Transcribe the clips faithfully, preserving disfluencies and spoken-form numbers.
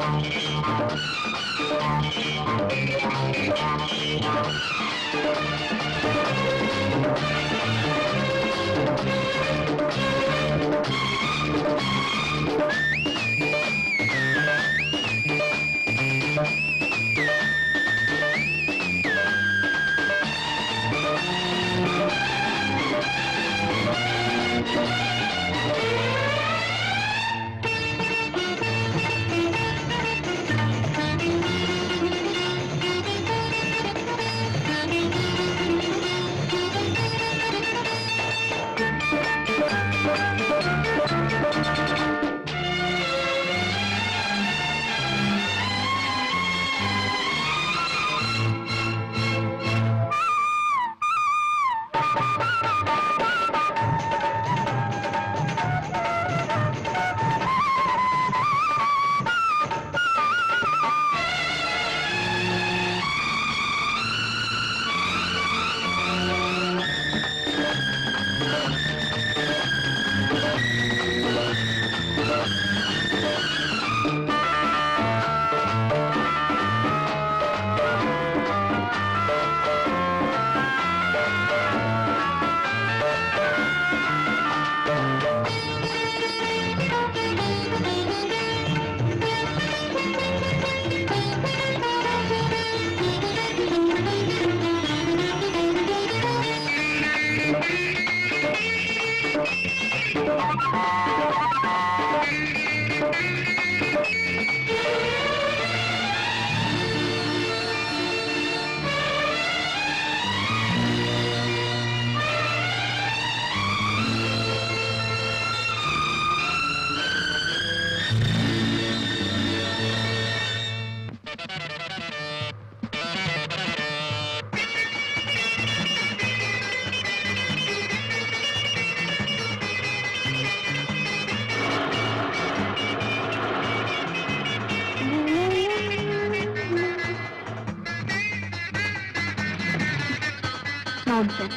Nonsense.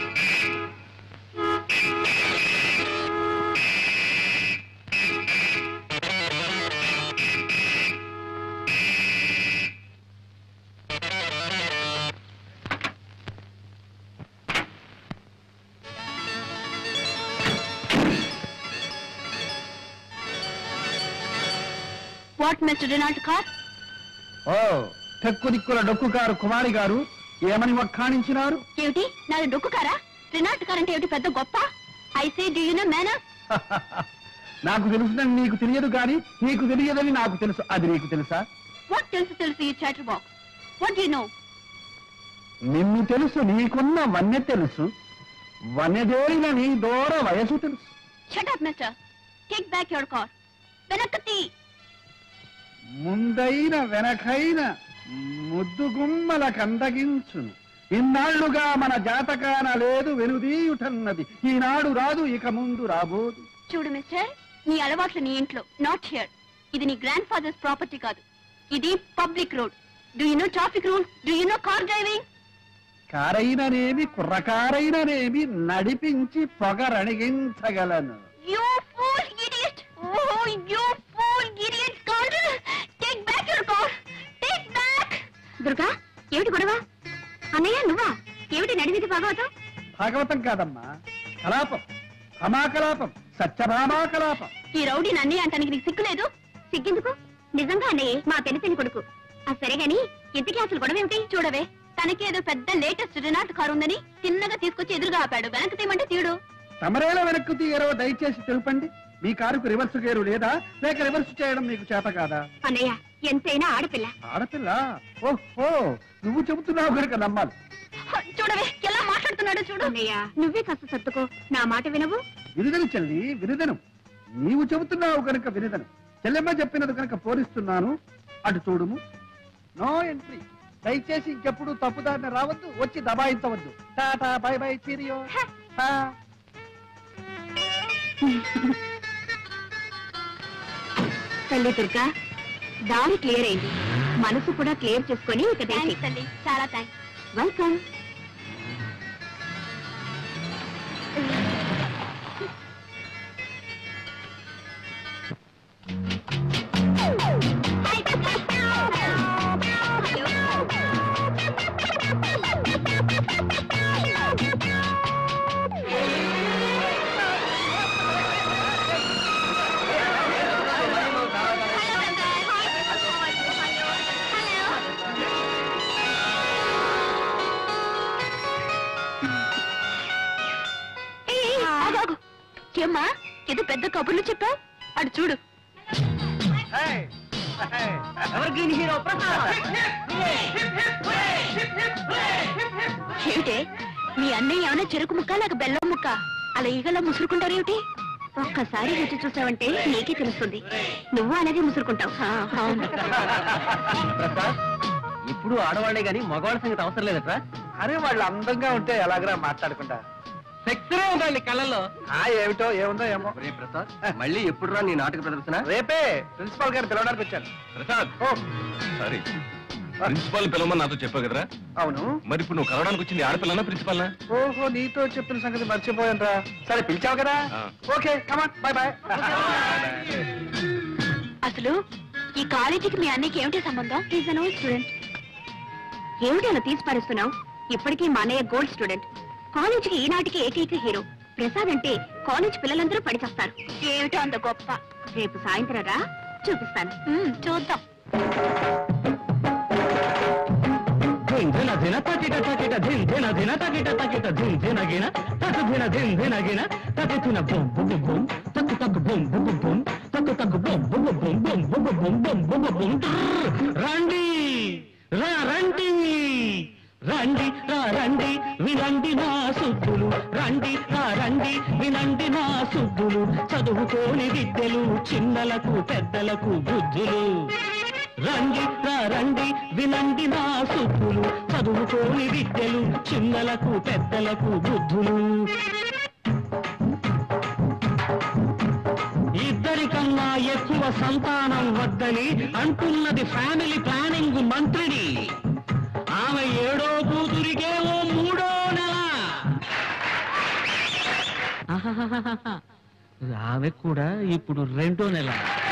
What, Mister Renault car? Oh, తెక్కు దిక్కుల డొక్కు car కుమారి గారు ఏమని వక్కాణించినారు? ఏమిటి నాది డొక్కు కారా? రినాల్ట్ కార్ అంటే ఏమిటి పెద్ద గొప్ప? I say do you know manners? నాకు తెలుసుదని నీకు తెలియదు కానీ నీకు తెలియదని నాకు తెలుసు. అది నీకు తెలుసా? What తెలుసు తెలుసు ఈ chatter box? What do you know? నిన్ను తెలుసు, నీకున్న వన్నె తెలుసు, వన్నెదేరిన నీ దూర వయసు తెలుసు. Shut up, mister. Take back your car. వెనక్కి ముందైన వెనకైన ముద్దు గుమ్మల కందగించును. ఇన్నాళ్లుగా మన జాతకాన లేదు వెనుదీయుటన్నది, ఈనాడు రాదు ఇక ముందు రాబోదు. చూడు మిస్టర్, నీ అలవాట్లు నీ ఇంట్లో, నాట్ హియర్. ఇది నీ గ్రాండ్ ఫాదర్స్ ప్రాపర్టీ కాదు, ఇది public road. Do you know traffic rule? Do you know car driving? కారైననేమి కుర్రకారైననేమి నడిపించి పొగరణిగించగలను. You fool idiot! Oh, you fool idiot! Scoundrel! Take back your car! Take back! Durga, ఏమిటి గొడవ? అన్నయ్య నువ్వా? ఏమిటి నడివిది భాగవతం? భాగవతం కాదమ్మా, కలాపం, అమాకలాపం, సత్యభామాకలాపం. ఈ రౌడీని అన్నయ్య అంటానికి నీకు సిగ్గులేదు? సిగ్గెందుకు? నిజంగా అన్నయ్య మా పెళ్లి కొడుకు. ఆ సరే గాని ఇంతకీ అసలు గొడవ ఏమిటి? చూడవే, తనకి ఏదో పెద్ద లేటెస్ట్ రినాల్ట్ కారు ఉందని చిన్నగా తీసుకొచ్చి ఎదురుగా ఆపాడు. వెనక్కి తీయమంటే తీయడు. తమరేల వెనక్కు తీయరో దయచేసి తెలుపండి. మీ కారుకు రివర్స్ గేరు లేదా, లేక రివర్స్ చేయడం మీకు చేత కాదా? అన్నయ్య ఎంతైనా ఆడపిల్ల. ఆడపిల్ల? ఓహో, నువ్వు చెబుతున్నావు కనుక నమ్మాలి. చూడవే ఎలా మాట్లాడుతున్నాడు చూడు. అన్నయ్య నువ్వే కాస్త సర్దుకో, నా మాట వినవు. విరుదను చెల్లి, విరుదను. నీవు చెబుతున్నావు కనుక విరుదను. చెల్లెమ్మ చెప్పినది కనుక పోలిస్తున్నాను. అటు చూడుము. No entry. దయచేసి ఇంకెప్పుడు తప్పుదారిన రావద్దు, వచ్చి దబాయించవద్దు. Tata bye bye cheerio. తల్లి దుర్గా, దారి క్లియర్ అయింది. మనసు కూడా క్లియర్ చేసుకుని ఇక తల్లి. చాలా థ్యాంక్స్. వెల్కమ్. Bye. ఏమ్మా ఏదో పెద్ద కబుర్లు చెప్పావు అటు చూడు. ఏమిటే మీ అన్నయ్య ఏమైనా చెరుకు ముక్క లేక బెల్లం ముక్క అలా ఈగలా ముసురుకుంటారేమిటి? ఒక్కసారి రుచి చూసావంటే నీకే తెలుస్తుంది. నువ్వు అలాగే ముసురుకుంటావు. ఇప్పుడు ఆడవాళ్లే గాని మగవాళ్ళ సంగతి అవసరం లేదట్రా. అరే వాళ్ళు అందంగా ఉంటే ఎలాగరా మాట్లాడుకుంటా? సెక్సరే ఉండాలి కళ్ళల్లో. ఆ ఏమిటో ఏముందో ఏమో. ప్రసాద్ మళ్ళీ ఎప్పుడు రా నీ నాటక ప్రదర్శన? రేపే ప్రిన్సిపాల్ గారు పిలవడానికి వచ్చాను. ప్రసాద్ ఓ సారీ, ప్రిన్సిపాల్ పిలవమని నాతో చెప్పావు కదరా. అవును. మరి ఇప్పుడు నువ్వు కలవడానికి వచ్చింది ఆడపిల్లనా ప్రిన్సిపాల్నా? ఓహో నీతో చెప్పిన సంగతి మర్చిపోయానరా. సరే పిలిచావు కదా. ఆ. Okay come on bye bye. అసలు ఈ కాలేజీకి మీ అన్నయ్యకి ఏమిటి సంబంధం? Is an old student. ఏమిటి అలా తీసి పారేస్తున్నావు? ఇప్పటికీ మా అన్నయ్య గోల్డ్ స్టూడెంట్. కాలేజీకి ఈనాటికి ఏకైక హీరో. ప్రసాద్ అంటే కాలేజ్ పిల్లలందరూ పడిచేస్తారు. ఏమిటో అంత గొప్ప. రేపు సాయంత్రం రా, చూపిస్తాను. చూద్దాం. ధిన ధిన తకిట తకిట ధిన్ ధిన ధిన తకిట తకిట ధిన్ ధిన గిన తకు ధిన ధిన్ ధిన గిన తకు ధిన బొం బొం బొం తకు తకు బొం బొం బొం తకు తకు బొం బొం బొం బొం బొం బొం బొం బొం బొం. రండి రా రండి రండి రా రండి వినండి నా సుద్దులు. రండి రా రండి వినండి నా సుద్దులు. చదువుకోని విద్యలు చిన్నలకు పెద్దలకు బుద్ధులు. రండి రా రండి వినండి నా సుద్దులు. చదువుకోని విద్యలు చిన్నలకు పెద్దలకు బుద్ధులు. ఇద్దరికన్నా ఎక్కువ సంతానం వద్దని అంటున్నది ఫ్యామిలీ ప్లానింగ్ మంత్రిని. ఆమె ఏడో కూతురికేమో మూడో నెల. ఆమె కూడా ఇప్పుడు రెండో నెల.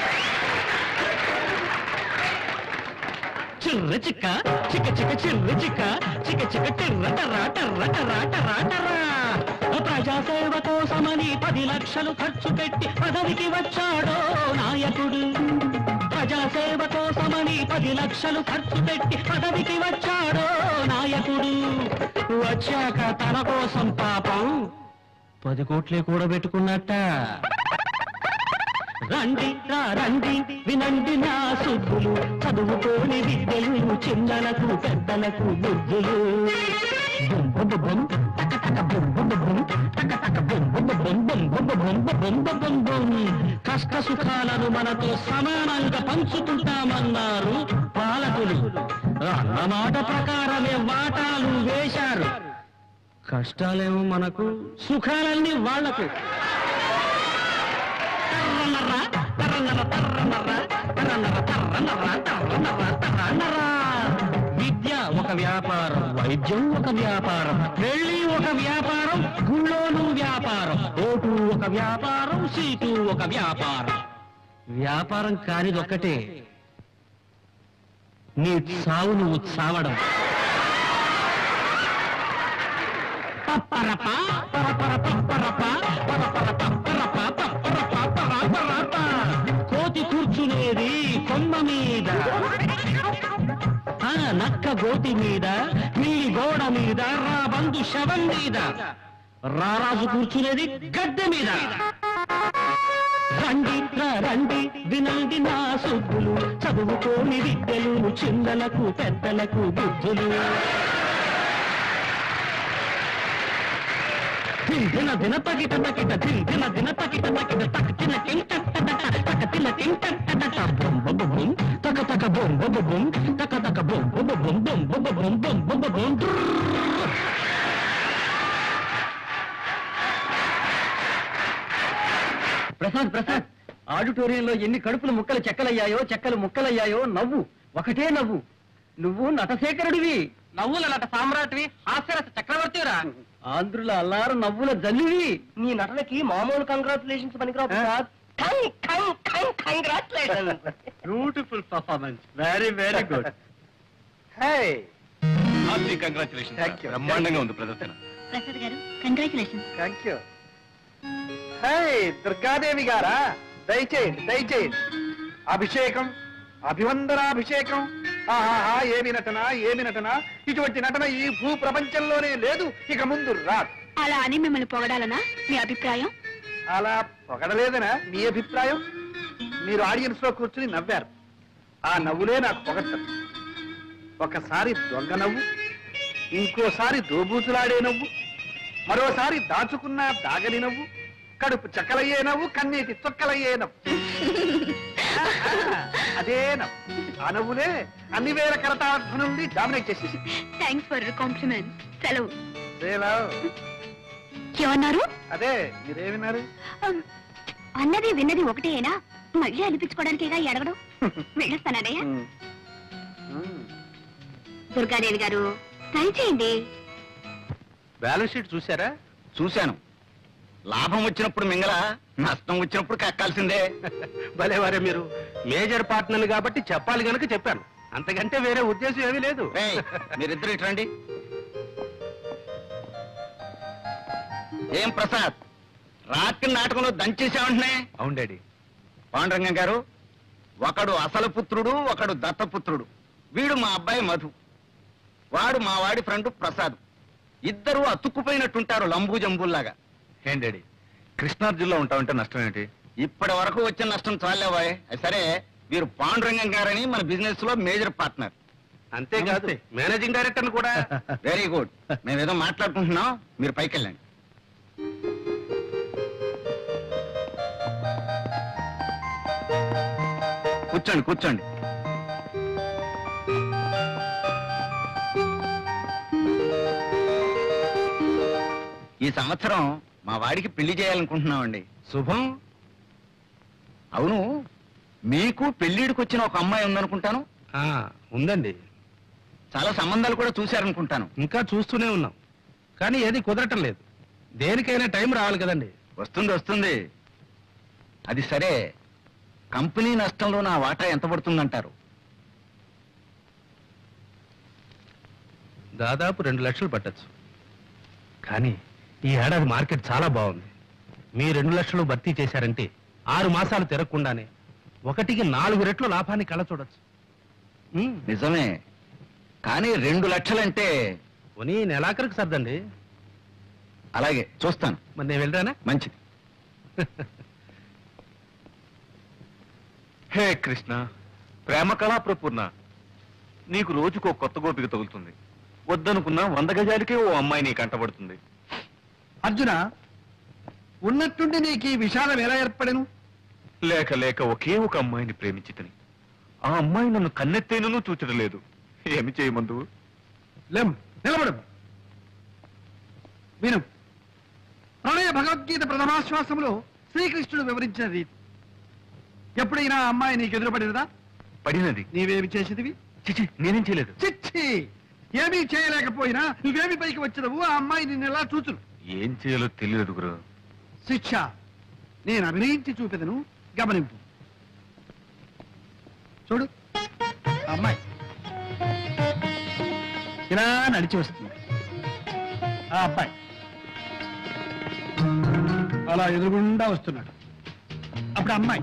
చిర్ర చిక్క చిక్క చిక్క చిర్ర చిక్క చిక్క చిక్క టిర్ర టర్రా టర్ర టర్రా టర్రా టర్రా. ప్రజాసేవ కోసమని పది లక్షలు ఖర్చు పెట్టి పదవికి వచ్చాడో నాయకుడు. ప్రజాసేవ కోసమని పది లక్షలు ఖర్చు పెట్టి పదవికి వచ్చాడో నాయకుడు. వచ్చాక తన కోసం పాపం పది కోట్లే కూడా పెట్టుకున్నట్ట. రండి రా రండి వినండి నా సుద్దులు. చదువుకోని విద్యలు చిన్నలకు పెద్దలకు బుద్ధులు. కష్ట సుఖాలను మనతో సమానంగా పంచుకుంటామన్నారు పాలకులు. అన్నమాట ప్రకారమే వాటాలు వేశారు. కష్టాలేమో మనకు, సుఖాలన్నీ వాళ్లకు. విద్య ఒక వ్యాపారం, వైద్యం ఒక వ్యాపారం, పెళ్లి ఒక వ్యాపారం, గుళ్ళోను వ్యాపారం, ఓటు ఒక వ్యాపారం, సీటు ఒక వ్యాపారం. వ్యాపారం కానిదొక్కటే, నీ సావు నువ్వు చావడం. పప్పరప పరపర పప్పరప పరపర పప్పరప పప్పరప పరపరప. కోతి కూర్చునేది కొమ్మ మీద, ఆ నక్క గోతి మీద, మీ గోడ మీద, రా బంధు శవం మీద, రారాజు కూర్చునేది గద్దె మీద. రండి రా రండి వినండి నా సుద్దులు. చదువుకోని విద్యలు చిన్నలకు పెద్దలకు బుద్ధులు. దిన దిన తగిట తగిట దిన దిన తగిట తగిట తక తిన టింట తక తిన టింట బొం బొం బొం తక తక బొం బొం బొం తక తక బొం బొం బొం బొం బొం బొం బొం బొం బొం. ప్రసాద్ ప్రసాద్ ఆడిటోరియంలో ఎన్ని కడుపులు ముక్కలు చెక్కలయ్యాయో చెక్కలు ముక్కలయ్యాయో. నవ్వు ఒకటే నవ్వు. నువ్వు నటశేఖరుడివి, నవ్వుల నట సామ్రాట్వి, హాస్యరస చక్రవర్తిరా, ఆంధ్రుల అల్లారు నవ్వుల జల్లివి. నీ నటనకి మామూలు కంగ్రాచులేషన్స్ పనికిరావు ప్రసాద్. Beautiful performance, very very good. Hey congratulation. Thank you. బ్రహ్మాండంగా ఉంది ప్రదర్శన. ప్రసాద్ గారు congratulation. Thank you. Hey Durgadevi గారా, దయచేయండి దయచేయండి. అభిషేకం, అభివందనాభిషేకం. ఆహా ఏమి నటన, ఏమి నటన. ఇటువంటి నటన ఈ భూ ప్రపంచంలోనే లేదు, ఇక ముందు రాదు. అలా అని మిమ్మల్ని పొగడాలనా మీ అభిప్రాయం? అలా పొగడలేదనా మీ అభిప్రాయం? మీరు ఆడియన్స్ లో కూర్చుని నవ్వారు. ఆ నవ్వులే నాకు పొగడ్తలు. ఒకసారి దొంగ నవ్వు, ఇంకోసారి దోబూతులాడే నవ్వు, మరోసారి దాచుకున్న దాగని నవ్వు, కడుపు చక్కలయ్యే నవ్వు, కన్నీటి చొక్కలయ్యే నవ్వు. అదే నవ్వు. ఆ నవ్వులే అన్ని వేల కరతార్థనుండి డామినేట్ చేసేసి. Thanks for compliment. సెలవు. ఏమన్నారు? అదే మీరేమిన్నారు? అన్నది విన్నది ఒకటేనా? మళ్ళీ అనిపించుకోవడానికేగా అడగడం. వెళ్ళొస్తానయ్యా. దుర్గాదేవి గారు ట్రై చేయండి. బ్యాలెన్స్ షీట్ చూసారా? చూశాను. లాభం వచ్చినప్పుడు మింగళ, నష్టం వచ్చినప్పుడు కక్కాల్సిందే. భలేవారే మీరు. మేజర్ పార్ట్నర్ కాబట్టి చెప్పాలి గనుక చెప్పాను, అంతకంటే వేరే ఉద్దేశం ఏమీ లేదు. మీరిద్దరు ఇటు రండి. ఏం ప్రసాద్, రాత్రి నాటకంలో దంచేసామంటున్నాయి? అవును డాడీ. పాండురంగం గారు, ఒకడు అసలు పుత్రుడు, ఒకడు దత్తపుత్రుడు. వీడు మా అబ్బాయి మధు, వాడు మా వాడి ఫ్రెండ్ ప్రసాద్. ఇద్దరు అతుక్కుపోయినట్టుంటారు లంబూ జంబుల్లాగా. ఏం డాడీ, కృష్ణార్జున్లో ఉంటామంటే నష్టం ఏంటి? ఇప్పటి వరకు వచ్చిన నష్టం చాలేవాయ్. సరే, వీరు పాండురంగం గారని మన బిజినెస్ లో మేజర్ పార్ట్నర్. అంతేకాదు మేనేజింగ్ డైరెక్టర్ కూడా. Very good. మేమేదో మాట్లాడుకుంటున్నాం, మీరు పైకి వెళ్ళండి. కూర్చోండి కూర్చోండి. ఈ సంవత్సరం మా వాడికి పెళ్లి చేయాలనుకుంటున్నామండి. శుభం. అవును, మీకు పెళ్లిడికి వచ్చిన ఒక అమ్మాయి ఉందనుకుంటాను. ఆ, ఉందండి. చాలా సంబంధాలు కూడా చూశారనుకుంటాను. ఇంకా చూస్తూనే ఉన్నాం, కానీ ఏది కుదరటం లేదు. దేనికైనా టైం రావాలి కదండి. వస్తుంది వస్తుంది. అది సరే, కంపెనీ నష్టంలో నా వాటా ఎంత పడుతుందంటారు? దాదాపు రెండు లక్షలు పట్టచ్చు. కానీ ఈ ఏడాది మార్కెట్ చాలా బాగుంది. మీ రెండు లక్షలు భర్తీ చేశారంటే ఆరు మాసాలు తిరగకుండానే ఒకటికి నాలుగు రెట్లు లాభాన్ని కళ్ళ చూడొచ్చు. ఉమ్, నిజమే, కానీ రెండు లక్షలంటే పోనీ నెలాఖరికి సర్దండి. అలాగే చూస్తాను. మరి నేను వెళ్ళరానా? మంచిది. హే కృష్ణ, ప్రేమ కళా ప్రపూర్ణ, నీకు రోజుకో కొత్త గోపిక తగులుతుంది. వద్దనుకున్నా వంద గజాలకే ఓ అమ్మాయి నీ కంటపడుతుంది. అర్జున, ఉన్నట్టుండి నీకు ఈ విషాదం ఎలా ఏర్పడను? లేక లేక ఒకే ఒక అమ్మాయిని ప్రేమించితని ఆ అమ్మాయి నన్ను కన్నెత్తేనూ చూచడలేదు. ఏమి చేయమందు? లేం, నిలబడు. విను. ప్రణయ భగవద్గీత ప్రథమాశ్వాసంలో శ్రీకృష్ణుడు వివరించిన రీతి. ఎప్పుడైనా ఆ అమ్మాయి నీకు ఎదురుపడినదా? పడినది. నీవేమి చేసేదివి? చిచి, నేనేం చేయలేదు. చిచ్చి, ఏమీ చేయలేకపోయినా నువ్వేమి పైకి వచ్చినవు? ఆ అమ్మాయి నిన్ను ఎలా చూచును? ఏం చేయాలో తెలియదు గురు. శిక్ష నేను అభినయించి చూపెదను, గమనింపు. చూడు, ఆ అమ్మాయి ఇలా నడిచి వస్తుంది. ఆ అబ్బాయి అలా ఎదురుగుండా వస్తున్నాడు. అప్పుడు అమ్మాయి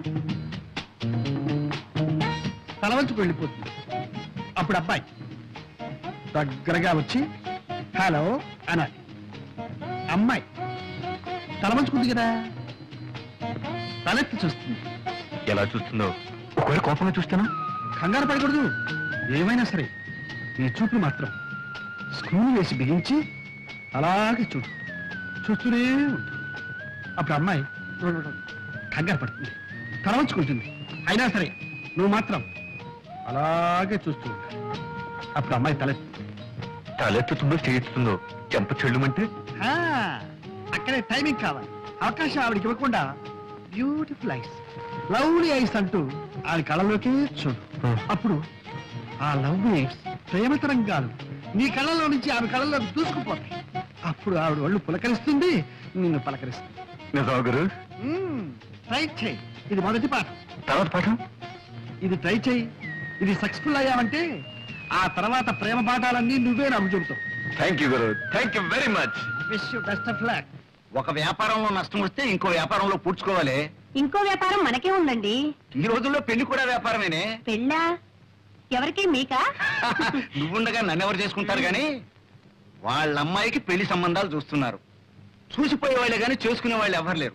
తలవంచుకు వెళ్ళిపోతుంది. అప్పుడు అబ్బాయి దగ్గరగా వచ్చి హలో అనాలి. అమ్మాయి తలవంచుకుంది కదా, తలెత్తి చూస్తుంది. ఎలా చూస్తుందో ఒకవేళ కోపంగా చూస్తానా? కంగారు పడకూడదు. ఏమైనా సరే నీ చూపులు మాత్రం స్క్రూలు వేసి బిగించి అలాగే చూడు, చూస్తూనే ఉంటుంది. అప్పుడు అమ్మాయి కంగారు పడుతుంది, తలవంచుకుంటుంది. అయినా సరే నువ్వు మాత్రం అలాగే చూస్తూ ఉంటా. అప్పుడు అమ్మాయి తలెత్తి తలెత్తుతుందో చేయిస్తుందో చెంప చెల్లుమంటే ఆ, అక్కడే టైమింగ్ కావాలి. అవకాశం ఆవిడకి ఇవ్వకుండా బ్యూటిఫుల్ ఐస్, లవ్లీ ఐస్ అంటూ ఆవిడ కళ్ళలోకి చూడు. అప్పుడు ఆ లవ్లీ ఐస్ ప్రేమ తరంగాలు నీ కళ్ళలో నుంచి ఆమె కళ్ళలోకి దూసుకుపోతాయి. అప్పుడు ఆవిడ ఒళ్ళు పులకరిస్తుంది, నిన్ను పలకరిస్తుంది. నిజమా గురు? ట్రై చేయి. ఇది మొదటి పాఠం. తర్వాత పాఠం? ఇది ట్రై చేయి. ఇది సక్సెస్ఫుల్ అయ్యావంటే ఆ తర్వాత ప్రేమ పాఠాలన్నీ నువ్వే నాకు చెబుతావు. థ్యాంక్ యూ గురు, thank you very much. Wish you best of luck. ఒక వ్యాపారంలో నష్టం వస్తే ఇంకో వ్యాపారంలో పూడ్చుకోవాలి. ఇంకో వ్యాపారం మనకే ఉందండి. ఈ రోజుల్లో పెళ్లి కూడా వ్యాపారమేనే. పెళ్ళా? ఎవరికి? మీకా? నువ్వుండగా నన్నెవరు చేసుకుంటారు గాని వాళ్ళ అమ్మాయికి పెళ్లి సంబంధాలు చూస్తున్నారు. చూసిపోయే వాళ్ళే గాని చేసుకునే వాళ్ళు ఎవరు లేరు.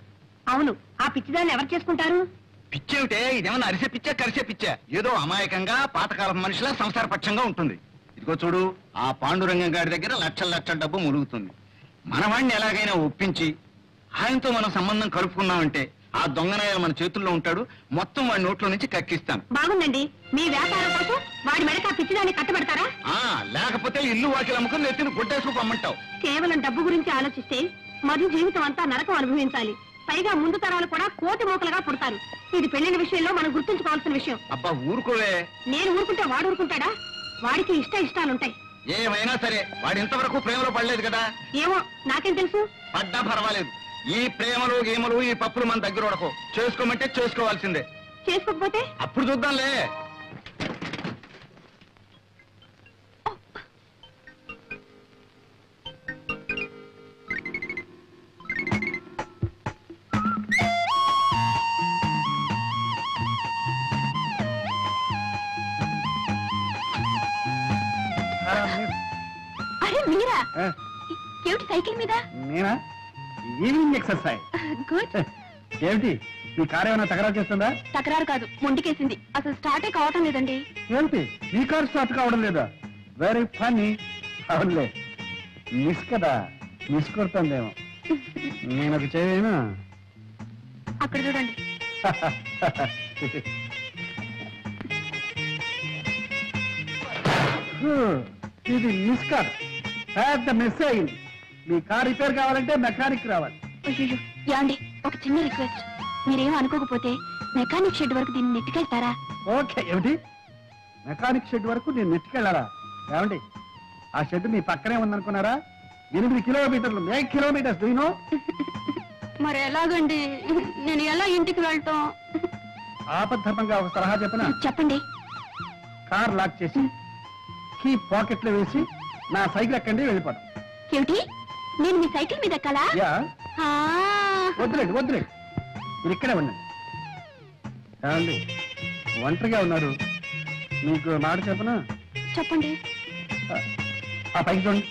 అవును, ఆ పిచ్చిదాన్ని ఎవరు చేసుకుంటారు? పిచ్చేమిటే, ఇదేమన్నా అరిసే పిచ్చా కరిసే పిచ్చా? ఏదో అమాయకంగా పాతకాలం మనిషిలా సంసారపక్షంగా ఉంటుంది. ఇదిగో చూడు, ఆ పాండురంగం గారి దగ్గర లక్షల లక్షల డబ్బు మురుగుతుంది. మనవాణ్ణి ఎలాగైనా ఒప్పించి ఆయనతో మనం సంబంధం కలుపుకున్నామంటే ఆ దొంగనాయాలు మన చేతుల్లో ఉంటాడు. మొత్తం వాడి నోట్లో నుంచి కక్కిస్తాను. బాగుందండి. మీ వ్యాపారం కోసం వాడి మెడక పిచ్చిదాన్ని కట్టబెడతారా? ఆ లేకపోతే ఇల్లు వాకిలు అమ్ముకుని నెత్తిని గుడ్డేసుకు పమ్మంటావు. కేవలం డబ్బు గురించి ఆలోచిస్తే మధు జీవితం అంతా నరకం అనుభవించాలి. పైగా ముందు తరాలు కూడా కోటి మోకలుగా పుడతారు. ఇది పెళ్లిన విషయంలో మనం గుర్తుంచుకోవాల్సిన విషయం. అబ్బా ఊరుకోవే. నేను ఊరుకుంటే వాడు ఊరుకుంటాడా? వాడికి ఇష్ట ఇష్టాలుంటాయి. ఏమైనా సరే వాడు ఇంతవరకు ప్రేమలో పడలేదు కదా. ఏమో నాకేం తెలుసు. పడ్డా పర్వాలేదు. ఈ ప్రేమలు గేమలు ఈ పప్పులు మన దగ్గర ఉడకో. చేసుకోమంటే చేసుకోవాల్సిందే. చేసుకోకపోతే అప్పుడు చూద్దాంలే. అరే మీరా? ఆ, ఏమిటి సైకిల్ మీద? నేనా? Evening exercise. గుడ్. ఏమిటి మీ కారు ఏమైనా తగరాలు చేస్తుందా? తకరారు కాదు, మొండికేసింది. అసలు స్టార్టే కావటం లేదండి. ఏమిటి మీ కారు స్టార్ట్ కావడం లేదా? Very funny. అవునులే, మిస్ కదా, మిస్ కొడుతుందేమో. నేను ఒక చేయను. అక్కడ చూడండి. ఇది మిస్ కార్, పెద్ద మిస్ అయింది. మీ కార్ రిపేర్ కావాలంటే మెకానిక్ రావాలి. అయ్యో యాండి, ఒక చిన్న రిక్వెస్ట్. మీరేం అనుకోకపోతే మెకానిక్ షెడ్ వరకు దీన్ని నెట్టుకెళ్తారా? ఓకే. ఏమిటి మెకానిక్ షెడ్ వరకు నేను నెట్టుకెళ్ళాలా? ఏమండి, ఆ షెడ్ మీ పక్కనే ఉందనుకున్నారా? ఎనిమిది కిలోమీటర్లు, ఎయిట్ కిలోమీటర్స్. దూనో మరి ఎలాగండి? నేను ఎలా ఇంటికి వెళ్తాం? ఆపద్ధర్మంగా ఒక సలహా చెప్పనా? చెప్పండి. కార్ లాక్ చేసి కీ పాకెట్ లో వేసి నా సైకిల్ ఎక్కండి, వెళ్ళిపోతాం. ఏమిటి, నేను మీ సైకిల్ మీద ఎక్కాలా? యా, ఆ. వద్దులేండి వద్దులేండి, మీరు ఇక్కడే ఉండండి. ఏమండి, ఒంటరిగా ఉన్నారు, మీకు మాట చెప్పనా? చెప్పండి. ఆ పైకి చూడండి,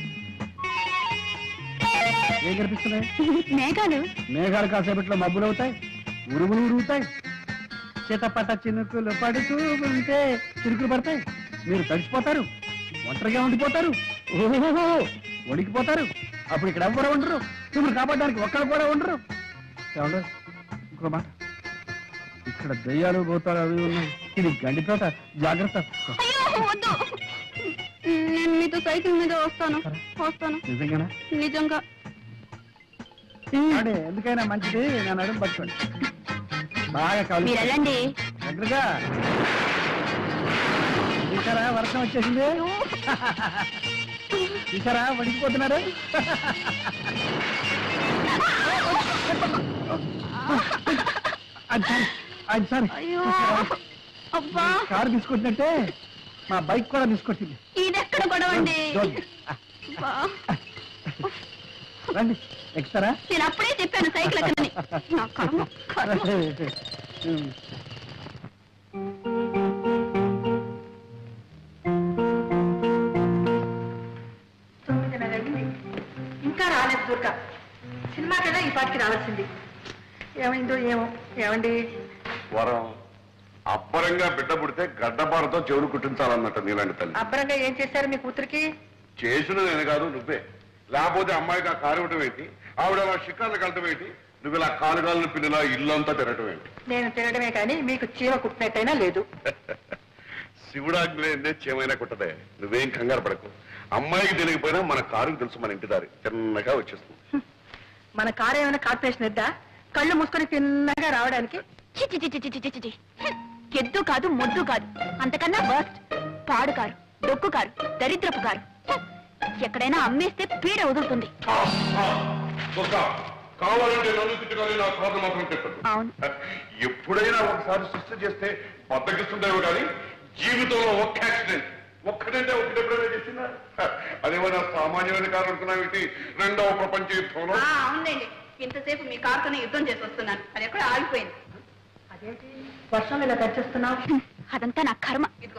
ఏం కనిపిస్తున్నాయి? మేఘాలు. మేఘాలు కాసేపట్లో మబ్బులు అవుతాయి, ఉరుగులు ఉరుగుతాయి, చిటపట చినుకులు పడుతూ ఉంటే చిరుకులు పడతాయి. మీరు తడిసిపోతారు, ఒంటరిగా ఉండిపోతారు, ఓహో వణికిపోతారు. అప్పుడు ఇక్కడ ఎవ్వరు ఉండరు, మిమ్మల్ని కాపాడడానికి ఒక్కరు కూడా ఉండరు. ఏమండి, ఇంకో మాట, ఇక్కడ దయ్యాలు పోతారు అవి ఉన్నాయి. ఇది గండితోట, జాగ్రత్త. అయ్యో వద్దు, నేను మీతో సైకిల్ మీద వస్తాను. వస్తాను నిజంగానా? నిజంగా. అడే, ఎందుకైనా మంచిది నేను అడుగు పట్టుకోండి. బాగా కావాలి మీరు వెళ్ళండి. దగ్గరగా. చూసారా వర్షం వచ్చేసింది? చూసారా వణికిపోతున్నారు? అది సారీ, అయ్యో అబ్బా, కారు తీసుకొచ్చినట్టే మా బైక్ కూడా తీసుకొచ్చింది. ఇది ఎక్కడ గొడవండి? అబ్బా. రండి, ఎక్కుతారా? నేను అప్పుడే చెప్పాను సైకిల్ ఎక్కడని. నా కర్మ, కర్మ. ఇంకా రాలేదు దుర్గా. సినిమాకైనా ఈ పాటికి రావాల్సింది. ఏమైందో ఏమో. ఏమండి, వరం అబ్బరంగా బిడ్డ పుడితే గడ్డపారతో చెవులు కుట్టించాలన్నట్టు నీలాంటి తల్లి. అబ్బరంగా ఏం చేశారు మీ కూతురికి? చేసిన నేను కాదు, నువ్వే. లేకపోతే అమ్మాయికి ఆ కారు ఇవ్వటం ఏంటి, ఆవిడ అలా షికార్లు కలటం ఏంటి, నువ్వు ఇలా కాలుగాలను పిల్లలా ఇల్లంతా తిరగటం ఏంటి? నేను తినడమే కానీ మీకు చీమ కుట్టినట్టయినా లేదు. శివుడాగ్లేదే చేమైనా కుట్టదే, నువ్వేం కంగారు పడకు. అమ్మాయికి తెలియకపోయినా మన కారుకు తెలుసు మన ఇంటి దారి, చిన్నగా వచ్చేస్తుంది. మన కారు ఏమైనా కార్పొరేషన్ ఎద్దా? కళ్ళు మూసుకొని తిన్నగా రావడానికి? చి చి చి చి చి చి చి. ఎద్దు కాదు, మొద్దు కాదు, అంతకన్నా వర్స్ట్. పాడు కారు, డొక్కు కారు, దరిద్రపు కారు. ఎక్కడైనా అమ్మేస్తే పీడ వదులుతుంది. కావాలంటే నన్ను తిట్టుకొని నా కారు మాత్రం పెట్టదు. అవును, ఎప్పుడైనా ఒకసారి సృష్టి చేస్తే బద్దకిస్తుందేమో కానీ జీవితంలో ఒక్క యాక్సిడెంట్ ఒక్కటంటే ఒకటి ఎప్పుడైనా చేసిందా? అదేమన్నా సామాన్యమైన కారు అనుకున్నావేంటి? రెండవ ప్రపంచ యుద్ధంలో. అవునండి, ఇంతసేపు మీ కారుతోనే యుద్ధం చేసి వస్తున్నాను, అది ఎక్కడ ఆగిపోయింది. అదేంటి వర్షంలో ఇలా తెచ్చేస్తున్నావు? అదంతా నా కర్మ. ఇదిగో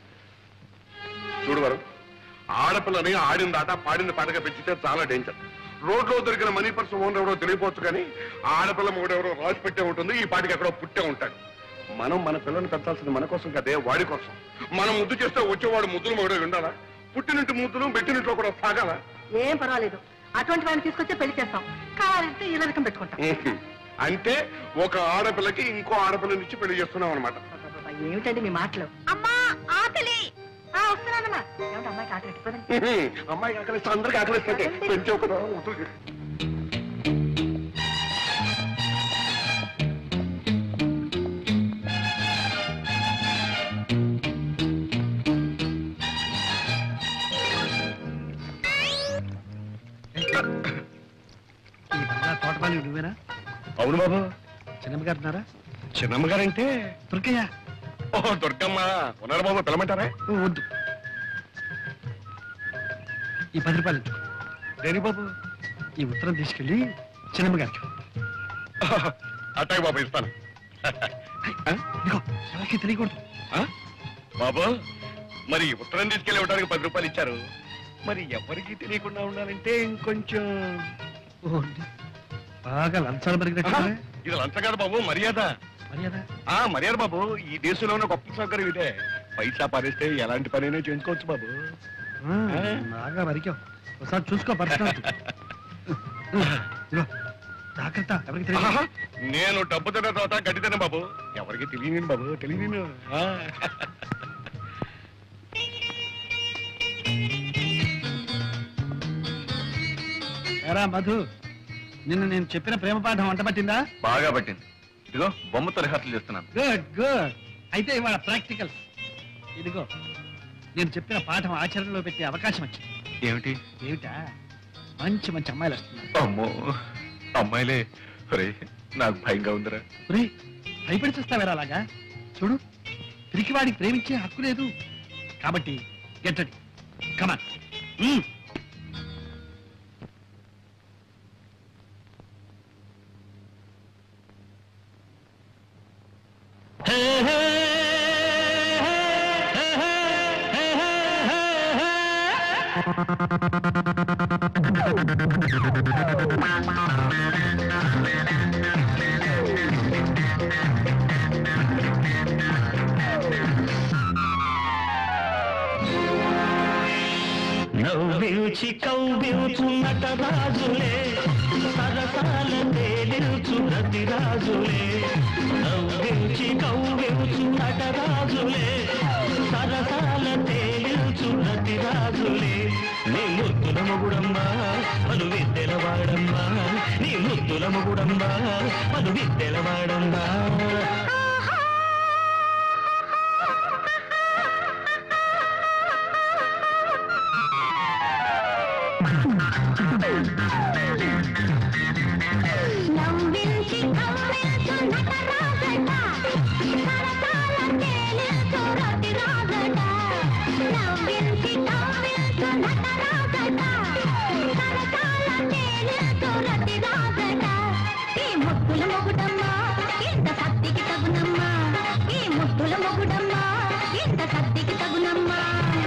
చూడు వరం, ఆడపిల్లని ఆడిన దాట పాడిన పాటగా పెంచితే చాలా డేంజర్. రోడ్లో దొరికిన మనీ పర్స్ ఓనర్ ఎవరో తెలియపోవచ్చు కానీ ఆడపిల్ల మూడెవరో రాసి పెట్టే ఉంటుంది, ఈ పాటికి ఎక్కడో పుట్టే ఉంటాడు. మనం మన పిల్లల్ని పెంచాల్సింది మన కోసం కదే, వాడి కోసం. మనం ముద్దు చేస్తే వచ్చేవాడు ముద్దులు మొగడే ఉండాలా, పుట్టినింటి ముద్దులు పెట్టినింట్లో కూడా సాగాల. ఏం పర్వాలేదు, అటువంటి వాడిని తీసుకొచ్చే పెళ్లి చేస్తాం, కావాలంటే ఈ రకం పెట్టుకుంటాం. అంటే ఒక ఆడపిల్లకి ఇంకో ఆడపిల్లనిచ్చి పెళ్లి చేస్తున్నాం అనమాట. ఏమిటండి మీ మాటలు? అమ్మా ఆకలి. వస్తున్నానమ్మా. ఏమిటి అమ్మాయికి ఆకలి ఎట్టుకోదండి? అమ్మాయికి ఆకలిస్తే అందరికి ఆకలిస్తే పెంచే ఒక తోటపాలి నువ్వేనా? అవును బాబు. చిన్నమ్మ గారు ఉన్నారా? చిన్నమ్మ గారంటే దుర్గయ్య. ఓ దుర్గమ్మ ఉన్నారు బాబు, పిలమంటారా? వద్దు, ఈ పది రూపాయలు దేని బాబు? ఈ ఉత్తరం తీసుకెళ్ళి చిన్నమ్మ గారికి. అట్టాయి బాబు, ఇస్తాను. ఇదిగో ఎవరికి తెలియకూడదు. బాబు మరి ఉత్తరం తీసుకెళ్ళి ఇవ్వడానికి పది రూపాయలు ఇచ్చారు, మరి ఎవరికి తెలియకుండా ఉండాలంటే ఇంకొంచెం బాగా లంచాలు మరిగినట్టు. ఇది లంచ కాదు బాబు, మర్యాద. మర్యాద? ఆ మర్యాద బాబు, ఈ దేశంలో ఉన్న గొప్ప సౌకర్యం ఇదే. పైసా పారేస్తే ఎలాంటి పనైనా చేసుకోవచ్చు బాబు. బాగా మరికావు, ఒకసారి చూసుకో పరిస్థితి. జాగ్రత్త, ఎవరికి తెలియదు. నేను డబ్బు తిన్న తర్వాత గడ్డి తిన్న బాబు, ఎవరికి తెలియను బాబు, తెలియను. ఎరా మధు, నిన్న నేను చెప్పిన ప్రేమ పాఠం వంట పట్టిందా? బాగా పట్టింది. ఇదిగో బొమ్మతో రిహార్సల్ చేస్తున్నాను. Good good. అయితే ఇవాళ ప్రాక్టికల్. ఇదిగో నేను చెప్పిన పాఠం ఆచరణలో పెట్టే అవకాశం వచ్చింది. ఏమిటి? ఏమిటా? మంచి మంచి అమ్మాయిలు వస్తున్నారు. అమ్మో, అమ్మాయిలే. రే నాకు భయంగా ఉందిరా. రే భయపడి చూస్తావేరా అలాగా? చూడు, తిరిగి వాడికి ప్రేమించే హక్కు లేదు. కాబట్టి గెట్టడి, కమాన్. నవ్వించి కవ్వించు నటరాజులే, సరసాల తేలించు రతిరాజులే. నవ్వించి కవ్వించు నటరాజులే, సరసాల తేలించు రతిరాజులే. నీ ముద్దుల మొగుడమ్మా పలు విద్దెల వాడమ్మా, నీ ముద్దుల మొగుడమ్మా పలు విద్దెల వాడమ్మా. నవ్వించి కవ్వించు నటరాజట, సరసాల తేలించు రతిరాజట. నవ్వించి కవ్వించు నటరాజట, సరసాల తేలించు రతిరాజట. ఈ ముద్దుల మొగుడమ్మా ఇంత సత్తికి తగునమ్మా, ఈ ముద్దుల మొగుడమ్మా ఇంత సత్తికి తగునమ్మా.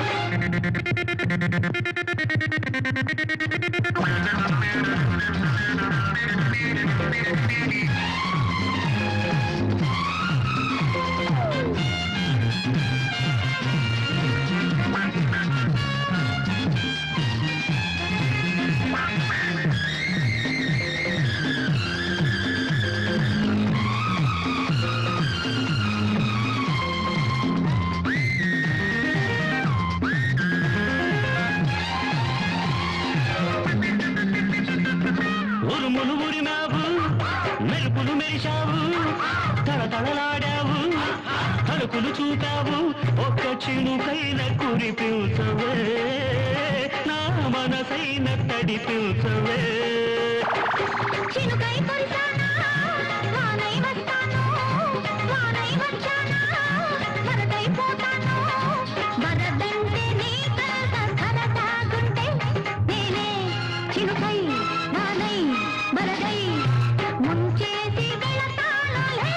ఉరుములు ఉరిమావు, మెరుపులు మెరిశావు, తడతడలాడావు, తలుపులు చూపావు, ఒక్క చినుకైన కురిపించవే, నా మనసైన తడిపించవే. చినుకై కురిసానా, వానై వస్తాను, వానై వచ్చానా, వరదైపోతాను. వరదంటే నీ కలత కలతాగుంటే, నేనే చినుకై వానై వరదై ముంచేసి వెళతానులే.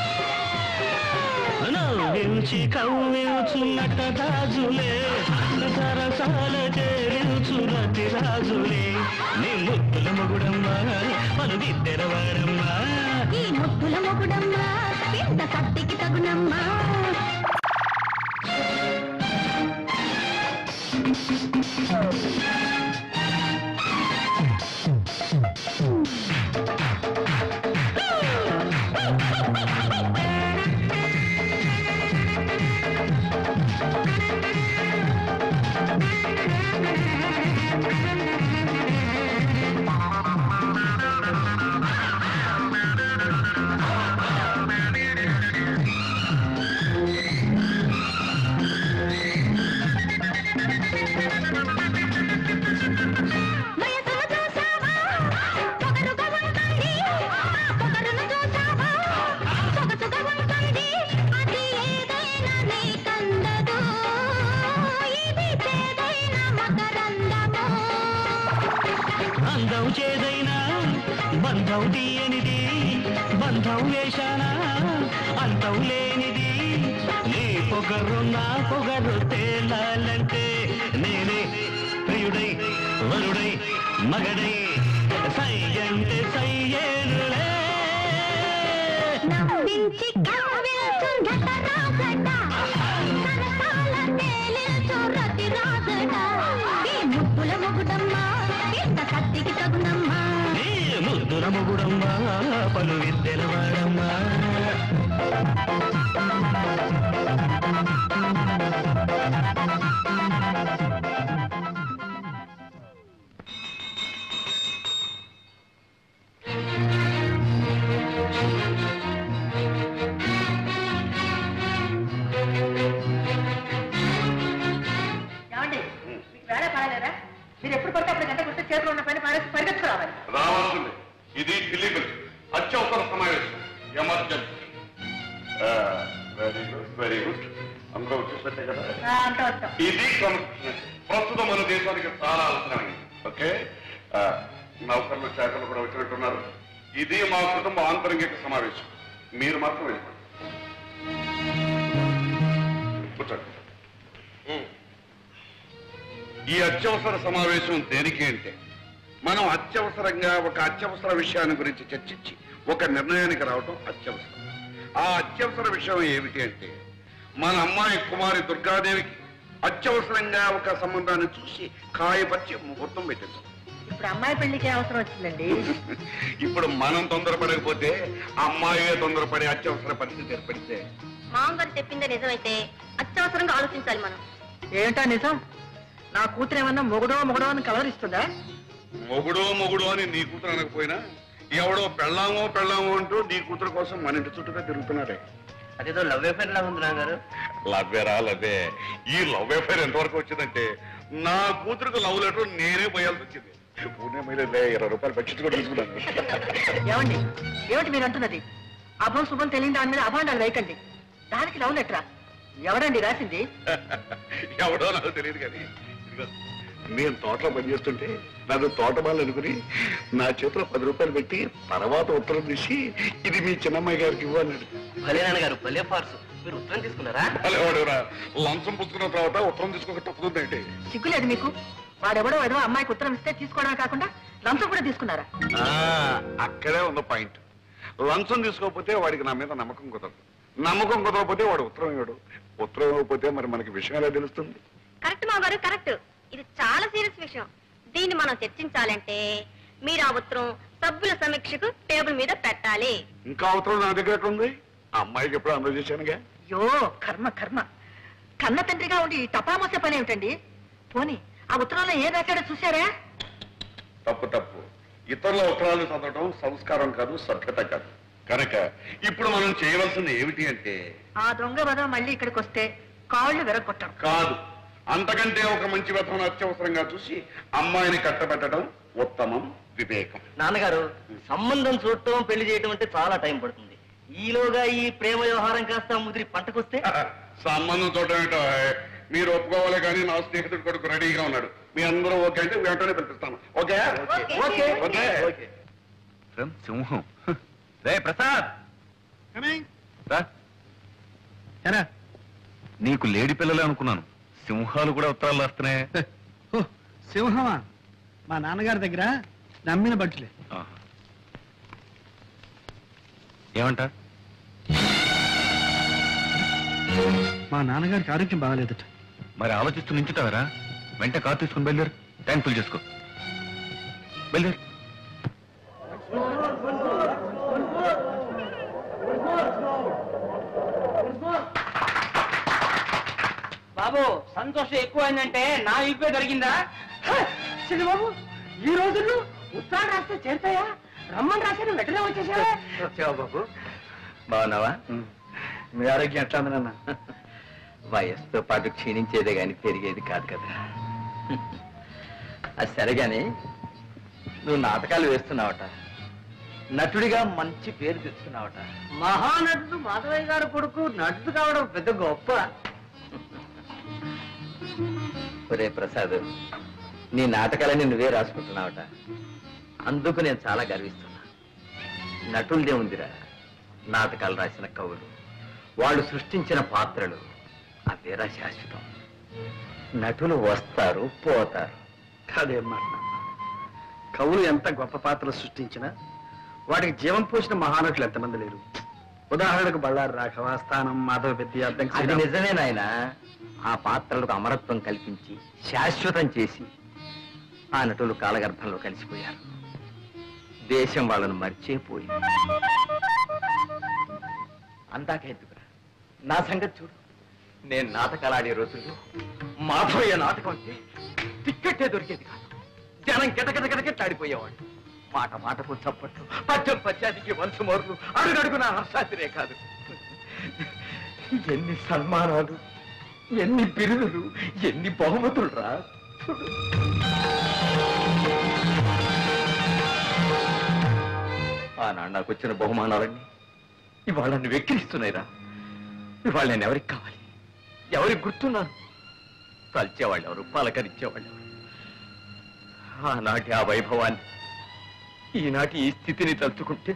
నవ్వించి కవ్వించు నటరాజులే, సరసాల చేరించు రతిరాజులే. రోజులే నీ ముద్దుల మొగుడమ్మా పలుదిద్దెరవాడమ్మా ఈ ముద్దుల మొగుడమ్మా ఎంత కత్తికి తగునమ్మా అందం చేదైనా బంధం తీయనిది బంధం వేశానా అంతం లేనిది నీ పొగరు నా పొగరు తేలాలంటే నేనే ప్రియుడై వరుడై మగడై సై అంటే సయ్యేనులే నవ్వించి కవ్వించుండట రాజట కనకాల తేలించు రతి రాజట ఈ ముద్దుల మొగుడమ్మా ఎంత కత్తికి తగునమ్మా నీ ముద్దుల మొగుడమ్మా పలు విద్దెలవాడమ్మా ఏమండి మీకు వేళ పాడలేరా మీరు ఎప్పుడు పడితే అప్పుడు గంట గుర్తు చేతిలో ఉన్న పని పారేసి పరిగెత్తుకురావాలి రావాల్సింది ఇది ఇల్లీగల్ అత్యవసర సమావేశం emergency very good very good అందరూ వచ్చేసట్టే కదా అంతా వస్తాం ఇది కాన్స్టిట్యూషన్ ప్రస్తుతం మన దేశానికి చాలా అవసరమైంది ఓకే నౌకర్లు శాఖలు కూడా వచ్చినట్టున్నారు ఇది మా కుటుంబ ఆంతరంగిక సమావేశం మీరు మాత్రం వెళ్ళిపోండి కూర్చోండి ఈ అత్యవసర సమావేశం దేనికి అంటే మనం అత్యవసరంగా ఒక అత్యవసర విషయాన్ని గురించి చర్చించి ఒక నిర్ణయానికి రావడం అత్యవసరం ఆ అత్యవసర విషయం ఏమిటి అంటే మన అమ్మాయి కుమారి దుర్గాదేవికి అత్యవసరంగా ఒక సంబంధాన్ని చూసి కాయపరిచి ముహూర్తం పెట్టించాం ఇప్పుడు అమ్మాయి పెళ్లికి అవసరం వచ్చిందండి ఇప్పుడు మనం తొందరపడకపోతే అమ్మాయే తొందరపడే అత్యవసర పరిస్థితి ఏర్పడితే మామగారు చెప్పిందే నిజమైతే అత్యవసరంగా ఆలోచించాలి మనం ఏంటా నిజం నా కూతురు ఏమన్నా మొగుడో మొగుడో అని కలవరిస్తుందా మొగుడో మొగుడో అని నీ కూతురు అనకపోయినా ఎవడో పెళ్ళామో పెళ్ళామో అంటూ నీ కూతురు కోసం మన ఇంటి చుట్టూగా తిరుగుతున్నాడే అదేదో లవ్ అఫేర్ లా ఉంది నాన్నగారు లవ్వేరా లవ్వే ఈ లవ్ అఫేర్ ఎంతవరకు వచ్చిందంటే నా కూతురుకు లవ్ లెటర్ నేనే పోయాల్సి వచ్చింది పూణే మైలే ఇరవై రూపాయలు బడ్జెట్ కూడా తీసుకున్నాను ఏమండి ఏమిటి మీరు అంటున్నది అభం శుభం తెలియని దాని మీద అభాండాలు వేయకండి దానికి లవ్ లెటరా ఎవడండి రాసింది ఎవడో నాకు తెలియదు కానీ ఇదిగో, నేను తోటలో పనిచేస్తుంటే నాకు తోట బాల్ అనుకుని నా చేతిలో పది రూపాయలు పెట్టి తర్వాత ఉత్తరం తీసి ఇది మీ చిన్నమ్మాయి గారికి ఇవ్వన్నాడు భలే నాన్నగారు భలే ఫార్సు మీరు ఉత్తరం తీసుకున్నారా వాడెవడరా లంచం పుచ్చుకున్న తర్వాత ఉత్తరం తీసుకోక తప్పుతుందంటే సిగ్గులేదు మీకు వాడెవడో ఏదో అమ్మాయికి ఉత్తరం ఇస్తే తీసుకోవడమే కాకుండా లంచం కూడా తీసుకున్నారా అక్కడే ఉన్న పాయింట్ లంచం తీసుకోకపోతే వాడికి నా మీద నమ్మకం కుదరదు నమ్మకం కుదరకపోతే వాడు ఉత్తరం ఇవ్వడు ఉత్తరం ఇవ్వకపోతే మరి మనకి విషయం ఎలా తెలుస్తుంది కరెక్ట్ మామగారు కరెక్ట్ ఇది చాలా సీరియస్ విషయం దీన్ని మనం చర్చించాలంటే మీరు ఆ ఉత్తరం సభ్యుల సమీక్షకు టేబుల్ మీద పెట్టాలి ఇంకా ఉత్తరం నా దగ్గర ఎక్కడ ఉంది ఆ అమ్మాయికి ఎప్పుడు అందజేశానుగా యో కర్మ కర్మ కన్న తండ్రిగా ఉండి ఈ టపామొసే పని ఏమిటండి పోనీ ఆ ఉత్తరంలో ఏం రాశాడో చూసారా తప్పు తప్పు ఇతరుల ఉత్తరాలు చదవడం సంస్కారం కాదు సభ్యత కాదు కనుక ఇప్పుడు మనం చేయవలసింది ఏమిటి అంటే ఆ దొంగ వదం మళ్ళీ ఇక్కడికి వస్తే కాళ్ళు విరగొట్టడం కాదు అంతకంటే ఒక మంచి వ్యర్థం అత్యవసరంగా చూసి అమ్మాయిని కట్టబెట్టడం ఉత్తమం వివేకం నాన్నగారు సంబంధం చూడటం పెళ్లి చేయటం అంటే చాలా టైం పడుతుంది ఈలోగా ఈ ప్రేమ వ్యవహారం కాస్త ముదిరి పంటకొస్తే సంబంధం చూడటం ఏంటో మీరు ఒప్పుకోవాలి కానీ నా స్నేహితుడు కొడుకు రెడీగా ఉన్నాడు మీ అందరూ ఓకే అంటే వెంటనే పిలిపిస్తాను ఓకే ఓకే ఓకే సింహం రే ప్రసాద్ రా. ఎరా నీకు లేడి పిల్లలే అనుకున్నాను సింహాలు కూడా ఉత్తరాలు వస్తున్నాయి ఓ సింహమా మా నాన్నగారి దగ్గర నమ్మిన బట్టలే. ఏమంటారు? మా నాన్నగారికి ఆరోగ్యం బాగాలేదట. మరి ఆలోచిస్తూ నించుతావరా? వెంట కారు తీసుకుని బయలుదేరు, ట్యాంక్ ఫుల్ చేసుకో. బయలుదేరు. బాబు సంతోషం ఎక్కువైందంటే నా ఇప్పే దొరికిందా? బాబు ఈ రోజుల్లో ఉత్తరాలు రాస్తే చేరుతాయా? రమ్మని రాశాను వెంటనే వచ్చేసావా? వచ్చావా బాబు? బాగున్నావా? మీ ఆరోగ్యం ఎట్లా ఉంది నాన్న? వయస్సుతో పాటు క్షీణించేదే గాని పెరిగేది కాదు కదా. అది సరే గాని నువ్వు నాటకాలు వేస్తున్నావట, నటుడిగా మంచి పేరు తెచ్చుకున్నావట. మహానటుడు మాధవయ్య గారు కొడుకు నటుడు కావడం పెద్ద గొప్ప. ఒరే ప్రసాద్, నీ నాటకాలని నువ్వే రాసుకుంటున్నావట, అందుకు నేను చాలా గర్విస్తున్నా. నటులదే ఉందిరా, నాటకాలు రాసిన కవులు, వాళ్ళు సృష్టించిన పాత్రలు అవేరా శాశ్వతం. నటులు వస్తారు పోతారు. కాదేం మాట. కవులు ఎంత గొప్ప పాత్రలు సృష్టించినా వాటికి జీవం పోసిన మహానటులు ఎంతమంది లేరు. ఉదాహరణకు బళ్ళారి రాఘవ, స్థానం, మాధవ పెద్ద. అది నిజమే నాయన. ఆ పాత్రలకు అమరత్వం కల్పించి శాశ్వతం చేసి ఆ నటులు కాలగర్భంలో కలిసిపోయారు. దేశం వాళ్ళను మర్చిపోయింది. అందాకెందుకురా, నా సంగతి చూడు. నేను నాటకాలు ఆడే రోజుల్లో మాధవయ్య నాటకం అంటే టిక్కెట్టే దొరికేది కాదు. జనం గిటగిటగిటగిట్లాడిపోయేవాడు. మాట మాటకు చప్పట్లు, పద్యం పద్యానికి వంశమోర్లు, అడుగడుగు నా హర్షాతిరే కాదు. ఎన్ని సన్మానాలు, ఎన్ని బిరుదులు, ఎన్ని బహుమతులు రా. ఆనాడు నాకు వచ్చిన బహుమానాలన్నీ ఇవాళ నన్ను వెక్కిరిస్తున్నాయిరా. ఇవాళ నేను ఎవరికి కావాలి, ఎవరికి గుర్తున్నాను? తల్చేవాళ్ళు ఎవరు, పలకరించేవాళ్ళు ఎవరు? ఆనాటి ఆ వైభవాన్ని ఈనాటి ఈ స్థితిని తలుచుకుంటే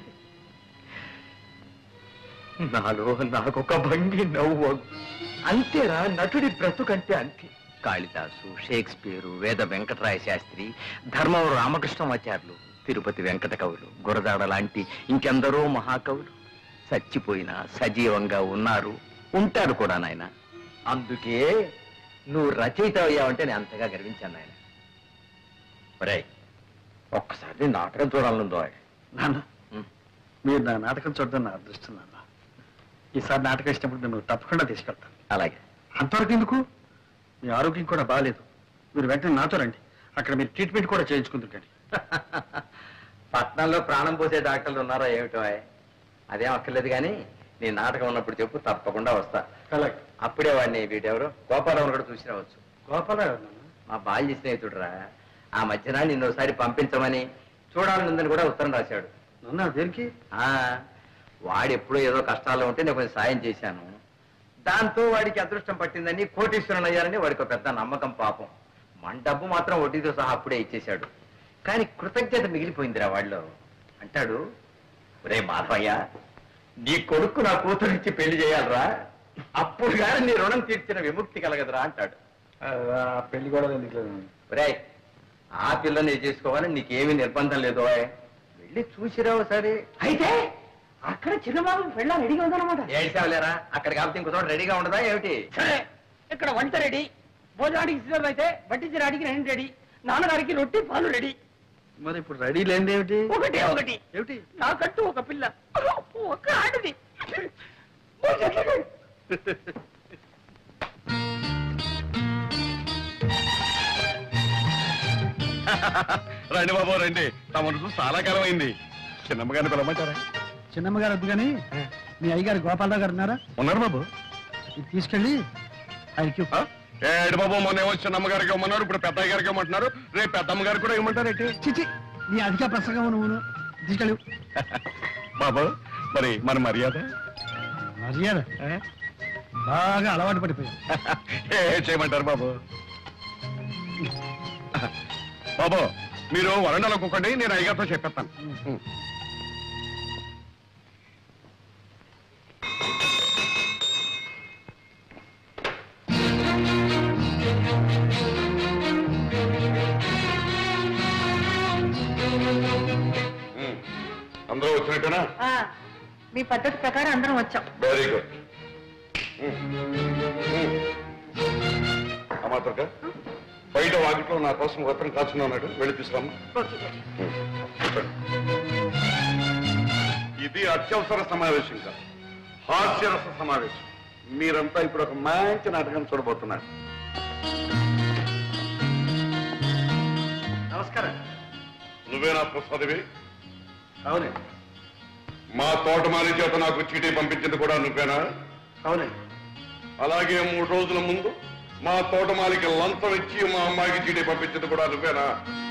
నాలో నాకొక భంగి నవ్వు. అంతేరా నటుడి బ్రతుకంటే అంతే. కాళిదాసు, షేక్స్పియరు, వేద వెంకటరాయ శాస్త్రి, ధర్మవరం రామకృష్ణమాచార్యులు, తిరుపతి వెంకట కవులు, గురదాడ లాంటి ఇంకెందరో మహాకవులు చచ్చిపోయినా సజీవంగా ఉన్నారు, ఉంటారు కూడా నాయన. అందుకే నువ్వు రచయిత అయ్యావంటే నేను అంతగా గర్వించాను నాయన. ఒరే, ఒక్కసారి నాటకం చూడాలనుందో. నాన్న, మీరు నా నాటకం చూడడం నా అదృష్టం నాన్న. ఈసారి నాటకం ఇచ్చినప్పుడు నేను తప్పకుండా తీసుకెళ్తాను. అలాగే. అంతవరకు ఎందుకు? మీ ఆరోగ్యం కూడా బాగాలేదు. మీరు వెంటనే నాతో రండి, అక్కడ మీరు ట్రీట్మెంట్ కూడా చేయించుకుందరు. కానీ పట్నంలో ప్రాణం పోసే డాక్టర్లు ఉన్నారా ఏమిటో? అదేం అక్కర్లేదు కానీ నీ నాటకం ఉన్నప్పుడు చెప్పు, తప్పకుండా వస్తా. అలాగే. అప్పుడే వాడిని వీటెవరు గోపాలరావు కూడా చూసి రావచ్చు. గోపాలరావు మా బాల్య స్నేహితుడురా. ఆ మధ్యన నిన్నోసారి పంపించమని చూడాలనుందని కూడా ఉత్తరం రాశాడు. నన్ను దేనికి? ఆ వాడు ఎప్పుడో ఏదో కష్టాల్లో ఉంటే నేను కొంచెం సాయం చేశాను. దాంతో వాడికి అదృష్టం పట్టిందని కోటీశ్వరుని అయ్యారని వాడికి ఒక పెద్ద నమ్మకం. పాపం మన డబ్బు మాత్రం వడ్డీతో సహా అప్పుడే ఇచ్చేశాడు. కానీ కృతజ్ఞత మిగిలిపోయిందిరా వాళ్ళలో. అంటాడు, రే మాధవయ్య, నీ కొడుకు నా కూతురిచ్చి పెళ్లి చేయాలరా, అప్పుడు కానీ నీ రుణం తీర్చిన విముక్తి కలగదురా అంటాడు. పెళ్లి కూడా ఎందుకు? రే, ఆ పిల్లని చేసుకోవాలని నీకేమీ నిర్బంధం లేదు. వెళ్ళి చూసిరావు సరే. అయితే అక్కడ చిన్నబాబు పెళ్ళ రెడీగా ఉందన్నమాట. ఏడ్చావులేరా, అక్కడ కాబట్టి ఇంకో చోట రెడీగా ఉండదా ఏమిటి? సరే, ఇక్కడ వంట రెడీ, భోజనానికి సిద్ధం అయితే వడ్డించడానికి రెండు రెడీ, నాన్నగారికి రొట్టి పాలు రెడీ. మరి ఇప్పుడు రెడీ లేనిది ఏమిటి? ఒకటే ఒకటి ఏమిటి? నాకంటూ ఒక పిల్ల, ఒక ఆడది. రండి బాబు రండి, తమను చూసి చాలా కాలం అయింది. చిన్నమ్మగారిని పిలవమంటారా? చిన్నమ్మగారు వద్దు కానీ మీ అయ్యగారు గోపాలరావు గారు ఉన్నారా? ఉన్నారు బాబు. ఇది తీసుకెళ్ళి ఆయనకి ఆ? ఏడు బాబు, మొన్న ఏమో చిన్నమ్మగారికి ఇవ్వమన్నారు, ఇప్పుడు పెద్దయ్య గారికి ఇవ్వమంటున్నారు, రేపు పెద్దమ్మ గారికి కూడా ఇవ్వమంటారు ఏంటి? చిచి, నీ అధిక ప్రసంగం నువ్వు తీసుకెళ్ళు. బాబు, మరి మన మర్యాద మర్యాద బాగా అలవాటు పడిపోయావు. ఏ చేయమంటారు బాబు? బాబు, మీరు వరండాలో కూకండి, నేను అయ్యగారితో చెప్పేస్తాను. అందరూ వచ్చినట్టేనా? మీ పద్ధతి ప్రకారం అందరం వచ్చాం. Very good. అమాత్రక బయట వాకిట్లో నా కోసం వస్త్రం కాచున్నాడు, వెళ్ళి తీసుకురామ్మా. ఇది అత్యవసర సమావేశం కాదు, హాస్యరస సమావేశం. మీరంతా ఇప్పుడు ఒక మంచి నాటకం చూడబోతున్నారు. నమస్కారం. నువ్వేనా ప్రసాదివి? అవునండి. మా తోటమాలి చేత నాకు చీటీ పంపించింది కూడా నువ్వేనా? అవునండి. అలాగే మూడు రోజుల ముందు మా తోటమాలికి లంచం ఇచ్చి మా అమ్మాయికి చీటీ పంపించింది కూడా నువ్వేనా?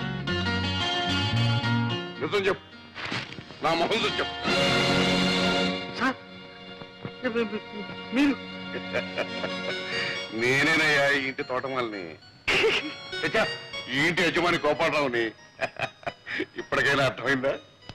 నిజం చెప్పు, నా మొహం చూసి చెప్పు. మీరు నేనేనయ్యా ఈ ఇంటి తోటమాలిని, ఈ ఇంటి యజమాని గోపాలరావుని. ఇప్పటికైనా అర్థమైందా?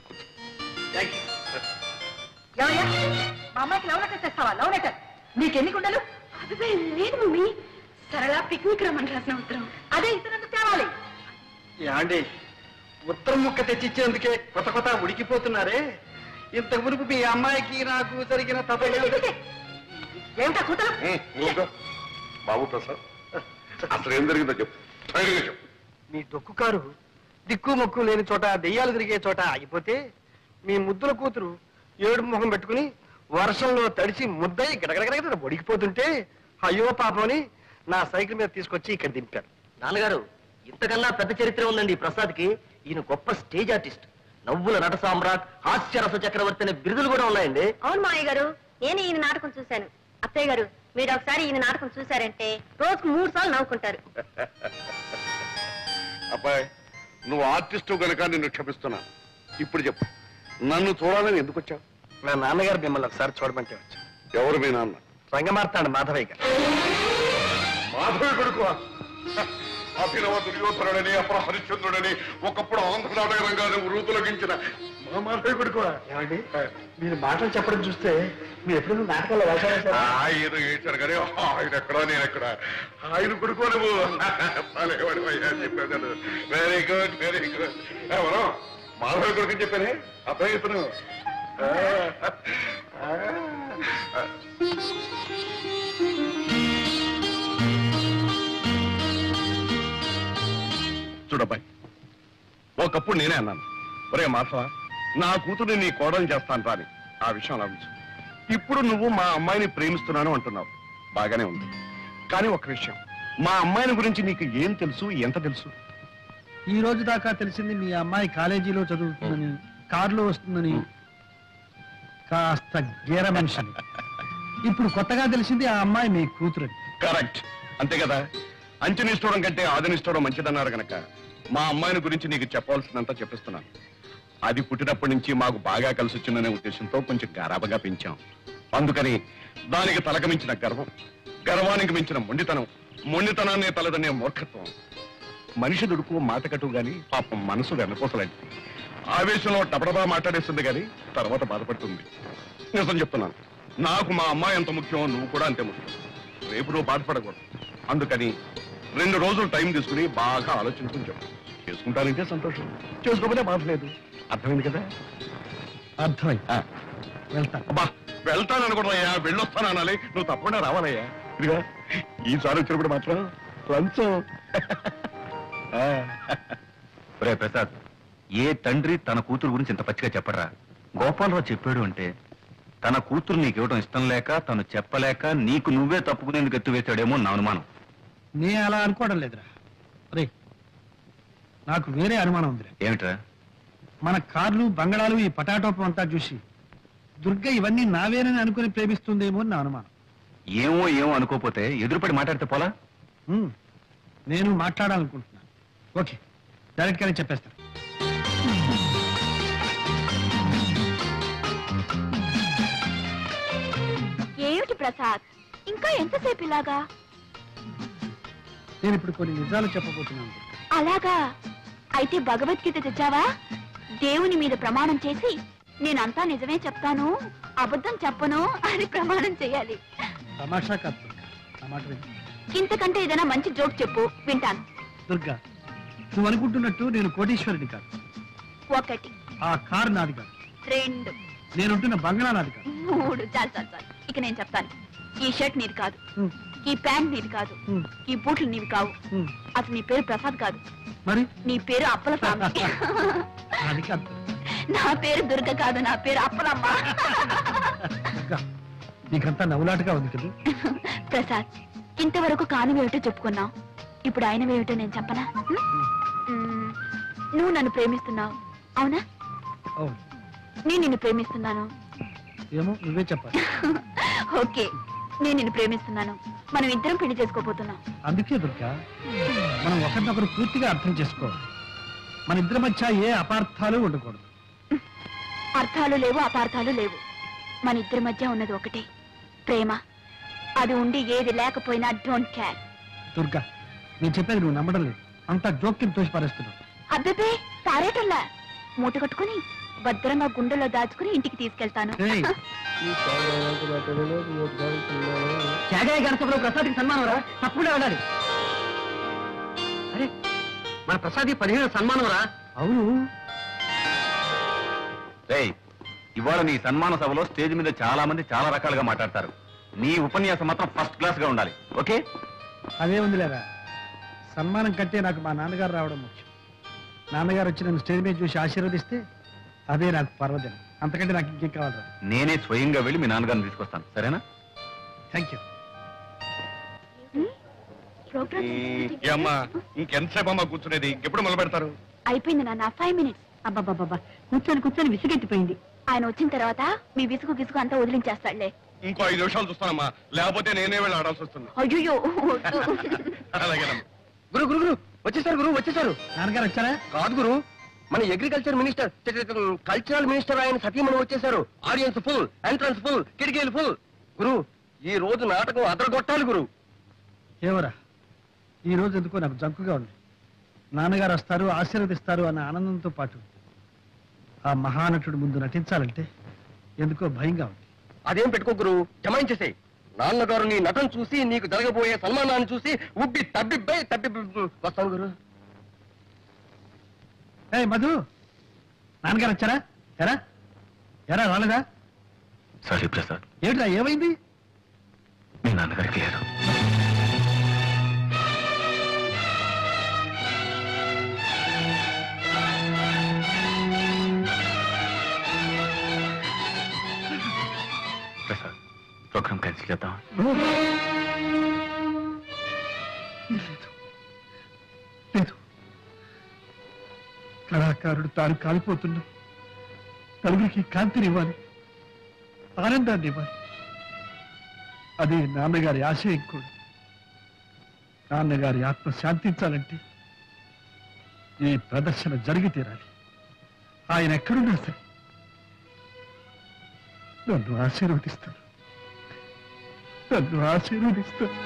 మా అమ్మాయికి లవ్ లెటర్ తెస్తావా? లవ్ లెటర్ నీకెన్ని కుండలు? అదే లేదు మమ్మీ, సరళ పిక్నిక్ రమ్మని రాసిన ఉత్తరం. అదే ఇతరులకు తేవాలి. యాండి ఉత్తరం ముక్క తెచ్చిచ్చేందుకే కొత్త కొత్త ఉడికిపోతున్నారే. ఇంత మునుపు మీ అమ్మాయికి నాకు జరిగిన తప్ప ఏమిటా కూతురు? ఉం, ఊరుకో. బాబు ప్రసాద్, అసలు ఏం జరిగిందో చెప్పు, ధైర్యంగా చెప్పు. మీ డొక్కు కారు దిక్కు మొక్కు లేని చోట దెయ్యాలు తిరిగే చోట ఆగిపోతే మీ ముద్దుల కూతురు ఏడు మొహం పెట్టుకుని వర్షంలో తడిచి ముద్దై గడగడగడ ఒడికిపోతుంటే అయ్యో పాపని నా సైకిల్ మీద తీసుకొచ్చి ఇక్కడ దింపారు. నాన్నగారు, ఇంతకన్నా పెద్ద చరిత్ర ఉందండి ప్రసాద్కి. ఈయన గొప్ప స్టేజ్ ఆర్టిస్ట్, నవ్వుల నట సామ్రాట్, హాస్యరస చక్రవర్తి అనే బిరుదులు కూడా ఉన్నాయండి. అవును మావయ్య గారు, నేను ఈయన నాటకం చూశాను. అత్తయ్య గారు, మీరు ఒకసారి ఈయన నాటకం చూశారంటే రోజుకు మూడు సార్లు నవ్వుకుంటారు. అబ్బాయి, నువ్వు ఆర్టిస్టు కనుక నిన్ను క్షమిస్తున్నాను. ఇప్పుడు చెప్పు, నన్ను చూడాలని ఎందుకు వచ్చావు? నా నాన్నగారు మిమ్మల్ని ఒకసారి చూడమంటే వచ్చాను. ఎవరు మీ నాన్న? రంగమార్తాడు మాధవయ్య గారు. మాధవి కొడుకు అభినవ దుర్యోధనుడని అపర హరిశ్చంద్రుడని ఒకప్పుడు ఆంధ్ర నాటక రంగాన్ని వృతులగించిన మా మాధవి కొడుకు. ఏమండి, మీరు మాటలు చెప్పడం చూస్తే మీరు ఎప్పుడు నాటకాల్లో వేశారా? ఆయన ఏడ్చారు కానీ ఆయన ఎక్కడా నేను ఎక్కడ. ఆయన కొడుకు నువ్వు చెప్పాను. Very good, very good. ఎవరో మాధవి కొడుకు చెప్పానే అబ్బాయి ఇతను. చూడబ్బాయి, ఒకప్పుడు నేనే అన్నాను, ఒరే మాధవ, నా కూతురు నీ కోడలు చేస్తాను రాని. ఆ విషయం ఆలోచించు. ఇప్పుడు నువ్వు మా అమ్మాయిని ప్రేమిస్తున్నాను అంటున్నావు, బాగానే ఉంది. కానీ ఒక విషయం, మా అమ్మాయిని గురించి నీకు ఏం తెలుసు, ఎంత తెలుసు? ఈ రోజు దాకా తెలిసింది మీ అమ్మాయి కాలేజీలో చదువుతుందని, కారులో వస్తుందని, కాస్త గేర మనిషిని. ఇప్పుడు కొత్తగా తెలిసింది ఆ అమ్మాయి మీ కూతురు. కరెక్ట్, అంతే కదా. అంచనిష్టం కంటే ఆదనిష్టం మంచిదన్నారు గనక మా అమ్మాయిని గురించి నీకు చెప్పవలసినంత చెప్పిస్తున్నాను. అది పుట్టినప్పటి నుంచి మాకు బాగా కలిసి వచ్చిందనే ఉద్దేశంతో కొంచెం గారాబగా పెంచాం. అందుకని దానికి తలక మించిన గర్వం, గర్వానికి మించిన మొండితనం, మొండితనాన్ని తలదనే మూర్ఖత్వం. మనిషి దుడుకు మాటకట్టు గాని పాపం మనసు వెనపోసలాంటి. ఆవేశంలో టపడబా మాట్లాడేస్తుంది గాని తర్వాత బాధపడుతుంది. నిజం చెప్తున్నాను, నాకు మా అమ్మాయి ఎంత ముఖ్యం, నువ్వు కూడా అంతే ముఖ్యం. రేపు నువ్వు బాధపడకూడదు. అందుకని రెండు రోజులు టైం తీసుకుని బాగా ఆలోచించుకుని చెప్పు. చేసుకుంటానంటే సంతోషం, చేసుకోకపోతే బాధ లేదు. అర్థమైంది కదా? అర్థమైంది. వెళ్తా. అబ్బా, వెళ్తాననుకున్నాయ్యా, వెళ్ళొస్తాను అనాలి. నువ్వు తప్పకుండా రావాలయ్యా. ఇదిగా ఈసారి వచ్చినప్పుడు మాత్రం లంచం. రే ప్రసాద్, ఏ తండ్రి తన కూతురు గురించి ఇంత పచ్చిగా చెప్పరా? గోపాలరావు చెప్పాడు అంటే తన కూతురు నీకు ఇవ్వడం ఇష్టం లేక, తను చెప్పలేక నీకు నువ్వే తప్పుకునేందుకు ఎత్తువేశాడేమో నా అనుమానం. నే అలా అనుకోవడం లేదురా. రే, నాకు వేరే అనుమానం ఉందిరా. ఏమిట్రా? మన కార్లు, బంగళాలు, ఈ పటాటోపం అంతా చూసి దుర్గ ఇవన్నీ నావేనని అనుకుని ప్రేమిస్తుందేమో అని నా అనుమానం. ఏమో ఏమో అనుకోపోతే ఎదురుపడి మాట్లాడితే పోలా? ఉమ్, నేను మాట్లాడాలనుకుంటున్నాను. ఓకే, డైరెక్ట్ గానే చెప్పేస్తాను. ఏమిటి ప్రసాద్, ఇంకా ఎంతసేపు ఇలాగా? నేను ఇప్పుడు కొన్ని నిజాలు చెప్పబోతున్నాను. అలాగా? అయితే భగవద్గీత తెచ్చావా? దేవుని మీద ప్రమాణం చేసి నేనంతా నిజమే చెప్తాను, అబద్ధం చెప్పను అని ప్రమాణం చేయాలి. తమాషా కాదు దుర్గా, నా మాట విను. ఇంతకంటే ఏదైనా మంచి జోక్ చెప్పు, వింటాను. దుర్గా, నువ్వు అనుకుంటున్నట్టు నేను కోటీశ్వరుడి కాదు. ఒకటి. ఆ కారు నాది కాదు. రెండు. నేనుంటున్న బంగ్లా నాది కాదు. మూడు. చాలు చాలు చాలు. ఇక నేను చెప్తాను. ఈ షర్ట్ నీది కాదు, ఈ ప్యాంట్ నీది కాదు, ఈ బూట్లు నీవి కావు. అసలు నీ పేరు ప్రసాద్ కాదు, మరి నీ పేరు అప్పల స్వామి. అది కాదు. నా పేరు దుర్గ కాదు, నా పేరు అప్పలమ్మ. నీకంతా నవ్వులాటగా ఉంది కదా. ప్రసాద్, ఇంతవరకు కానివేమిటో చెప్పుకున్నావు, ఇప్పుడు ఆయనవేమిటో నేను చెప్పనా? మ్మ్, నువ్వు నన్ను ప్రేమిస్తున్నావు, అవునా? అవును. నేను నిన్ను ప్రేమిస్తున్నాను. ఏమో నువ్వే చెప్పాలి. ఓకే, నేను నిన్ను ప్రేమిస్తున్నాను. మనం ఇద్దరం పెళ్లి చేసుకోబోతున్నాం. అందుకే దుర్గా, మనం ఒకరినొకరు పూర్తిగా అర్థం చేసుకోవాలి. మన ఇద్దరి మధ్య ఏ అపార్థాలు ఉండకూడదు. అర్థాలు లేవు, అపార్థాలు లేవు. మన ఇద్దరి మధ్య ఉన్నది ఒకటే, ప్రేమ. అది ఉండి ఏది లేకపోయినా డోంట్ కేర్. దుర్గా, నేను చెప్పేది నువ్వు నమ్మడం లేదు. అంతా జోక్యం తోసి పారేస్తున్నావు. అబ్బే పారేటల్లా, మూట కట్టుకుని భద్రంగా గుండెలో దాచుకుని ఇంటికి తీసుకెళ్తాను. గణసభలో ప్రసాద్కి సన్మానం రా, తప్పకుండా వెళ్ళాలి. అరే, మన ప్రసాద్ పదిహేను సన్మానం రా. అవును. రేయ్, ఇవాళ నీ సన్మాన సభలో స్టేజ్ మీద చాలా మంది చాలా రకాలుగా మాట్లాడతారు. నీ ఉపన్యాసం మాత్రం ఫస్ట్ క్లాస్ గా ఉండాలి. ఓకే? అదే ఉందిలేరా, సన్మానం కంటే నాకు మా నాన్నగారు రావడం ముఖ్యం. నాన్నగారు వచ్చి నన్ను స్టేజ్ మీద చూసి ఆశీర్వదిస్తే అదే నాకు పర్వదినం. అంతకంటే నాకు ఇంకేం కావాలి? నేనే స్వయంగా వెళ్ళి మీ నాన్నగారిని తీసుకొస్తాను, సరేనా? Thank you. అమ్మా, ఇంకెంతసేపు అమ్మా కూర్చునేది? ఎప్పుడు మొదలు పెడతారు? అయిపోయింది నాన్న, ఫైవ్ మినిట్స్. అబ్బాబాబా, కూర్చొని కూర్చొని విసిగెత్తిపోయింది. ఆయన వచ్చిన తర్వాత మీ విసుగు విసుగు అంతా వదిలించేస్తాడులే. ఇంకో ఐదు నిమిషాలు చూస్తానమ్మా, లేకపోతే నేనే వెళ్ళి ఆడాల్సి వస్తుంది. అయ్యో, అలాగేనమ్మా. గురు గురు గురు వచ్చేసారు, గురు వచ్చేసారు. నాన్నగారు వచ్చారా? కాదు గురు, మన అగ్రికల్చర్ మినిస్టర్, కల్చరల్ మినిస్టర్ ఆయన సతీమణి వచ్చేసారు. ఆడియన్స్ ఫుల్, ఎంట్రన్స్ ఫుల్, కిటికీలు ఫుల్. గురు, ఈ రోజు నాటకం అదరగొట్టాలి గురు. ఏవరా, ఈ రోజు ఎందుకో నాకు జంకుగా ఉంది. నాన్నగారు వస్తారు, ఆశీర్వదిస్తారు అన్న ఆనందంతో పాటు ఆ మహానటుడు ముందు నటించాలంటే ఎందుకో భయంగా ఉంది. అదేం పెట్టుకో గురు, జమాయించేసే. నాన్నగారు నీ నటన చూసి, నీకు జరగబోయే సన్మానాన్ని చూసి ఉబ్బి తబ్బిబ్బై తబ్బి వస్తాను గురు. ఏ మధు, నాన్నగారు వచ్చారా? ఎరా ఎరా రాలేదా? సారీ ప్రసాద్. ఏమిట్రా, ఏమైంది? మీ నాన్నగారికి లేదు. ప్రసాద్, ప్రోగ్రామ్ క్యాన్సిల్ చేద్దాం. లేదు లేదు, కళాకారుడు తాను కాలిపోతున్నా నలుగురికి కాంతినివ్వాలి, ఆనందాన్ని ఇవ్వాలి. అదే నాన్నగారి ఆశయం కూడా. నాన్నగారి ఆత్మ శాంతించాలంటే ఈ ప్రదర్శన జరిగి తీరాలి. ఆయన ఎక్కడున్నా సరే నన్ను ఆశీర్వదిస్తాను, నన్ను ఆశీర్వదిస్తాను.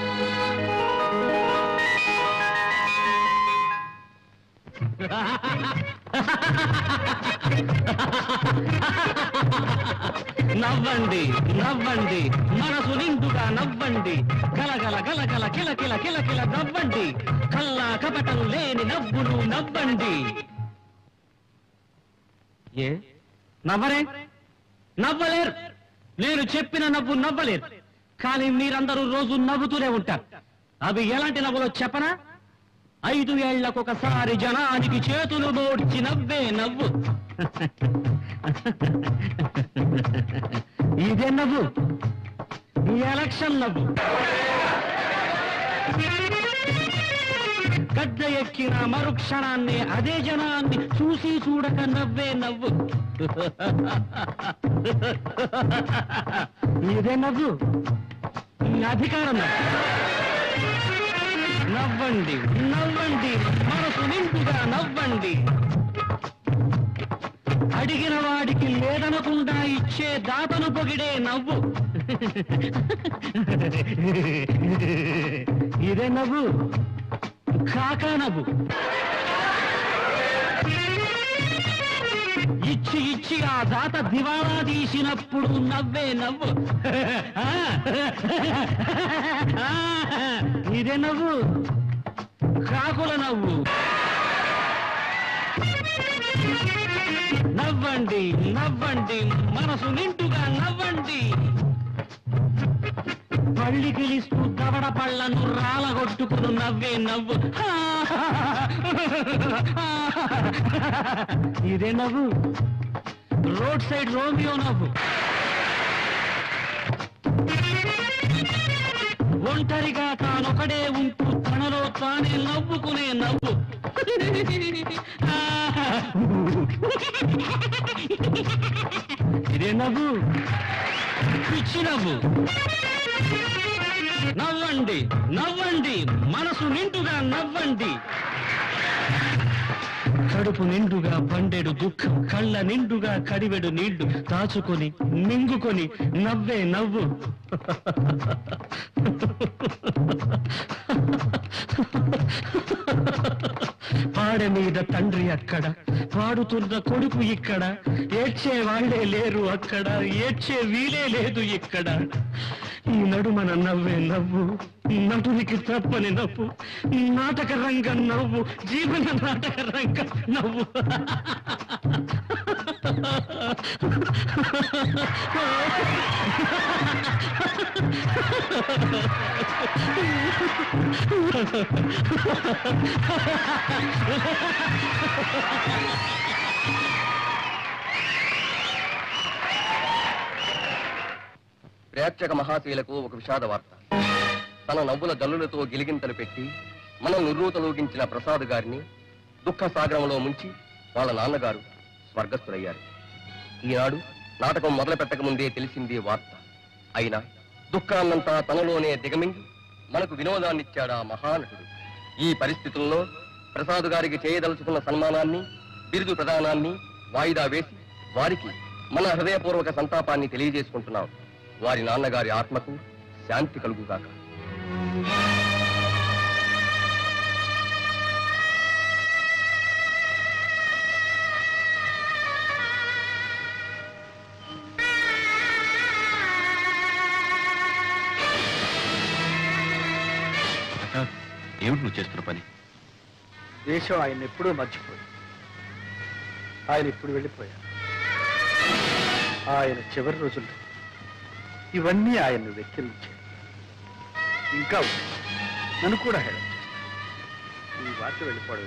నవ్వండి నవ్వండి, మనసు నిండుగా నవ్వండి, గలగల గలగల కిల కిల కిల కిల నవ్వండి, కల్లా కపటం లేని నవ్వులు నవ్వండి. ఏ నవ్వరే? నవ్వలేరు. నేను చెప్పిన నవ్వు నవ్వలేరు, కానీ మీరందరూ రోజు నవ్వుతూనే ఉంటారు. అవి ఎలాంటి నవ్వులో చెప్పనా? ఐదు ఏళ్లకొకసారి జనానికి చేతులు మోడ్చి నవ్వే నవ్వు. ఇదే నవ్వు, ఈ ఎలక్షన్ నవ్వు. గడ్డ ఎక్కిన మరుక్షణాన్ని అదే జనాన్ని చూసి చూడక నవ్వే నవ్వు. ఇదే నవ్వు, ఈ అధికారం నవ్వు. నవ్వండి నవ్వండి, మనసు నింపుగా నవ్వండి. అడిగిన వాడికి లేదనకుండా ఇచ్చే దాతను పొగిడే నవ్వు. ఇదే నవ్వు, కాకా నవ్వు. ఇచ్చి ఇచ్చి ఆ దాత దివాలా తీసినప్పుడు నవ్వే నవ్వు. ఇదే నవ్వు, కాకుల నవ్వు. నవ్వండి నవ్వండి మనసు నిండుగా నవ్వండి. పళ్ళి గిలిస్తూ దవడ పళ్ళను రాలగొట్టుకుని నవ్వే నవ్వు. ఇదే నవ్వు, రోడ్ సైడ్ రోమియో నవ్వు. ఒంటరిగా తానొకడే ఉంటూ తనలో తానే నవ్వుకునే నవ్వు. ఇదే నవ్వు, పిచ్చి నవ్వు. నవ్వండి నవ్వండి మనసు నిండుగా నవ్వండి. కడుపు నిండుగా పండెడు దుఃఖం, కళ్ళ నిండుగా కడివెడు నీళ్లు దాచుకొని మింగుకొని నవ్వే నవ్వు. పాడ మీద తండ్రి అక్కడ, పాడుతున్న కొడుకు ఇక్కడ, ఏడ్చే వాళ్లే లేరు అక్కడ, ఏడ్చే వీలే లేదు ఇక్కడ. ఈ నడుమన నవ్వే నవ్వు, నటునికి తప్పని నవ్వు, నాటక రంగం నవ్వు, జీవన నాటక రంగం నవ్వు. ప్రేక్షక మహాశీలకు ఒక విషాద వార్త. తన నవ్వుల జల్లులతో గిలిగింతలు పెట్టి మనం నిర్రూతలూగించిన ప్రసాద్ గారిని దుఃఖ సాగరంలో ముంచి వాళ్ళ నాన్నగారు స్వర్గస్థులయ్యారు. ఈనాడు నాటకం మొదలు పెట్టక ముందే తెలిసింది వార్త. అయినా దుఃఖాన్నంతా తనలోనే దిగమింగి మనకు వినోదాన్నిచ్చాడా మహానటుడు. ఈ పరిస్థితుల్లో ప్రసాద్ గారికి చేయదలుచుకున్న సన్మానాన్ని, బిరుదు ప్రదానాన్ని వాయిదా వేసి వారికి మన హృదయపూర్వక సంతాపాన్ని తెలియజేసుకుంటున్నాం. వారి నాన్నగారి ఆత్మకు శాంతి కలుగుగాక. ఏమిటి నువ్వు చేస్తున్న పని? దేశం ఆయన ఎప్పుడూ మర్చిపోయింది. ఆయన ఇప్పుడు వెళ్ళిపోయారు. ఆయన చివరి రోజుల్లో ఇవన్నీ ఆయన్ను వెక్కిరించాయి. ఇంకా ఉంది. నన్ను కూడా హేళన చేస్తాను. ఈ వార్త వెళ్ళిపోవడం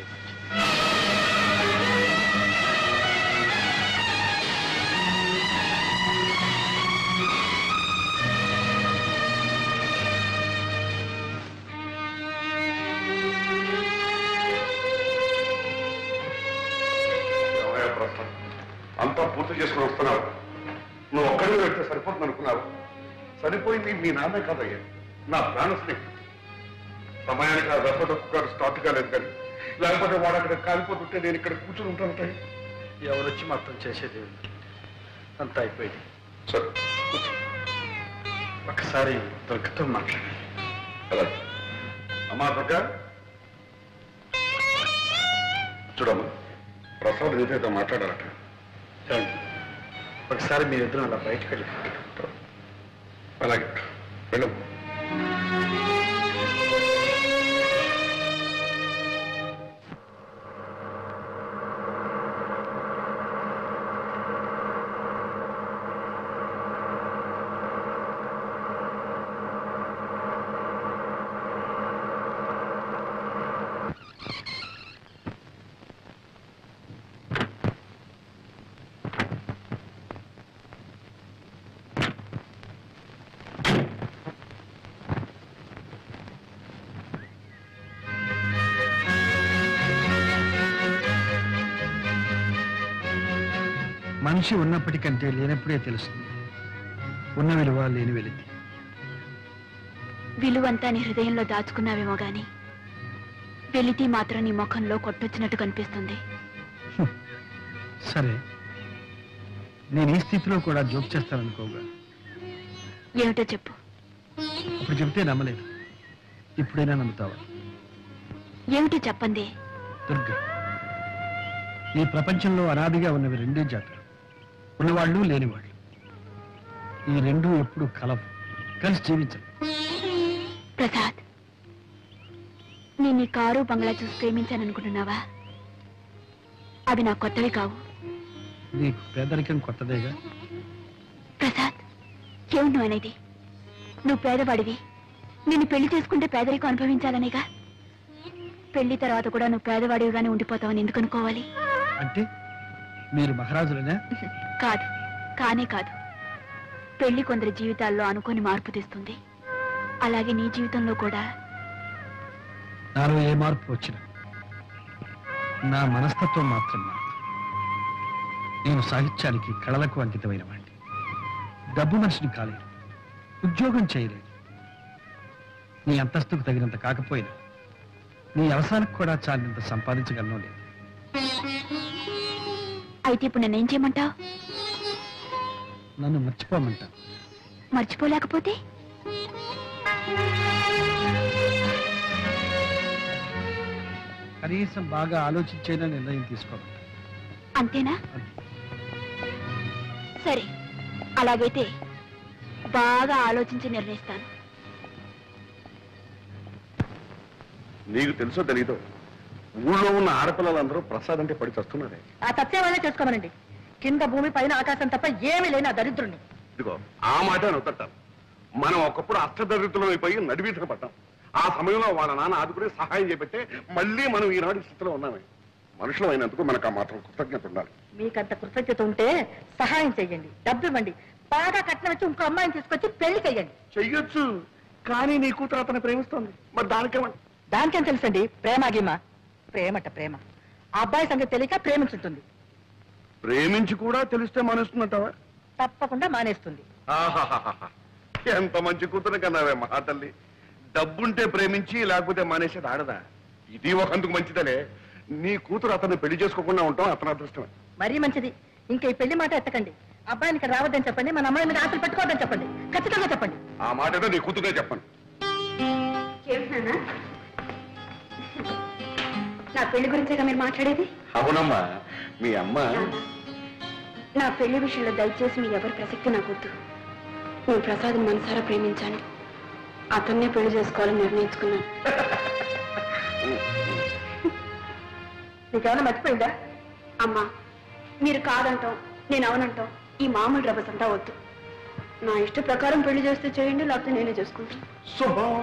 అంతా పూర్తి చేసుకుని వస్తున్నావు. నువ్వు ఒక్కడిని వెళ్తే సరిపోతుంది అనుకున్నావు. సరిపోయింది మీ నాన్నే కాదయ్యా, నా ప్రాణ స్నేహితుడు. సమయానికి ఆ రసదక్కు గారు స్టార్ట్ కాలేదు కానీ, లేకపోతే వాడు అక్కడ కాలిపోతుంటే నేను ఇక్కడ కూర్చుని ఉంటాను. ఎవరొచ్చి మొత్తం చేసేది అంతా అయిపోయింది. సరే ఒకసారి దుర్గతో మాట్లాడాలి. అలా అమ్మా దుర్గా, చూడమ్మా, ప్రసాద్ నీతో మాట్లాడాలట. ఒకసారి మీరిద్దరం అలా బయటకు వెళ్ళిపోతారు. అలాగే వెళ్ళము. మనిషి ఉన్నప్పటికంటే లేనప్పుడే తెలుస్తుంది ఉన్న విలువ లేని వెలితి. విలువంతా నీ హృదయంలో దాచుకున్నావేమో గాని వెలితి మాత్రం నీ ముఖంలో కొట్టొచ్చినట్టు కనిపిస్తుంది. సరే, నేను ఈ స్థితిలో కూడా జోక్ చేస్తాననుకోగా. ఏమిటో చెప్పు. అప్పుడు చెప్తే నమ్మలేదు, ఇప్పుడైనా నమ్ముతావా? ఏమిటో చెప్పండి. దుర్గా, ఈ ప్రపంచంలో అనాదిగా ఉన్నవి రెండే జాతులు, ఉన్నవాళ్ళు లేనివాళ్ళు. ఈ రెండు ఎప్పుడు కలవు, కలిసి జీవించరు. ప్రసాద్, నేను నీ కారు బంగ్లా చూసి ప్రేమించాననుకుంటున్నావా? అవి నాకు కొత్తవి కావు. నీకు పేదరికం కొత్తదేగా. ప్రసాద్, ఏమి నువ్వు అనేది? నువ్వు పేదవాడివి, నిన్ను పెళ్లి చేసుకుంటే పేదరికం అనుభవించాలనేగా. పెళ్లి తర్వాత కూడా నువ్వు పేదవాడివిగానే ఉండిపోతావని ఎందుకు అనుకోవాలి? అంటే మీరు మహారాజులనే? కాదు, కానే కాదు. పెళ్లి కొందరి జీవితాల్లో అనుకోని మార్పు తెస్తుంది. అలాగే నీ జీవితంలో కూడా. నాలో ఏ మార్పు వచ్చినా నా మనస్తత్వం మాత్రం మారుతుంది. నేను సాహిత్యానికి, కళలకు అంకితమైన వాడిని. డబ్బు మనిషిని కాలేదు, ఉద్యోగం చేయలేదు. నీ అంతస్తుకు తగినంత కాకపోయినా నీ అవసరానికి కూడా చాలినంత సంపాదించగలను లేదు. అయితే ఇప్పుడు నేనేం చేయమంటావు? నన్ను మర్చిపోమంటా. మర్చిపోలేకపోతే? కనీసం బాగా ఆలోచించేనా నిర్ణయం తీసుకోమంటా. అంతేనా? సరే, అలాగైతే బాగా ఆలోచించి నిర్ణయిస్తాను. నీకు తెలుసో తెలీదో, ఊళ్ళో ఉన్న ఆడపిల్లలందరూ ప్రసాద్ అంటే పడి చస్తున్నారే. ఆ సత్యం వల్లే చేసుకోమనండి. కింద భూమి పైన ఆకాశం తప్ప ఏమీ లేని ఆ దరిద్రుణ్ణి. ఇదిగో ఆ మాట నొత్తట్టాను. మనం ఒకప్పుడు అష్టదరిద్రులం అయిపోయి నడివీధన పడ్డాం. ఆ సమయంలో వాళ్ళ నాన్న ఆదుకుని సహాయం చేపెట్టే మళ్ళీ మనం ఈనాడు స్థితిలో ఉన్నామే. మనుషులు అయినందుకు మనకు ఆ మాత్రం కృతజ్ఞత ఉండాలి. మీకంత కృతజ్ఞత ఉంటే సహాయం చెయ్యండి, డబ్బు ఇవ్వండి, బాగా కట్నం వచ్చి ఇంకో అమ్మాయిని తీసుకొచ్చి పెళ్లి చెయ్యండి. చెయ్యొచ్చు, కానీ నీ కూతురు అతను ప్రేమిస్తోంది. మరి దానికేమని? దానికేం తెలుసండి? ప్రేమ గిమ్మ. ప్రేమట ప్రేమ. ఆ అబ్బాయి సంగతి తెలియక ప్రేమించుంటుంది. ప్రేమించి కూడా తెలిస్తే మానేస్తుందంటావా? తప్పకుండా మానేస్తుంది. ఆహాహాహా, ఎంత మంచి కూతురు కన్నావే మహా తల్లి. డబ్బుంటే ప్రేమించి లేకపోతే మానేసేది ఆడదా? ఇది ఒకందుకు మంచిదలే. నీ కూతురు అతన్ని పెళ్లి చేసుకోకుండా ఉంటాం అతని అదృష్టమే. మరీ మంచిది. ఇంకా ఈ పెళ్లి మాట ఎత్తకండి. అబ్బాయిని ఇక్కడ రావద్దని చెప్పండి, మన అమ్మాయి మీద ఆశలు పెట్టుకోవద్దని చెప్పండి. ఖచ్చితంగా చెప్పండి. ఆ మాట ఏదో నీ కూతురే చెప్పండి. నా పెళ్లి గురించేగా మీరు మాట్లాడేది? అవునమ్మా, మీ అమ్మ. నా పెళ్లి విషయంలో దయచేసి మీ ఎవరి ప్రసక్తి నాకొద్దు. నేను ప్రసాద్ మనసారా ప్రేమించాను. అతన్నే పెళ్లి చేసుకోవాలని నిర్ణయించుకున్నాను. నీకేమైనా మర్చిపోయిందా? అమ్మా, మీరు కాదంటాం, నేను అవునంటాం, ఈ మామూలు రభస అంతా వద్దు. నా ఇష్ట ప్రకారం పెళ్లి చేస్తే చేయండి, లేకపోతే నేనే చేసుకుంటాను. శుభం.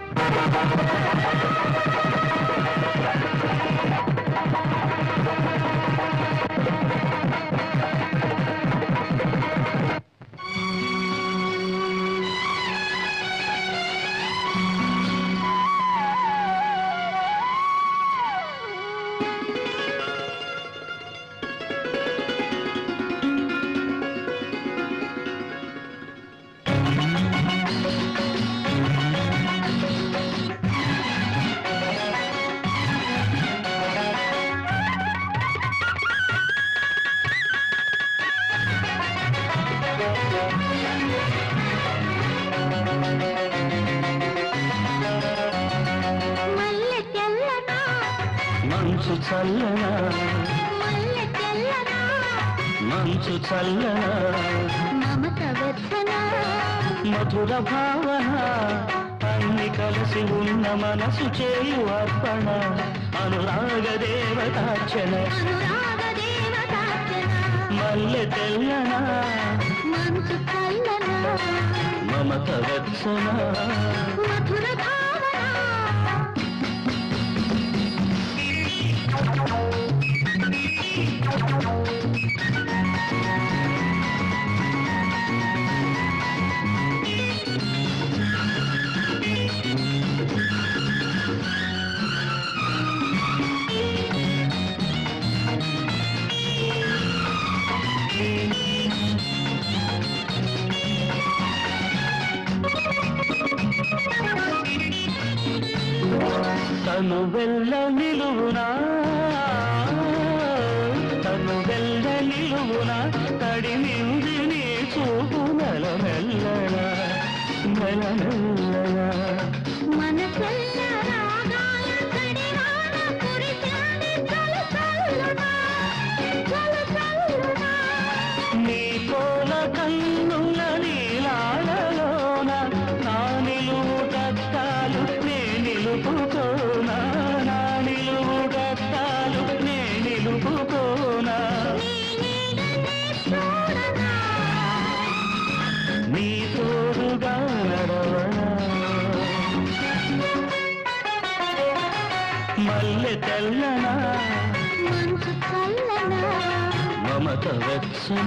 మంచు చల్లనా, మంచు చల్లనా, మధుర భావన, అన్ని కలిసి ఉన్న మనసు చేయు అర్పణ, అనురాగ దేవతార్చన, మల్లె తెల్లనా, మంచు చల్లనా, మమత వత్సన, మధుర తను వెళ్ళ నిలువునా, తను వెళ్ళ నిలువునా, తడి నింది నీ చూపు నెల మెల్లనా, నెల మెల్లనా, నీ కోల కన్నుల నీలాలలోన నా నిలువు కష్టాలు నే నిలుపుకోనా, నా నిలువు కష్టాలు నే నిలుపుకో మమత వెచ్చన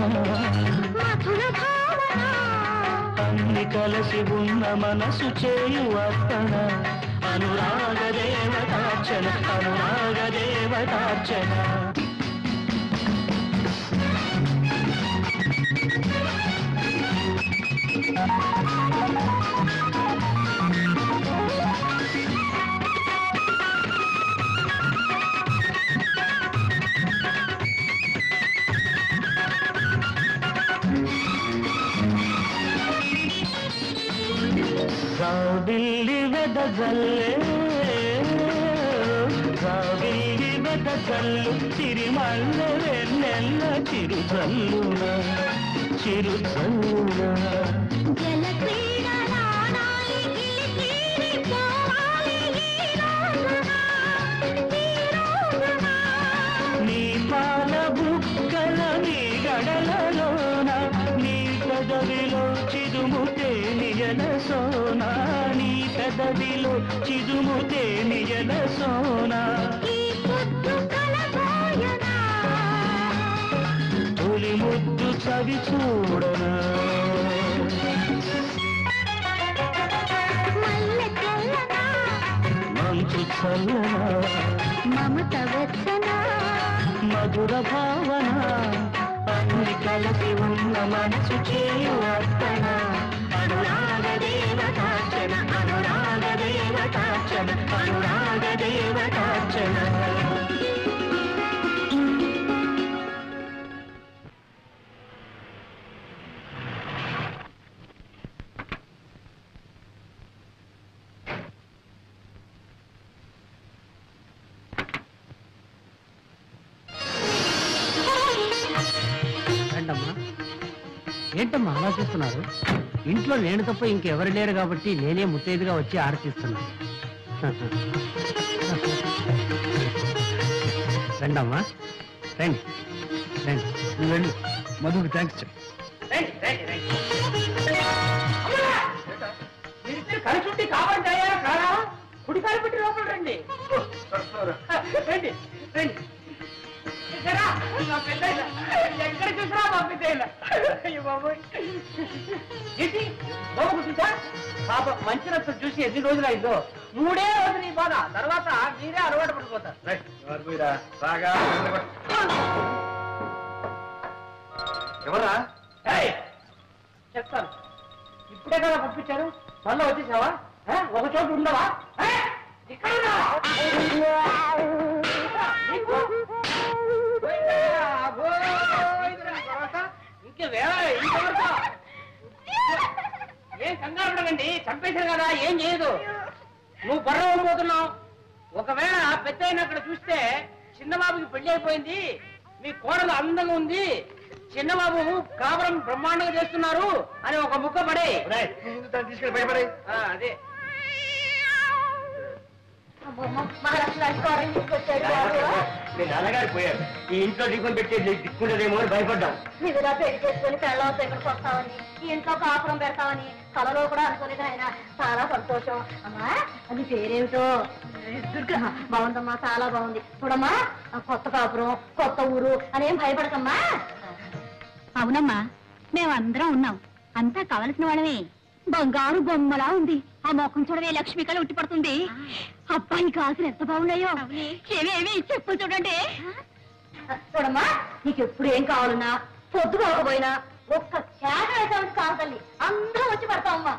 అన్ని కలిసి ఉన్న మనసు చేయు అర్పణ అనురాగ దేవతార్చన అనురాగ దేవతార్చన రావిల్లి వెదజల్లే రావిల్లి వెదజల్లు సిరిమల్ల వెన్నెల్ల చిరుజల్లున చిరుజల్లున నీ పాల బుక్కల నీ గడలలోన నీ పెదవిలో చిదుముతే నిజల సోనా నీ పెదవిలో చిదుముతే నిజల సోనా తొలి ముద్దు చవి చూడనా మంచు చల్లనా మమత వెచ్చన మధుర భావన అన్ని కలిసి ఉన్న మనసు చేయు అర్పణ అనురాగ దేవతార్చన అనురాగ దేవతార్చన అనురాగ దేవతార్చన ఏంటమ్మా ఆలోచిస్తున్నారు? ఇంట్లో నేను తప్ప ఇంకెవరు లేరు కాబట్టి నేనే ముత్తైదుగా వచ్చి ఆరతిస్తున్నాను. రండమ్మా రండి రండి నువ్వు వెళ్ళు మధుకి థ్యాంక్స్ చెప్పు. కలిసి కాపాడాయా కారా కుడి కాలు పెట్టి లోపల రండి రండి రండి ఎక్కడ చూసినా మా పెద్ద చూసా పాప మంచి రక్తం చూసి ఎన్ని రోజులు అయిందో మూడే రోజులు ఈ బాధ తర్వాత మీరే అలవాటు పడిపోతారు. ఎవరా చెప్తాను ఇప్పుడే కదా పంపించారు మళ్ళీ వచ్చేసావా? ఒక చోటు ఉండవా? ఇక్కడ ఇంకే ఇంకెవరితో ఏం కంగారు ఉండకండి, చంపేశారు కదా ఏం చేయదు. నువ్వు బర్ర ఉండిపోతున్నావు. ఒకవేళ పెద్ద అక్కడ చూస్తే చిన్నబాబుకి పెళ్లి అయిపోయింది, మీ కోడలు అందంగా ఉంది, చిన్నబాబు కాపురం బ్రహ్మాండంగా చేస్తున్నారు అని ఒక ముక్క పడే తీసుకెళ్ళి భయపడే అదే మీ నాన్నగారు పోయారు. ఈ ఇంట్లో దిక్కుని పెట్టి దిక్కుంటదేమో అని భయపడ్డాం. నిధులా పెళ్లి చేసుకుని పెళ్ళవతో ఇక్కడికి వస్తామని ఈ ఇంట్లో కాపురం పెడతామని కలలో కూడా అనుకోలేదు ఆయన. చాలా సంతోషం. అమ్మా అది పేరేమిటో? దుర్గా. బాగుందమ్మా, చాలా బాగుంది. చూడమ్మా కొత్త కాపురం కొత్త ఊరు అనేం భయపడకమ్మా. అవునమ్మా మేమందరం ఉన్నాం, అంతా కావలసిన వాళ్ళమే. బంగారు బొమ్మలా ఉంది. ఆ మొఖం చూడవే లక్ష్మి కళ ఉట్టి పడుతుంది. అబ్బాయి కాసులు ఎంత బాగున్నాయో. ఏమేమి చెప్పు చూడండి. చూడమ్మా నీకు ఎప్పుడు ఏం కావాలన్నా పొద్దు కాకపోయినా ఒక్క చేట వేసామని కాదు తల్లి, అందరం వచ్చి పడతామమ్మా.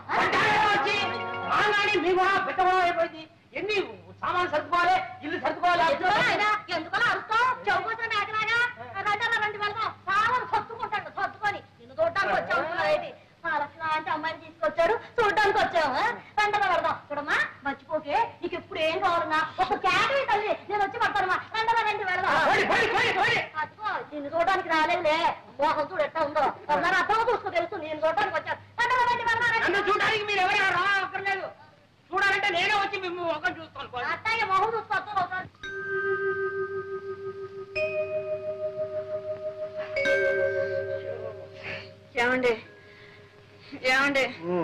అయిపోయింది. ఎన్ని సామాన్లు సర్దుకోవాలి, ఇల్లు సర్దుకోవాలి. ఎందుకలా అరుస్తావు? చెవుకోసం మేకలాగా రండి రండి వెళ్దాం. చాలా సర్దుకుంటాడు, సర్దుకొని నిన్ను చూడటానికి వచ్చావు. లాంటి అమ్మాయిని తీసుకొచ్చాడు, చూడడానికి వచ్చాము. వెంటనే పడదాం. చూడమ్మా మర్చిపోకే, నీకు ఎప్పుడు ఏం కావాలన్నా ఒక క్యాటరీ తల్లి నేను వచ్చి పడతానమ్మా. వెంటనే రండి వెళ్దాం. అదిగో నిన్ను చూడడానికి రాలేదులే, మోహం చూడు ఎట్టా ఉందో. ఒకసారి అర్థం చూసుకో, తెలుసు నేను చూడడానికి వచ్చాను. వెంటనే రండి వెళ్దాం. చూడడానికి మీరు ఎవరైనా రా అక్కర్లేదు, చూడాలంటే నేనే వచ్చి మేము ఒక చూసుకోవాలి. అత్తయ్య మొహం చూసుకోవచ్చు ఒకసారి. ఏమండి ఏమండి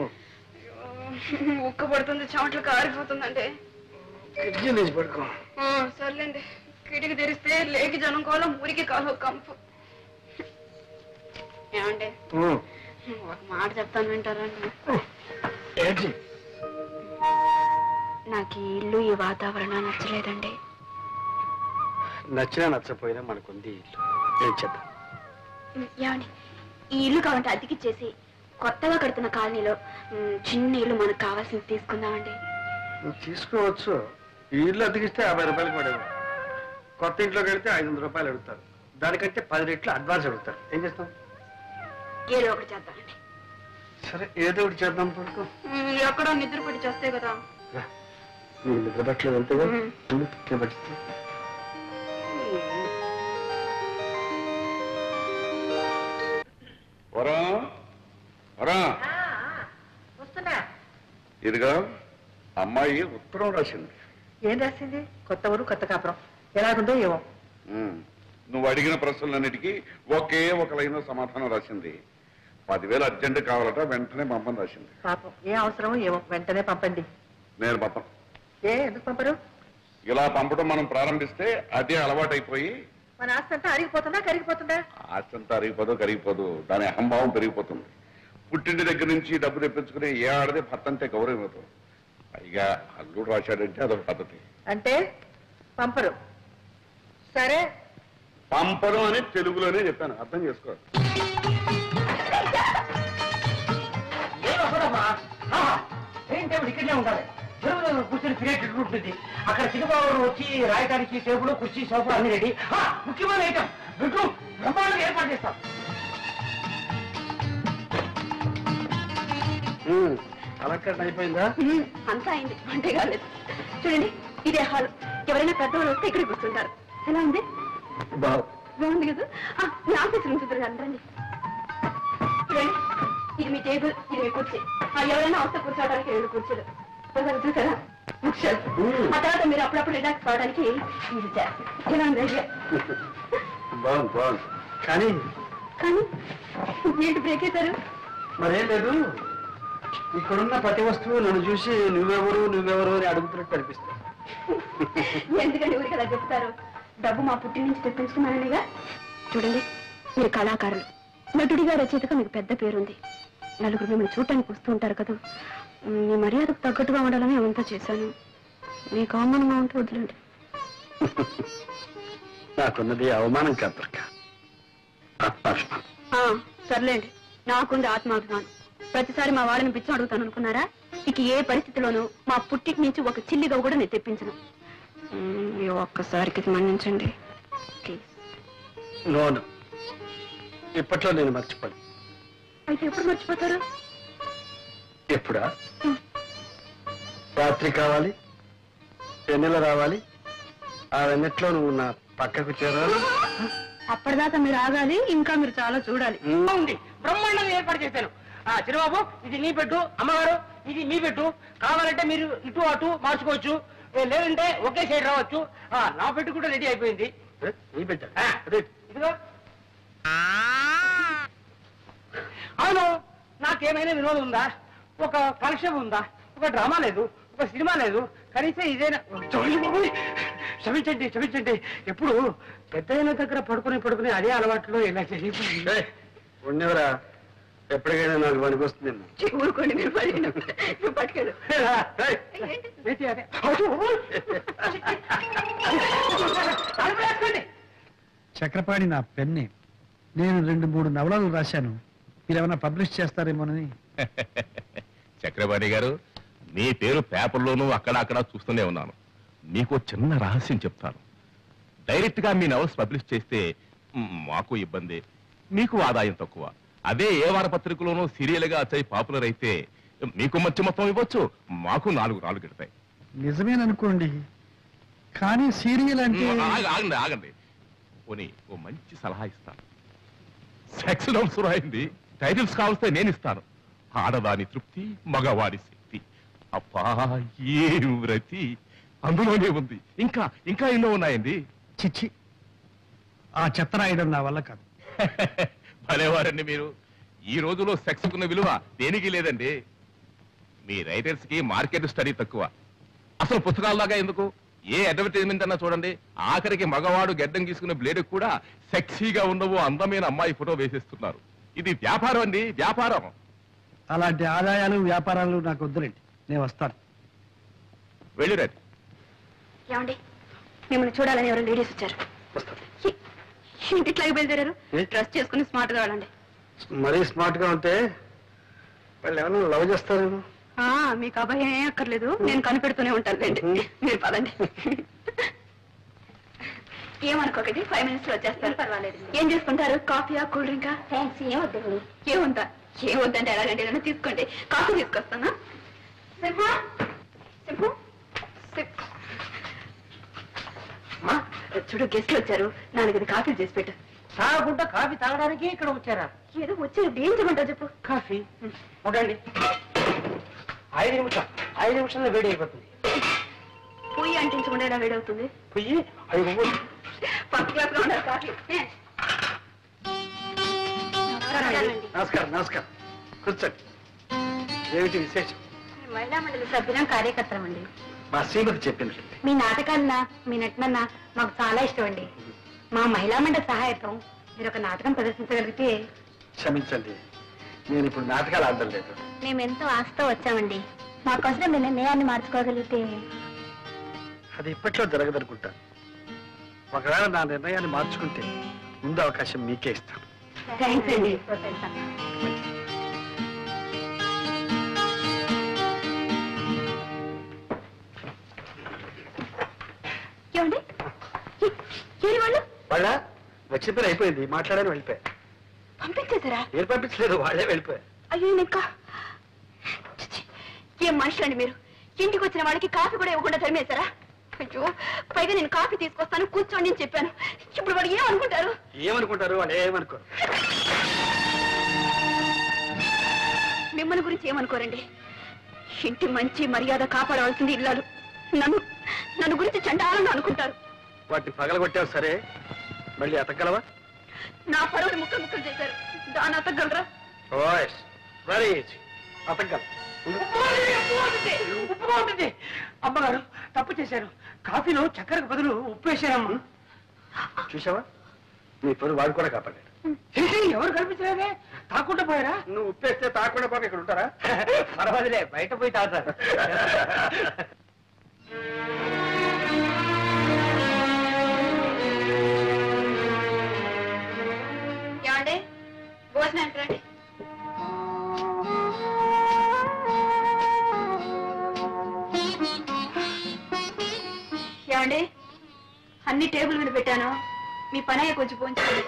ఉక్క పడుతుంది, చెమట్లు కారిపోతుందండి. కిటికీ తీసి పడుకో. సర్లేండి, కిటికీ తెరిస్తే లేకి జనం కోలం ఊరికి కాలు కంపు. ఏమండి ఒక మాట చెప్తాను వింటారండి. ఏంటి? నాకు ఈ ఇల్లు ఈ వాతావరణం నచ్చలేదండి. నచ్చినా నచ్చపోయినా మనకుంది ఇల్లు, ఏం చేద్దాం? ఏమండి ఈ ఇల్లు కావాలంటే అద్దెకిచ్చేసి కొత్తగా కడుతున్న కాలనీలో ఉమ్, చిన్న ఇల్లు మనకు కావాల్సింది తీసుకుందామండి. నువ్వు తీసుకోవచ్చు. ఈ ఇల్లు అద్దెకిస్తే యాభై రూపాయలు పడేవు. కొత్త ఇంట్లోకి వెళ్తే ఐదు వందల రూపాయలు అడుగుతారు. దానికంటే పది రెట్లు అడ్వాన్స్ అడుగుతారు. ఏం చేస్తాం? ఏదో ఒకటి చేద్దామండి. సరే ఏదో ఒకటి చేద్దాం. పడుకో. ఉమ్, ఎక్కడో నిద్ర పడి చేస్తే కదా. నీకు నిద్ర పట్టలేదు అంతేగా? పట్టిస్తే వరం వరం వస్తున్నా. ఇదిగా అమ్మాయి ఉత్తరం రాసింది. ఏం రాసింది? కొత్త ఊరు కొత్త కాపురం ఎలాగుందో ఏమో. ఉమ్, నువ్వు అడిగిన ప్రశ్నలన్నిటికీ ఒకే ఒక లైన్ సమాధానం రాసింది. పదివేలు అర్జెంట్ కావాలట, వెంటనే పంపని రాసింది. పాపం ఏ అవసరమో ఏమో, వెంటనే పంపండి. నేను పంపను. ఏ ఎందుకు పంపరు? ఇలా పంపడం మనం ప్రారంభిస్తే అదే అలవాటైపోయి మన ఆస్తి అంతా అరిగిపోతుందా కరిగిపోతుందా? ఆస్తంతా అరిగిపోదు కరిగిపోదు, దాని అహంభావం పెరిగిపోతుంది. పుట్టింటి దగ్గర నుంచి డబ్బు తెప్పించుకుని ఏ ఆడదే భర్త అంటే గౌరవం అవుతుంది. పైగా అల్లుడు రాశాడంటే అదొక పద్ధతి. అంటే పంపరు. సరే పంపడం అని తెలుగులోనే చెప్పాను, అర్థం చేసుకో. ఇక్కడే ఉండాలి. చెరువులో కూర్చొని తినేటట్టు ఉంటుంది. అక్కడ సినిమాలు వచ్చి రాయడానికి టేబుల్ కుర్చీ సోఫా అన్ని రెడీ. ముఖ్యమైన ఐటమ్ బెడ్రూమ్ బ్రహ్మాండంగా ఏర్పాటు చేస్తాం. అలంకరణ అయిపోయిందా? ఉమ్, అంతా అయింది, అంటే కాలేదు. చూడండి ఇదే హాల్. ఎవరైనా పెద్దవాళ్ళు వస్తే ఇక్కడ కూర్చుంటారు. ఎలా ఉంది? బాగుంది కదా. ఆ, మీ ఆఫీసులో ఉంటుంది రండి. చూడండి ఇది మీ టేబుల్, ఇది మీ కుర్చీ. ఆ, ఎవరైనా వస్తే కూర్చోవడానికి రెండు కుర్చీలు చూసారా? ఆ తర్వాత మీరు అప్పుడప్పుడు రిలాక్స్ కావడానికి ఇది చేస్తారు. ఎలా ఉంది ఐడియా? బాగుంది బాగుంది. కానీ కానీ ఏంటి బ్రేక్ అవుతారు? మరేం లేదు, ఇక్కడున్న ప్రతి వస్తువు నన్ను చూసి నువ్వెవరు నువ్వెవరు అని అడుగుతున్నట్టు అనిపిస్తుంది. ఎందుకంటే ఊరికి అలా చెప్తారు? డబ్బు మా పుట్టి నుంచి తెప్పించుకున్నాననిగా. చూడండి మీరు కళాకారులు, నటుడిగా రచయితగా మీకు పెద్ద పేరుంది. నలుగురు మిమ్మల్ని చూడటానికి వస్తూ ఉంటారు కదా. మీ మర్యాదకు తగ్గట్టుగా ఉండాలని అవంతా చేశాను. మీకు అవమానంగా ఉంటే వదిలేండి. నాకున్నది అవమానం కాదు దుర్గ, ఆత్మాభిమానం. ఆ, సర్లేండి, నాకుంది ఆత్మాభిమానం. ప్రతిసారి మా వాళ్ళని పిచ్చం అడుగుతాను అనుకున్నారా? ఇక ఏ పరిస్థితిలోనూ మా పుట్టికి నుంచి ఒక చిల్లిగా కూడా నేను తెప్పించను. ఈ ఒక్కసారికి మన్నించండి ప్లీజ్. నోను, ఇప్పట్లో నేను మర్చిపోను. అయితే ఎప్పుడు మర్చిపోతారు? ఎప్పుడా? రాత్రి కావాలి, వెన్నెల రావాలి, ఆ వెన్నెట్లో నువ్వు నా పక్కకు చేరాలి. అప్పటిదాకా మీరు ఆగాలి, ఇంకా మీరు చాలా చూడాలి. ఉంది బ్రహ్మాండంగా ఏర్పాటు చేశాను. ఆ చిరుబాబు ఇది నీ పెట్టు, అమ్మగారు ఇది మీ పెట్టు. కావాలంటే మీరు ఇటు అటు మార్చుకోవచ్చు, లేదంటే ఒకే సైడ్ రావచ్చు. ఆ నా పెట్టు కూడా రెడీ అయిపోయింది. నీ పెట్ట ఇదిగో. అవును, నాకేమైనా వినోదం ఉందా? ఒక కలెక్షన్ ఉందా? ఒక డ్రామా లేదు, ఒక సినిమా లేదు, కనీసం ఇదేనా? క్షమించండి క్షమించండి. ఎప్పుడు పెద్దయిన దగ్గర పడుకుని పడుకుని అదే అలవాట్లో ఇలా చేసి ఉండేవరా, ఎప్పటికైనా నాకు పనికి వస్తుంది. ఊరుకోండి, మీరు పట్టుకెళ్ళు పట్టుకెళ్ళు. చక్రపాణి నా పెన్ని. నేను రెండు మూడు నవలలు రాశాను, మీరేమైనా పబ్లిష్ చేస్తారేమోనని. చక్రపాణి గారు, మీ పేరు పేపర్లోనూ అక్కడ అక్కడ చూస్తూనే ఉన్నాను. మీకు చిన్న రహస్యం చెప్తాను. డైరెక్ట్ గా మీ నవల్స్ పబ్లిష్ చేస్తే మ్, మాకు ఇబ్బంది, మీకు ఆదాయం తక్కువ. అదే ఏ వారపత్రికలోనూ సీరియల్ గా వచ్చాయి పాపులర్ అయితే మీకు మంచి మొత్తం ఇవ్వచ్చు, మాకు నాలుగు నాలుగు ఎడతాయి. నిజమేననుకోండి, కానీ సీరియల్ అంటే మ్, ఆగ- ఆగండి ఆగండి పోనీ ఓ మంచి సలహా ఇస్తాను. సెక్స్ నోట్స్ రాయింది, టైటిల్స్ కావస్తే నేను ఇస్తాను. ఆడదాని తృప్తి, మగవాడి శక్తి. అబ్బా ఏ వ్రతి అందులోనే ఉంది. ఇంకా ఇంకా ఎన్నో ఉన్నాయండి. చిచ్చి, ఆ చెత్త రాయడం నా వల్ల కాదు. భలేవారండి మీరు. ఈ రోజులో సెక్స్ కున్న విలువ దేనికి లేదండి. మీ రైటర్స్ కి మార్కెట్ స్టడీ తక్కువ. అసలు పుస్తకాల్లాగా ఎందుకు, ఏ అడ్వర్టైజ్మెంట్ అన్నా చూడండి, ఆఖరికి మగవాడు గెడ్డం గీసుకునే బ్లేడ్ కూడా సెక్సీగా ఉండవు అందమైన అమ్మాయి ఫోటో వేసేస్తున్నారు. ఇది వ్యాపారం అండి, వ్యాపారం. అలాంటి ఆదాయాలు వ్యాపారాలు నాకు వద్దులేండి, నేను వస్తాను. వెళ్ళిరండి. ఏమండి, మిమ్మల్ని చూడాలని ఎవరు లేడీస్ వచ్చారు. ఇంటిట్లాగే బయలుదేరారు. డ్రెస్ చేసుకుని స్మార్ట్ గా వెళ్ళండి. మరీ స్మార్ట్ గా ఉంటే వాళ్ళు ఏమన్నా లవ్ చేస్తారేమో. మీకు అబ్బాయి ఏం అక్కర్లేదు, నేను కనిపెడుతూనే ఉంటానులేండి. మీరు పదండి. ఏమనుకోకండి, ఫైవ్ మినిట్స్ లో వచ్చేస్తారు. పర్వాలేదు. ఏం చేసుకుంటారు? కాఫీయా, కూల్ డ్రింకా? థ్యాంక్స్. ఏమొద్దండి. ఏముందా? ఏమొద్దంటే ఎలాగండి, ఏదైనా తీసుకోండి. కాఫీ తీసుకొస్తానా? సింహ సింహు చూడు, గెస్ట్లు వచ్చారు. నాలుగైదు కాఫీ చేసి పెట్టు. తాగకుండా కాఫీ తాగడానికి ఇక్కడ వచ్చారా? ఏదో వచ్చారు, ఏం చేయమంటావు చెప్పు. కాఫీ ఉండండి. ఐదు నిమిషం ఐదు నిమిషంలో వేడి అయిపోతుంది. పొయ్యి అంటించకుండా ఎలా వేడవుతుంది? పొయ్యి ఐదు ఫస్ట్ క్లాస్ లో ఉండాలి కాఫీ. నమస్కారం. నమస్కారం, కూర్చోండి. ఏమిటి విశేషం? మహిళా మండలి సభ్యులం, కార్యకర్తలం అండి. మా శ్రీమతి చెప్పింది. మీ నాటకాలన్నా మీ నటనన్నా మాకు చాలా ఇష్టం అండి. మా మహిళా మండలి సహాయకం మీరు ఒక నాటకం ప్రదర్శించగలిగితే. క్షమించండి, నేను ఇప్పుడు నాటకాలు ఆడడం లేదు. మేమెంతో ఆశతో వచ్చామండి. మాకోసం మీ నిర్ణయాన్ని మార్చుకోగలిగితే. అది ఇప్పట్లో జరగదనుకుంటా. ఒకవేళ నా నిర్ణయాన్ని మార్చుకుంటే ముందు అవకాశం మీకే ఇస్తాను. థ్యాంక్స్ అండి. ఏమండి, ఏరి వాళ్ళు వాళ్ళ వచ్చిన పని అయిపోయింది, మాట్లాడని వెళ్ళిపోయా. పంపించేశారా? ఏం పంపించలేదు, వాళ్ళే వెళ్ళిపోయా. అయ్యో, ఇంకా ఏం మనుషులండి మీరు? ఇంటికి వచ్చిన వాళ్ళకి కాఫీ కూడా ఇవ్వకుండా తరిమేశారా? అయ్యో, పైగా నేను కాఫీ తీసుకొస్తాను, కూర్చోండి అని చెప్పాను. ఇప్పుడు వాడు ఏమనుకుంటారు? ఏమనుకుంటారు వాళ్ళు? ఏమనుకోరు. మిమ్మల్ని గురించి ఏమనుకోరండి. ఇంటి మంచి మర్యాద కాపాడవలసింది ఇల్లాలు. నన్ను నన్ను గురించి చండాలంగా అనుకుంటారు. వాటిని పగలగొట్టావు సరే, మళ్ళీ అతగలవా? నా పరువుని ముక్కలు ముక్కలు చేశారు, దాన్ని అతగలరా? Very easy, అతగల. ఉప్పుగా ఉంటుంది. అమ్మగారు తప్పు చేశారు. కాఫీలో చక్కెరకు బదులు ఉప్పు వేశారమ్మా. చూసావా, నీ పరువు వాడు కూడా కాపాడాడు. ఎవరు కనిపించలేదే, తాకుండా పోయారా? నువ్వు ఉప్పేస్తే తాకుండా పోక ఇక్కడ ఉంటారా? పర్వాలేదే, బయట పోయి తాగుతారు. ఏమండి, భోజనానికి రండి. ఏమండి, అన్ని టేబుల్ మీద పెట్టాను, మీ పని అయ్యే కొంచెం పోంచుకోండి.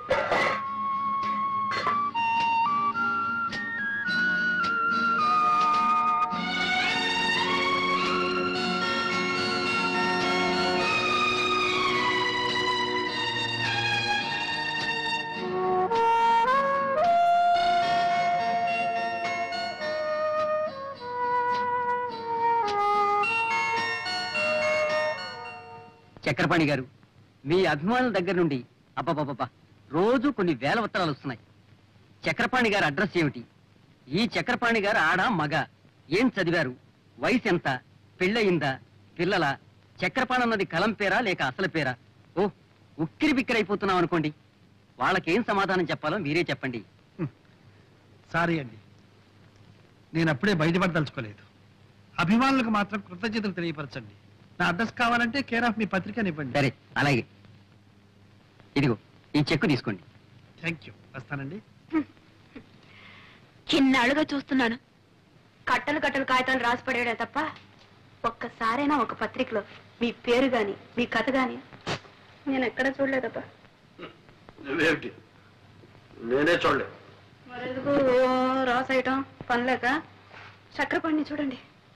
చక్రపాణి గారు, మీ అభిమానుల దగ్గర నుండి అబ్బబ్బబ్బా రోజు కొన్ని వేల ఉత్తరాలు వస్తున్నాయి. చక్రపాణి గారి అడ్రస్ ఏమిటి? ఈ చక్రపాణి గారు ఆడ మగ? ఏం చదివారు? వయసు ఎంత? పెళ్ళయిందా? పిల్లల? చక్రపాణి అన్నది కలం పేరా లేక అసలు పేరా? ఓ, ఉక్కిరి బిక్కిరి అయిపోతున్నాం అనుకోండి. వాళ్ళకేం సమాధానం చెప్పాలో మీరే చెప్పండి. సారీ అండి, నేను అప్పుడే బయటపడదలుచుకోలేదు. అభిమానులకు మాత్రం కృతజ్ఞతలు తెలియపరచండి. నా అడ్రస్ కావాలంటే కేర్ ఆఫ్ మీ పత్రికని ఇవ్వండి. సరే, అలాగే. ఇదిగో ఈ చెక్కు తీసుకోండి. థ్యాంక్ యూ, వస్తానండి. చిన్నాళ్ళుగా చూస్తున్నాను, కట్టలు కట్టలు కాగితాలు రాసి పడేయడే తప్ప ఒక్కసారైనా ఒక పత్రికలో మీ పేరు గాని మీ కథ గాని నేను ఎక్కడ చూడలేదబ్బా. నువ్వేమిటి? నేనే చూడలేదు. మరెందుకు రాసేయటం పనిలేక? చక్రపాణిని చూడండి.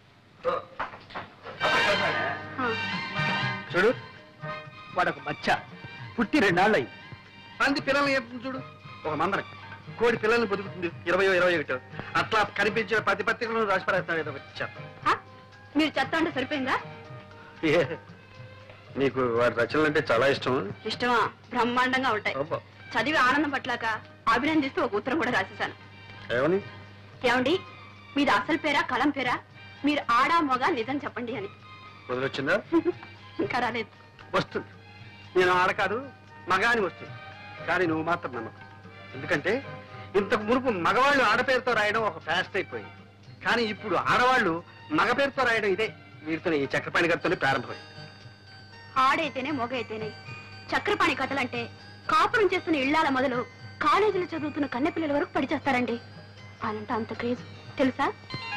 చూడు, వాడొక బచ్చ పుట్టి రెండాళ్ళు అయింది. మంది పిల్లల్ని చెప్తుంది చూడు. ఒక మందర కోడి పిల్లల్ని బతుకుతుంది ఇరవయో ఇరవై ఒకటో. అట్లా కనిపించిన ప్రతి పత్రికలను రాసి పడేస్తాడు ఏదో చెత్త. మీరు చెత్త అంటే సరిపోయిందా? నీకు వాడి రచనలు అంటే చాలా ఇష్టం. ఇష్టమా? బ్రహ్మాండంగా ఉంటాయి. చదివి ఆనందం పట్లాక అభినందిస్తూ ఒక ఉత్తరం కూడా రాసేశాను. ఏమని? ఏమండి, మీది అసలు పేరా కలం పేరా? మీరు ఆడా మొగ నిజం చెప్పండి అని. వదిలొచ్చిందా? ఇంకా రాలేదు. వస్తుంది. నేను ఆడ కాదు మగ అని వస్తుంది, కానీ నువ్వు మాత్రం నమ్మకం. ఎందుకంటే ఇంతకు మునుపు మగవాళ్ళు ఆడపేరుతో రాయడం ఒక ఫ్యాస్ట్ అయిపోయింది. కానీ ఇప్పుడు ఆడవాళ్ళు మగ పేరుతో రాయడం ఇదే వీరితో ఈ చక్రపాణి గారితోనే ప్రారంభమైంది. ఆడైతేనే మొగ అయితేనే చక్రపాణి కథలంటే కాపురం చేస్తున్న ఇళ్లాల మొదలు కాలేజీలో చదువుతున్న కన్నెపిల్లల వరకు పడిచేస్తారండి. అనంటే అంత క్రేజ్ తెలుసా?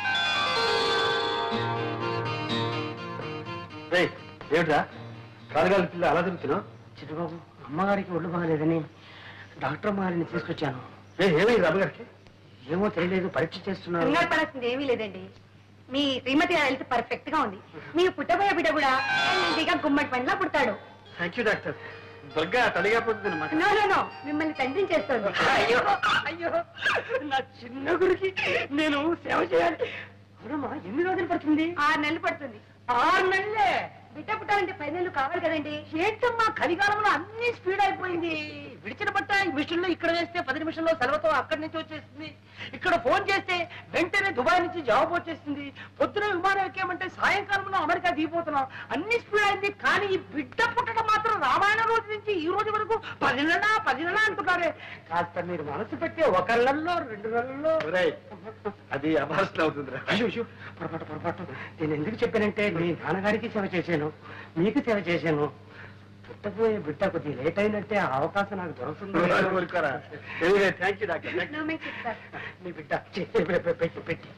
ఏమిటా కాలుగాలి పిల్ల అలా తిరుగుతున్నావు? చిట్టుబాబు, అమ్మగారికి ఒళ్ళు బాగలేదని డాక్టర్ మారిని తీసుకొచ్చాను. ఏమైంది అమ్మగారికి? ఏమో తెలియలేదు, పరీక్ష చేస్తున్నారు. కంగారు పడాల్సింది ఏమీ లేదండి. మీ శ్రీమతి హెల్త్ పర్ఫెక్ట్ గా ఉంది. మీకు పుట్టబోయే బిడ్డ కూడా హెల్తీగా గుమ్మడి పండ్లా పుడతాడు. Thank you doctor. దుర్గా తల్లిగా పోతుంది అన్నమాట. నో నో నో మిమ్మల్ని తండ్రిని చేస్తుంది. అయ్యో అయ్యో, నా చిన్న గురికి నేను సేవ చేయాలి. అవునమ్మా, ఎన్ని రోజులు పడుతుంది? ఆరు నెలలు పడుతుంది. ఆరు నెలలే? బిడ్డ పుట్టాలంటే పది నెలలు కావాలి కదండి. ఏంటమ్మా, కలికాలంలో అన్ని స్పీడ్ అయిపోయింది. విడిచిన బట్ట ఈ మిషన్ లో ఇక్కడ వేస్తే పది నిమిషంలో సెలవుతో అక్కడి నుంచి వచ్చేస్తుంది. ఇక్కడ ఫోన్ చేస్తే వెంటనే దుబాయ్ నుంచి జవాబు వచ్చేస్తుంది. పొద్దున విమానం ఎక్కామంటే సాయంకాలంలో అమెరికా దిగిపోతున్నాం. అన్ని స్పీడ్ అయింది. కానీ ఈ బిడ్డ పుట్టడం మాత్రం రామాయణ రోజు నుంచి ఈ రోజు వరకు పది నెల పది నెల అంటున్నారే. కాస్త మీరు మనసు పెట్టి ఒక నెలలో రెండు నెలల్లో. అది అభాసన అవుతుంది. అయ్యో, పొరపాటు పొరపాటు. నేను ఎందుకు చెప్పానంటే మీ నాన్నగారికి సేవ చేశాను, మీకు సేవ చేశాను. పుట్టబోయే బిడ్డ కొద్ది లేట్ అయినట్టే ఆ అవకాశం నాకు దొరుకుతుంది. Thank you doctor. No make it, sir. మీ బిడ్డ చేతి పెట్టి పెట్టి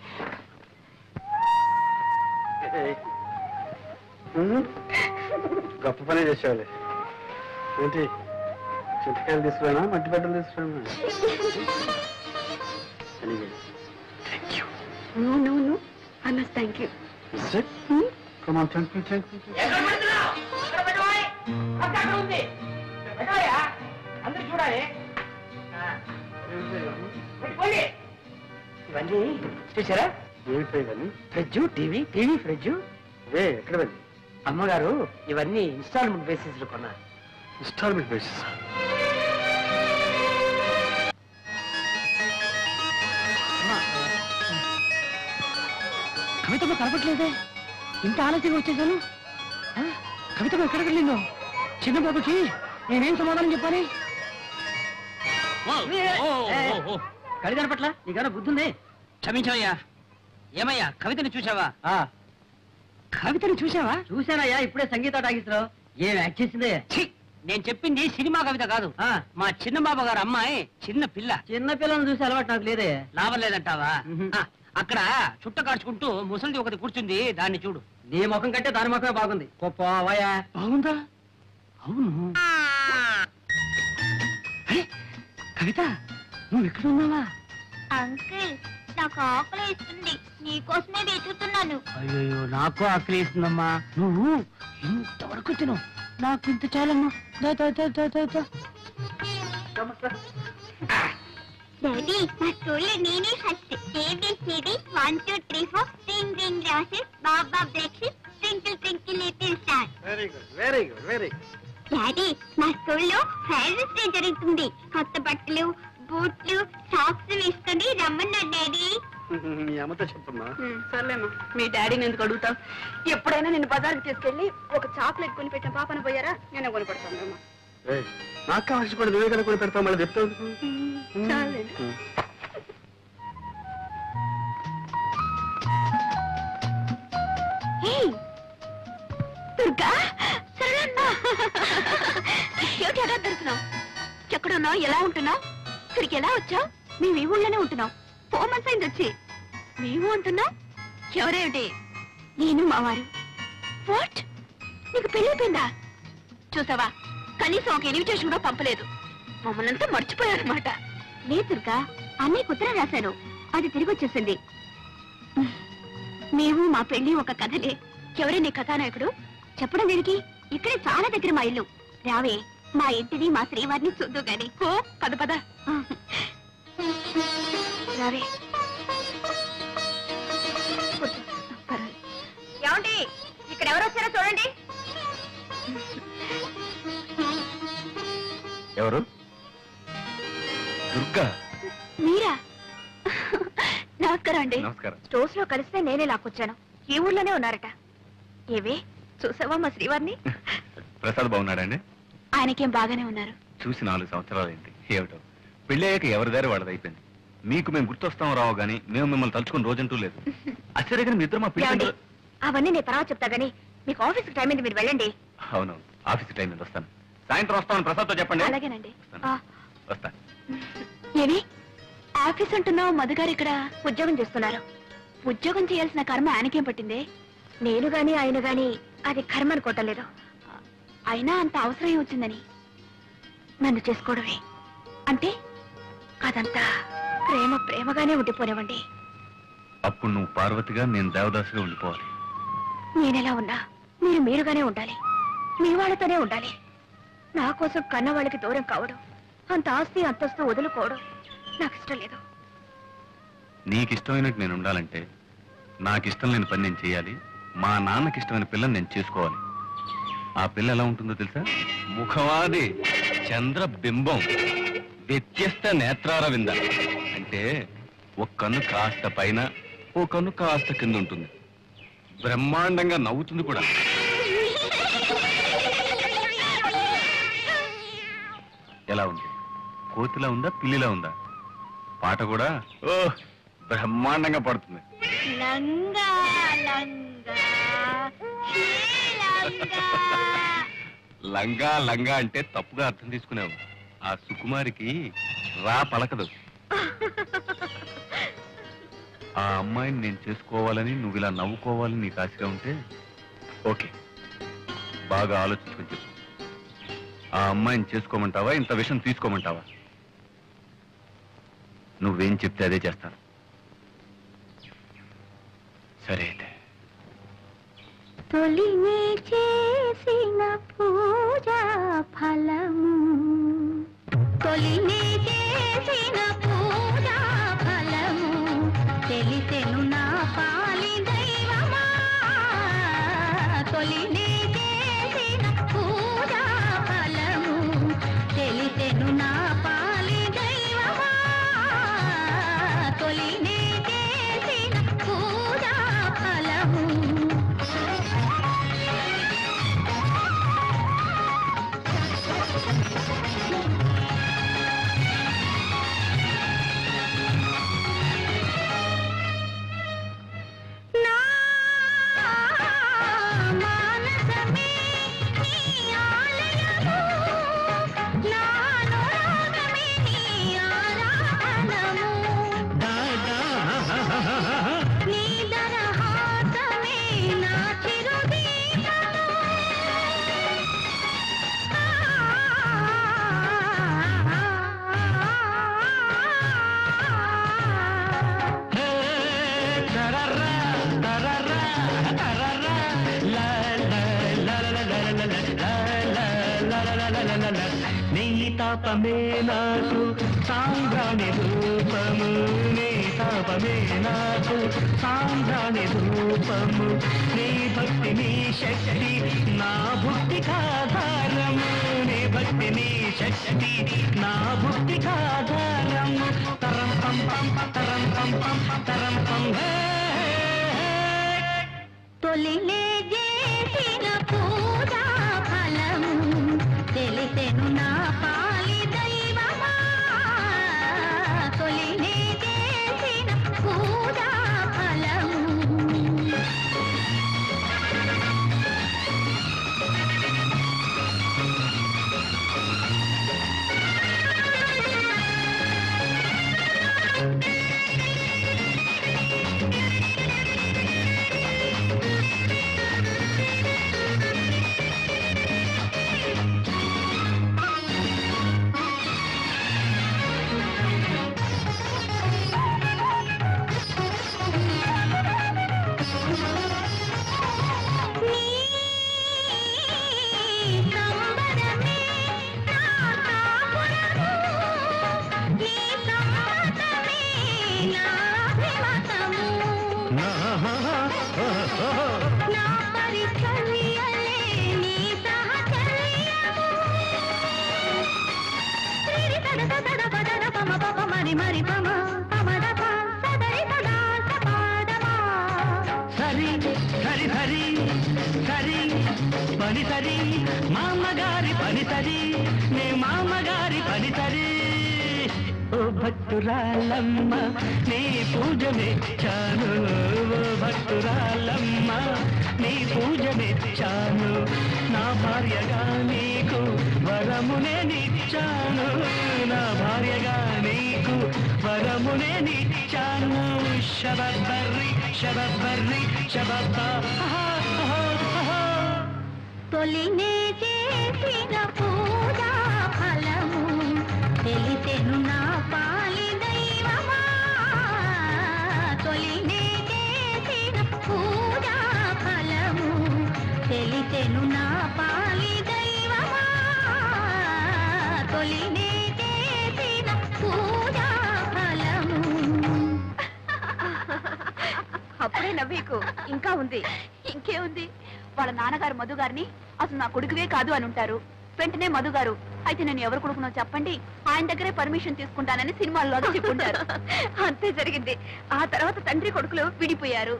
గొప్ప పని చేసేవాళ్ళే. ఏంటి చింతకాయలు తీసుకురానా మట్టి బట్టలు తీసుకురానా? No no no. I must thank you. Come on, thank you, thank you. ఎక్కడ పెడుతున్నావు? అక్కడ పెట్టబోయ్. అక్కడ అక్కడ ఉంది. పెట్టబోయా? అందరూ చూడాలి. ఆ, పెట్టుకోండి. ఇవన్నీ చూసారా? ఏమిటో ఇవన్నీ? Fridge, TV TV fridge. ఏ ఎక్కడ వెళ్ళి? అమ్మగారు ఇవన్నీ ఇన్స్టాల్మెంట్ బేసిస్ లో కొన్నారు. Installment basis. కవితమ్మ కనపట్లేదే. ఇంత ఆలస్యంగా వచ్చేసాను. ఆ, కవితమ్మ ఎక్కడికి వెళ్ళిందో? చిన్న బాబుకి నేనేం సమాధానం చెప్పాలి? కవి కనపట్ల నీకన్నా బుద్ధుంది? క్షమించవయ్యా. ఏమయ్యా, కవితని చూసావా? కవితని చూసావా? చూశానయ్యా, ఇప్పుడే సంగీత టాకీస్లో. ఏం యాక్ట్ చేసిందే? నేను చెప్పింది సినిమా కవిత కాదు. మా చిన్న బాబు గారు అమ్మాయి చిన్న పిల్ల. చిన్న పిల్లని చూసి అలవాటు నాకు లేదే. లాభం లేదంటావా? ఆ, అక్కడ చుట్ట కాడ్చుకుంటూ ముసలిది ఒకటి కూర్చుంది, దాన్ని చూడు. నీ ముఖం కంటే దాని ముఖమే బాగుంది. పోవాయా? బాగుందా? అవును. అరే, కవిత నువ్వు ఎక్కడ ఉన్నావా? అంకుల్ నాకు ఆకలి ఇస్తుంది, నీకోసమే వెతుకుతున్నాను. అయ్యో, నాకు ఆకలి ఇస్తుందమ్మా. నువ్వు ఇంతవరకు తిను, నాకు ఇంత చాలమ్మా. డాడీ మా స్కూల్లో నేనే first. A B C D one two three four ring ring roses baa baa breakfast twinkle twinkle little star. Very good very good very good. Daddy మా స్కూల్లో ఫేర్వెల్ డే జరుగుతుంది. కొత్త బట్టలు బూట్లు సాక్స్ వేసుకొని రమ్మన్నారు డాడీ. మీ అమ్మతో చెప్పమ్మా. సర్లేమ్మా, మీ డాడీని ఎందుకు అడుగుతావు? ఎప్పుడైనా నేను బజార్కి తీసుకెళ్ళి ఒక చాక్లెట్ కొని పెట్టిన పాపన పోయారా? నేను కొని పెడతాను. నాకు కావాల్సి కూడా నువ్వే కనుక కొని పెడతావు. మళ్ళీ చెప్తావు. చాలే. దుర్గా ఏమిటి ఎలా దొరుకుతున్నావు? ఎక్కడున్నావు? ఎలా ఉంటున్నావు? ఇక్కడికి ఎలా వచ్చావు? మేము ఈ ఊళ్ళోనే ఉంటున్నాం. ఫోర్ మంత్స్ అయింది వచ్చి. మేము ఉంటున్నావు? ఎవరేమిటి? నేను మా వారు. వాట్, నీకు పెళ్ళైపోయిందా? చూసావా, కనీసం ఒక ఇన్విటేషన్ కూడా పంపలేదు. మమ్మల్ని అంతా మర్చిపోయారనమాట. లేదు దుర్గా, అన్నయ్య ఉత్తరం రాశాను, అది తిరిగి వచ్చేసింది. మేము మా పెళ్లి ఒక కథలే. ఎవరే నీ కథానాయకుడు? చెప్పడం దేనికి? ఇక్కడే చాలా దగ్గర మా ఇల్లు. రావే, మా ఇంటిని మా శ్రీవారిని చూద్దు గాని. ఓ పద పద రావే. ఏమండి, ఇక్కడ ఎవరు వచ్చారో చూడండి. ఎవరు? దుర్గా. మీరా? నమస్కారం అండి. నమస్కారం. స్టోర్స్ లో కలిస్తే నేనే లాక్కొచ్చాను. ఈ ఊర్లోనే ఉన్నారట. ఏవే, చూసావా మా శ్రీవారిని? ప్రసాద్ బాగున్నాడండి? ఆయనకేం బాగానే ఉన్నారు. చూసి నాలుగు సంవత్సరాలు ఏంటి, ఏమిటో పెళ్ళయ్యాక ఎవరి దారి వాళ్ళది అయిపోయింది. మీకు మేము గుర్తొస్తాం రావు గానీ మేము మిమ్మల్ని తలుచుకుని రోజంటూ లేదు. అసలే కానీ మీ ఇద్దరు మా పెళ్ళి. అవన్నీ నేను తర్వాత చెప్తా గానీ మీకు ఆఫీస్కి టైం అయింది, మీరు వెళ్ళండి. అవును, ఆఫీస్ టైం మీద వస్తాను. సాయంత్రం వస్తామని ప్రసాద్తో చెప్పండి. అలాగేనండి. వస్తా. ఏమి ఆఫీస్ అంటున్నావు? మధుగారు ఇక్కడ ఉద్యోగం చేస్తున్నారు. ఉద్యోగం చేయాల్సిన కర్మ ఆయనకేం పట్టింది? నేను గాని ఆయన గాని అది కర్మ అనుకోవటం లేదు. అయినా అంత అవసరం వచ్చిందని నన్ను చేసుకోవడమే అంటే అదంతా ప్రేమ ప్రేమగానే ఉండిపోనివ్వండి. అప్పుడు నువ్వు పార్వతిగా, నేను దేవదాసుగా ఉండిపోవాలి. నేనెలా ఉన్నా మీరు మీరుగానే ఉండాలి, మీ వాళ్ళతోనే ఉండాలి. నా కోసం కన్న వాళ్ళకి దూరం కావడం, అంత ఆస్తి అంతస్తు వదులుకోవడం నాకు ఇష్టం లేదు. నీకు ఇష్టమైనట్టు నేను ఉండాలంటే నాకు ఇష్టం లేని పని నేను చేయాలి. మా నాన్నకి ఇష్టమైన పిల్లని నేను చేసుకోవాలి. ఆ పిల్ల ఎలా ఉంటుందో తెలుసా? ముఖవాది, చంద్ర బింబం, వ్యత్యస్త నేత్రార వింద. అంటే ఒక కన్ను కాస్త పైన, ఓ కన్ను కాస్త కింద ఉంటుంది. బ్రహ్మాండంగా నవ్వుతుంది కూడా. ఎలా ఉంది? కోతిలా ఉందా, పిల్లిలా ఉందా? పాట కూడా ఓ బ్రహ్మాండంగా పడుతుంది. లంగా లంగా లంగా లంగా అంటే తప్పుగా అర్థం తీసుకునేవు. ఆ సుకుమారికి రా పలకదు. ఆ అమ్మాయిని నేను చేసుకోవాలని, నువ్వు ఇలా నవ్వుకోవాలని నీకు ఆశగా ఉంటే ఓకే, బాగా ఆలోచించుకొని చెప్పు. ఆ అమ్మాయిని చేసుకోమంటావా, ఇంత విషయం తీసుకోమంటావా? నువ్వేం చెప్తే అదే చేస్తాను. సరే అయితే. తొలినే చేసిన పూజా ఫలము, తొలినే చేసిన పూజా ఫలము, తెలిసెను నా పాలి దైవమా. తొలినే చేసిన పూజా ఫలము, తెలిసెను నా పాలి దైవమా. తొలినే చేసిన పూజా ఫలము. నీ తాపమే నాకు సాంద్రాణి రూపము, నీ తాపమే నాకు సాంద్రాణి రూపము, నీ భక్తి నీ శక్తి నా భక్తికాధారము, నీ భక్తి నీ శక్తి నా భక్తికాధారము. తరం పం పం తరం పం పం తరం పం. తొలిలే చేసిన పూజా ఫలము, తెలిసెను నా పాలి దైవమా. తొలిలే చేసిన పూజా ఫలము. సరి సరి సరి సరి పని సరి, మామగారి పని సరి, నే మామగారి పని సరి. భక్తురాలమ్మ నీ పూజ మెచ్చాను ఓ భక్తురాలమ్మ నీ పూజ మెచ్చాను నా భార్యగా నీకు వరమునే నిచ్చాను నా భార్యగా నీకు వరమునే నిచ్చాను శబబ్బర్రి శబబ్బర్రి శబబ్బా తొలినే చేసిన పూజా ఫలము తెలిసెను నా పాలి దైవమా తొలినే చేసిన పూజా ఫలము తెలిసెను నా పాలి దైవమా తొలినే చేసిన పూజా ఫలము. అప్పుడే నవ్వేకు ఇంకా ఉంది. ఇంకేముంది, వాళ్ళ నాన్నగారు మధు గారిని అసలు నా కొడుకువే కాదు అని ఉంటారు. వెంటనే మధు గారు అయితే నేను ఎవరు కొడుకునో చెప్పండి, ఆయన దగ్గరే పర్మిషన్ తీసుకుంటానని సినిమాల్లో చెప్పుంటారు. అంతే జరిగింది. ఆ తర్వాత తండ్రి కొడుకులు విడిపోయారు.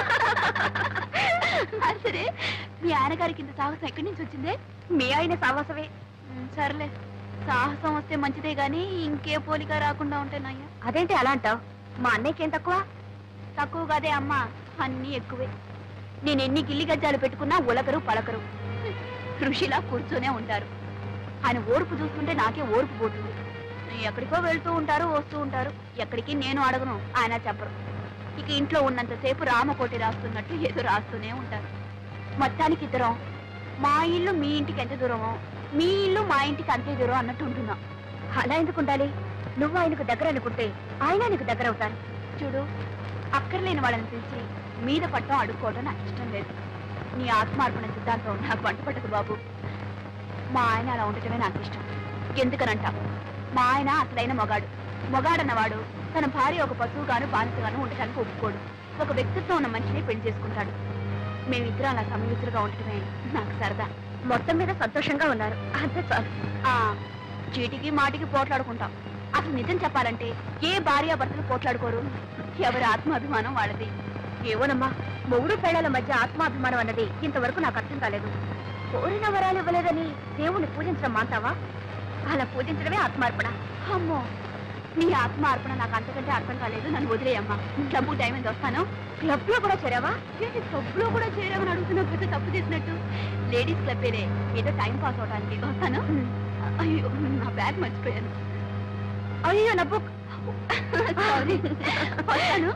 సరే, మీ ఆయన గారికి ఇంత సాహసం ఎక్కడి నుంచి వచ్చిందే? మీ ఆయన సాహసమే. సర్లే, సాహసం వస్తే మంచిదే గాని ఇంకే పోలిక రాకుండా ఉంటే నయ్యా. అదేంటి అలా అంటావు? మా అన్నయ్యకేం తక్కువ? తక్కువ కాదే అమ్మా, అన్నీ ఎక్కువే. నేను ఎన్ని గిల్లి గజ్జాలు పెట్టుకున్నా ఉలకరు పలకరు, ఋషిలా కూర్చొనే ఉంటారు. ఆయన ఓర్పు చూస్తుంటే నాకే ఓర్పు పోతుంది. ఎక్కడికో వెళ్తూ ఉంటారు, వస్తూ ఉంటారు. ఎక్కడికి నేను అడగను, ఆయన చెప్పరు. ఇక ఇంట్లో ఉన్నంతసేపు రామకోటి రాస్తున్నట్టు ఏదో రాస్తూనే ఉంటారు. మొత్తానికి ఇద్దరం మా ఇల్లు మీ ఇంటికి ఎంత దూరమో, మీ ఇల్లు మా ఇంటికి అంతే దూరం అన్నట్టు ఉంటున్నాం. అలా ఎందుకు ఉండాలి? నువ్వు ఆయనకు దగ్గర అనుకుంటే ఆయన నీకు దగ్గర అవుతాను. చూడు, అక్కర్లేని వాళ్ళని పిలిచి మీద పట్టం అడుక్కోవడం నాకు ఇష్టం లేదు. నీ ఆత్మార్పణ సిద్ధాంతం నాకు వంట పట్టదు బాబు. మా ఆయన అలా ఉండటమే నాకు ఇష్టం. ఎందుకనంట, మా ఆయన అసలైన మొగాడు. మొగాడన్నవాడు తన భార్య ఒక పశువుగాను బానిసగాను ఉండటానికి ఒప్పుకోడు. ఒక వ్యక్తిత్వం ఉన్న మనిషిని పెళ్లి చేసుకుంటాడు. మేమిద్దరం అలా సమయుతులుగా ఉండటమే నాకు సరదా. మొత్తం మీద సంతోషంగా ఉన్నారు, అంతే చాలు. ఆ చీటికి మాటికి పోట్లాడుకుంటాం. అసలు నిజం చెప్పాలంటే ఏ భార్యాభర్తలు పోట్లాడుకోరు. ఎవరి ఆత్మాభిమానం వాళ్ళది. ఏవోనమ్మా, మొగుడు పేళల మధ్య ఆత్మాభిమానం అన్నది ఇంతవరకు నాకు అర్థం కాలేదు. కోరిన వరాలు ఇవ్వలేదని దేవుణ్ణి పూజించడం మాంటావా? అలా పూజించడమే ఆత్మార్పణ. అమ్మో, నీ ఆత్మార్పణ నాకు అంతకంటే అర్థం కాలేదు. నన్ను వదిలేయమ్మా. క్లబ్ టైం ఎంత వస్తాను? క్లబ్ లో కూడా చేరావా? ఏంటి క్లబ్ లో కూడా చేరామని అడుగుతున్నావు? పెద్ద తప్పు చేసినట్టు. లేడీస్ క్లబ్బేలే, ఏదో టైం పాస్ అవడానికి వస్తాను. అయ్యో, నా బ్యాగ్ మర్చిపోయాను. అయ్యో, నా బుక్. సారీ, వస్తాను.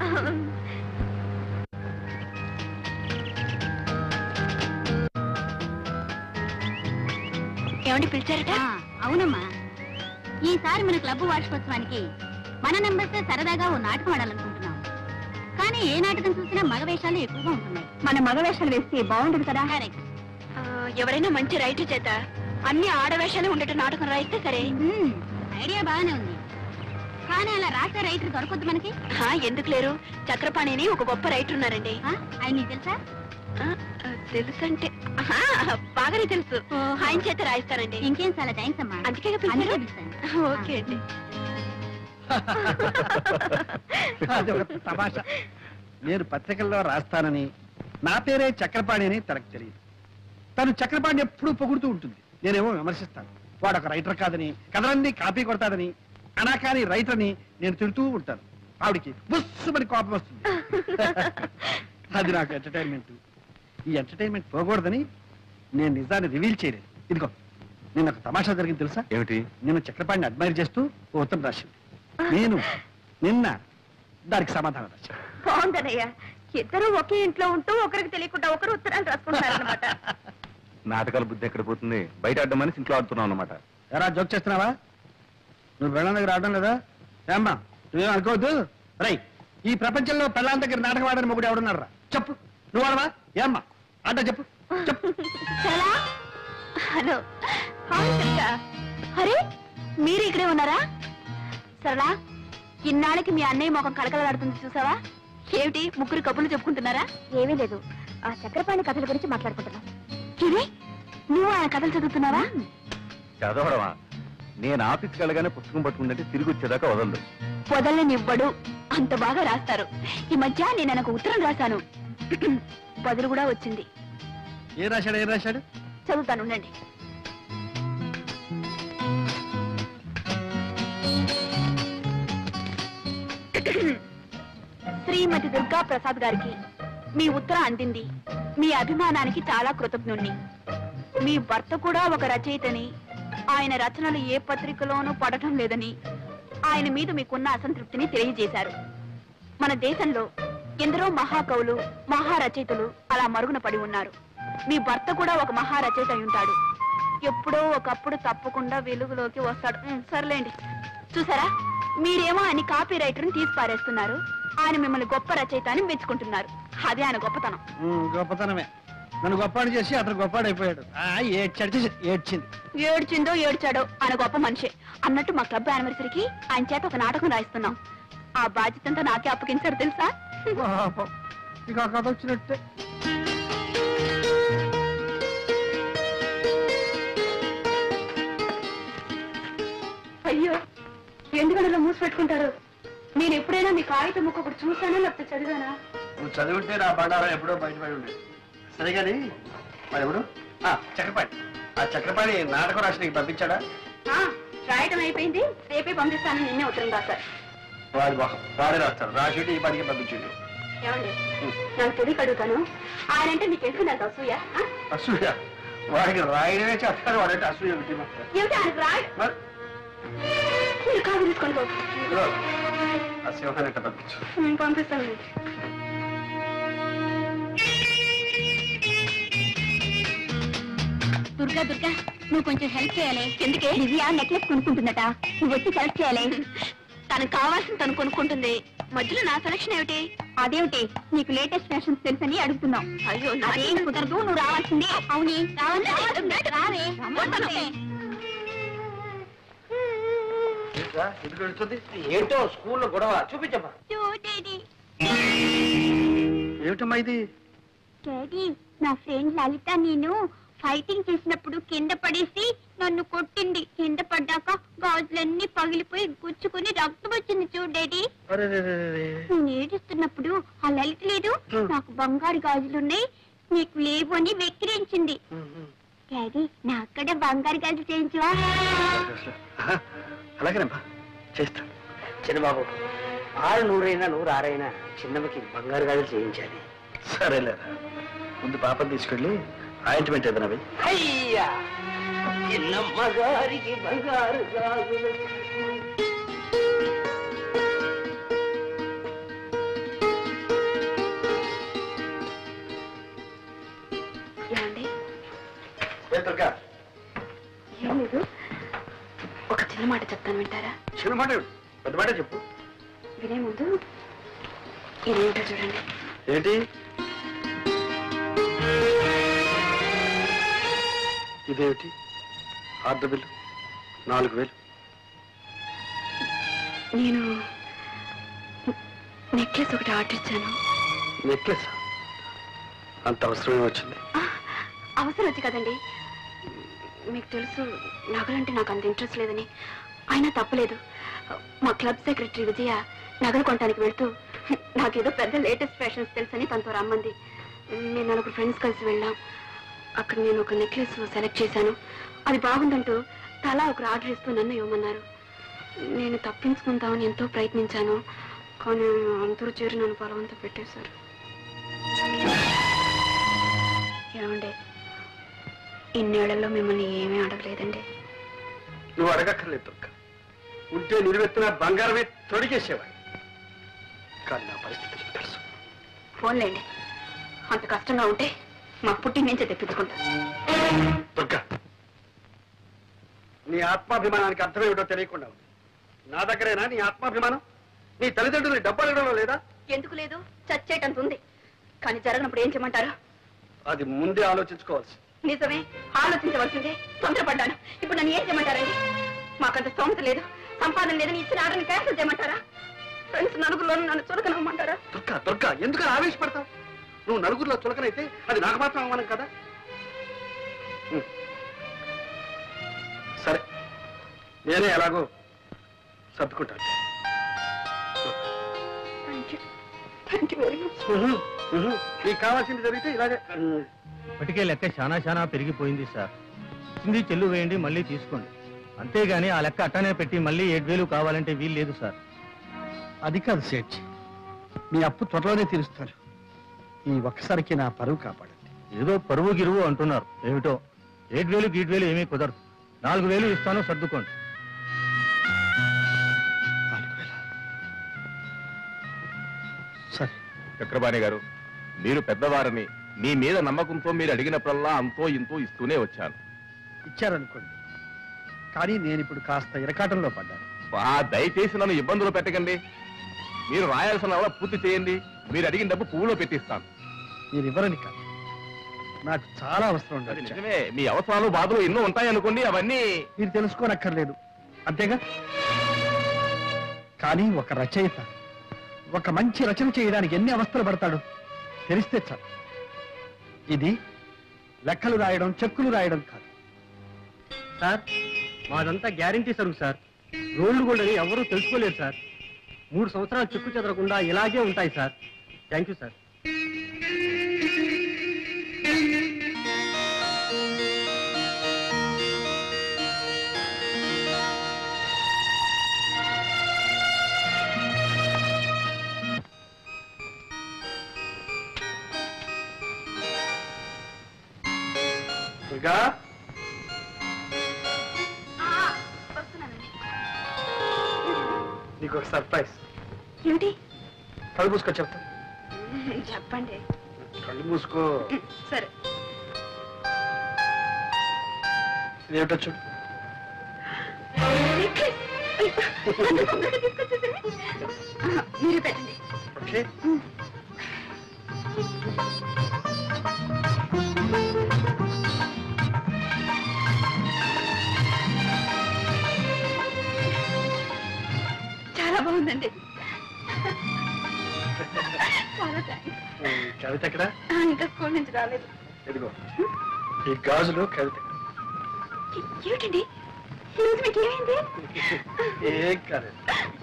ఏమండి పిలిచారట? అవునమ్మా, ఈసారి మన క్లబ్ వార్షికోత్సవానికి మన నంబర్స్ సరదాగా ఓ నాటకం ఆడాలనుకుంటున్నాం. కానీ ఏ నాటకం చూసినా మగ వేషాలు ఎక్కువగా ఉంటున్నాయి. మన మగ వేషాలు వేస్తే బాగుంటుంది కదా? ఎవరైనా మంచి రైటర్ చేత అన్ని ఆడవేషాలు ఉండేట నాటకం రాయిస్తే సరే. ఐడియా బాగానే ఉంది, కానీ అలా రాసే రైటర్ దొరకొద్దు మనకి. ఎందుకు లేరు? చక్రపాణిని ఒక గొప్ప రైటర్ ఉన్నారండి. ఆయన నీకు తెలుసా? తెలుసంటే బాగానే తెలుసు. ఆయన చేత రాయిస్తారండి. ఇంకేం చాలా థ్యాంక్స్ అమ్మా. అందుకే ఓకే అండి. అది ఒక తమాషా. నేను పత్రికల్లో రాస్తానని, నా పేరే చక్రపాణి అని తనకు తెలియదు. తను చక్రపాణి ఎప్పుడూ పొగుడుతూ ఉంటుంది, నేనేమో విమర్శిస్తాను. వాడు ఒక రైటర్ కాదని, కథలన్నీ కాపీ కొడతాడని, అనాకాని రైటర్ అని నేను తిడుతూ ఉంటాను. ఆవిడికి బుస్సుమని కోపం వస్తుంది. అది నాకు ఎంటర్టైన్మెంట్. ఈ ఎంటర్టైన్మెంట్ పోకూడదని నేను నిజాన్ని రివీల్ చేయలేదు. ఇదిగో, నేను ఒక తమాషా జరిగింది తెలుసా? ఏమిటి? నేను చక్రపాణిని అడ్మైర్ చేస్తూ ఓ ఉత్తరం రాసింది. నేను నిన్న దానికి సమాధానం రాశాను. బాగుందనయ్యా, ఇద్దరు ఒకే ఇంట్లో ఉంటూ ఒకరికి తెలియకుండా ఒకరు ఉత్తరాలు రాసుకుంటారన్నమాట. నాటకాల బుద్ధి ఎక్కడ పోతుంది? బయట ఆడమని ఇంట్లో ఆడుతున్నావు అనమాట. ఎరా జోక్ చేస్తున్నావా? నువ్వు పెళ్ళాం దగ్గర ఆడడం లేదా? ఏమ్మా, నువ్వేం అనుకోవద్దు. రై, ఈ ప్రపంచంలో పెళ్ళాం దగ్గర నాటకం ఆడని మొగుడు ఎవడున్నాడు రా? చెప్పు. నువ్వు ఆడవా? ఏమ్మా ఆడ చెప్పు చెప్పు. హలో, అరే మీరు ఇక్కడే ఉన్నారా? సరళా, ఇన్నాళ్ళకి మీ అన్నయ్య మొఖం కలకలాడుతుంది చూసావా? ఏమిటి ముగ్గురు కబుర్లు చెప్పుకుంటున్నారా? ఏమీ లేదు, ఆ చక్రపాణి కథల గురించి మాట్లాడుకుంటున్నాం. ఇది నువ్వు ఆయన కథలు చదువుతున్నావా? చదవడమా? నేను ఆఫీస్కి వెళ్ళగానే పుస్తకం పట్టుకుంటే తిరిగి వచ్చేదాకా వదలదు. వదలనివ్వడు, అంత బాగా రాస్తారు. ఈ మధ్య నేను ఆయనకు ఉత్తరం రాశాను, బదులు కూడా వచ్చింది. ఏ రాశాడు? ఏం రాశాడు? చదువుతాను, ఉండండి. శ్రీమతి దుర్గా ప్రసాద్ గారికి మీ ఉత్తరం అందింది. మీ అభిమానానికి చాలా కృతజ్ఞుణ్ణి. మీ భర్త కూడా ఒక రచయితని, ఆయన రచనలు ఏ పత్రికలోనూ పడటం లేదని, ఆయన మీద మీకున్న అసంతృప్తిని తెలియజేశారు. మన దేశంలో ఎందరో మహాకవులు, మహారచయితలు అలా మరుగున పడి ఉన్నారు. మీ భర్త కూడా ఒక మహారచయిత అయి ఉంటాడు. ఎప్పుడో ఒకప్పుడు తప్పకుండా వెలుగులోకి వస్తాడు. ఉమ్, సర్లేండి. చూసారా, మీరేమో ఆయన కాపీ రైటర్ని తీసి పారేస్తున్నారు. ఆయన మిమ్మల్ని గొప్ప రచయిత అని మెచ్చుకుంటున్నారు. అదే ఆయన గొప్పతనం. గొప్పతనమే. నన్ను గొప్పాడు చేసి అతను గొప్పాడైపోయాడు. ఏడ్చాడు, ఏడ్చింది. ఏడ్చిందో ఏడ్చాడో ఆయన గొప్ప మనిషి. అన్నట్టు మా క్లబ్ యానివర్సరీకి ఆయన చేత ఒక నాటకం రాయిస్తున్నాం. ఆ బాధ్యతంతా నాకే అప్పగించారు తెలుసా? ఇక ఆ కథ వచ్చినట్టే. అయ్యో, ఎందుకనలో మూసి పెట్టుకుంటారు? నేను ఎప్పుడైనా మీ కాగితం ముక్క ఒకటి చూసానా లేకపోతే చదివానా? నువ్వు చదివితే నా బండారం ఎప్పుడో బయటపడి ఉండేది. సరే కానీ మరి ఎవరు? చక్రపాణి. ఆ చక్రపాణి నాటకం రాసి నీకు పంపించాడా? రాయటం అయిపోయింది, రేపే పంపిస్తానని నిన్నే ఉత్తరం రాశారు. వాడి బాహం వాడే రాస్తాడు. రాసి ఈ పనికి పంపించండి. ఏమండి, నాకు తెలియక అడుగుతాను, ఆయనంటే నీకు ఎందుకు నాకు అసూయ? అసూయ? వాడికి రాయడమే చేస్తాడు. వాడంటే అసూయ ఏమిటి? ఏమిటి ఆయనకు రాయ్? మీరు కాదు తీసుకొని పో. ఆ సింహాన్ని ఎట్లా పంపించు? పంపిస్తాను. దుర్గా దుర్గా, నువ్వు కొంచెం హెల్ప్ చేయాలి. ఎందుకే? దివ్య నెక్లెస్ కొనుక్కుంటుందట, నువ్వు వచ్చి సెలెక్ట్ చేయాలి. తనకు కావాల్సింది తను కొనుక్కుంటుంది. మధ్యలో నా సెలక్షన్ ఏమిటి? అదేమిటి, నీకు లేటెస్ట్ ఫ్యాషన్స్ తెలుసని అడుగుతున్నావు. అయ్యో, నాదేం కుదరదు, నువ్వు రావాల్సిందే. అవునే, రావే. ఎందుకు వెళ్తుంది? ఏంటో స్కూల్లో గొడవ. చూపించమ్మా. ఏమిటమ్మా ఇది? డాడీ, నా ఫ్రెండ్ లలిత నేను ఫైటింగ్ చేసినప్పుడు కింద పడేసి నన్ను కొట్టింది. కింద పడ్డాక గాజులన్నీ పగిలిపోయి గుచ్చుకుని రక్తం వచ్చింది చూడు డాడీ. నేను ఏడుస్తున్నప్పుడు ఆ లలిత లేదు, నాకు బంగారు గాజులున్నాయి నీకు లేవు అని వెక్కిరించింది. డాడీ, నా అక్కడ బంగారు గాజులు చేయించవా? అలాగేనమ్మా, చేస్తాను. చిన్నబాబు, ఆరు నూరైనా నూరు ఆరైనా చిన్నమ్మకి బంగారు గాజులు చేయించాలి. సరేలేరా, ముందు పాపం తీసుకెళ్ళి ఆయింట్మెంట్ ఏదైనా వెయ్యి. అయ్యా, చిన్నమ్మ గారికి బంగారు గాజులు. ఏమండి? దుర్గా, ఏం లేదు, ఒక చిన్న మాట చెప్తాను, వింటారా? చిన్న మాట పెద్ద మాట చెప్పు. వినే ముందు ఇదేంటో చూడండి. ఏంటి ఇదేమిటి? ఆర్డర్ బిల్లు నాలుగు వేలు. నేను నెక్లెస్ ఒకటి ఆర్డర్ ఇచ్చాను. నెక్లెస్? అంత అవసరమే వచ్చింది? అవసరం వచ్చి కదండి, మీకు తెలుసు నగలంటే నాకు అంత ఇంట్రెస్ట్ లేదని. అయినా తప్పలేదు. మా క్లబ్ సెక్రటరీ విజయ నగలు కొనడానికి వెళ్తూ నాకేదో పెద్ద లేటెస్ట్ ఫ్యాషన్స్ తెలుసని తనతో రమ్మంది. నేను నలుగురు ఫ్రెండ్స్ కలిసి వెళ్ళాం. అక్కడ నేను ఒక నెక్లెస్ సెలెక్ట్ చేశాను. అది బాగుందంటూ తలా ఒకరు ఆర్డర్ ఇస్తూ నన్ను ఇవ్వమన్నారు. నేను తప్పించుకుందామని ఎంతో ప్రయత్నించాను, కానీ అందరూ చేరి నన్ను బలవంతం పెట్టేశారు. ఏమండి, ఇన్నేళ్లలో మిమ్మల్ని ఏమీ అడగలేదండి. నువ్వు అడగక్కర్లేదు దుర్గా. ఉంటే నిలువెత్తున బంగారమే తొడిగేసేవాడి. కానీ నా పరిస్థితి నీకు తెలుసు. ఫోన్లేండి, అంత కష్టంగా ఉంటే మా పుట్టి నుంచే తెప్పించుకుంటా. దుర్గా, నీ ఆత్మాభిమానానికి అర్థమేమిటో తెలియకుండా ఉంది. నా దగ్గరేనా నీ ఆత్మాభిమానం? నీ తల్లిదండ్రులు డబ్బు అడగడంలో లేదా? ఎందుకు లేదు, చచ్చేటంత ఉంది. కానీ జరగనప్పుడు ఏం చేయమంటారు? అది ముందే ఆలోచించుకోవాల్సి. నిజమే, ఆలోచించవలసిందే. తొందరపడ్డాను. ఇప్పుడు నన్ను ఏం చేయమంటారండి? మాకంత స్తోమత లేదు, సంపాదన లేదని ఇచ్చిన ఆర్డర్ని క్యాన్సిల్ చేయమంటారా? ఫ్రెండ్స్ నలుగురిలో నన్ను చులకనమ్మంటారా? దుర్గా దుర్గా, ఎందుకని ఆవేశపడతావు? నువ్వు నలుగురిలో చులకనైతే అది నాకు మాత్రం అవమానం కదా. సరే, నేనే ఎలాగో సర్దుకుంటాను. నీకు కావాల్సింది జరిగితే ఇలాగే. ఇప్పటికే లెక్క చాలా చాలా పెరిగిపోయింది సార్. చింది చెల్లు వేయండి, మళ్ళీ తీసుకోండి. అంతేగాని ఆ లెక్క అట్టనే పెట్టి మళ్ళీ ఏడు వేలు కావాలంటే వీలు లేదు సార్. అది కాదు సేఠ్, మీ అప్పు త్వరలోనే తీరుస్తారు. ఈ ఒక్కసారికి నా పరువు కాపాడండి. ఏదో పరువు గిరువు అంటున్నారు, ఏమిటో ఏడు వేలు గీటు వేలు ఏమీ కుదరదు. నాలుగు వేలు ఇస్తాను, సర్దుకోండి. నాలుగు వేల సరే. చక్రపాణి గారు, మీరు పెద్దవారని మీ మీద నమ్మకంతో మీరు అడిగినప్పుడల్లా అంతో ఇంతో ఇస్తూనే వచ్చాను. ఇచ్చారనుకోండి, కానీ నేను ఇప్పుడు కాస్త ఇరకాటంలో పడ్డాను. ఆ దయచేసి నన్ను ఇబ్బందులు పెట్టకండి. మీరు రాయాల్సిన అలా పూర్తి చేయండి. మీరు అడిగిన డబ్బు పువ్వులో పెట్టిస్తాను. మీరు ఇవ్వరని కాదు, నాకు చాలా అవసరం అది ఉండదు. నిజమే, మీ అవసరాలు బాధలు ఎన్నో ఉంటాయనుకోండి, అవన్నీ మీరు తెలుసుకోనక్కర్లేదు, అంతేగా. కానీ ఒక రచయిత ఒక మంచి రచన చేయడానికి ఎన్ని అవస్థలు పడతాడు తెలిస్తే చాలు. ఇది లెక్కలు రాయడం, చెక్కులు రాయడం కాదు. సార్, మాదంతా గ్యారంటీ సరుకు సార్. రోడ్లు గోల్డ్ అని ఎవరూ తెలుసుకోలేరు సార్. మూడు సంవత్సరాలు చెక్కు చెదరకుండా ఇలాగే ఉంటాయి sir. Thank you sir. Durga, నీకు ఒక సర్ప్రైజ్. ఏమిటి? కళ్ళు మూసుకో, చెప్తా. చెప్పండి. కళ్ళు మూసుకో. సరే. ఇదేమిటో చూడు. మీరే పెట్టండి. ఓకే. చాలా బాగుందండి. చాలా థ్యాంక్స్. కవిత ఎక్కడ? ఇంకా స్కూల్ నుంచి రాలేదు. ఇదిగో ఈ గాజులు కవిత. ఏమిటండి ఈరోజు మీకు ఏమైంది? ఏం కాలేదు.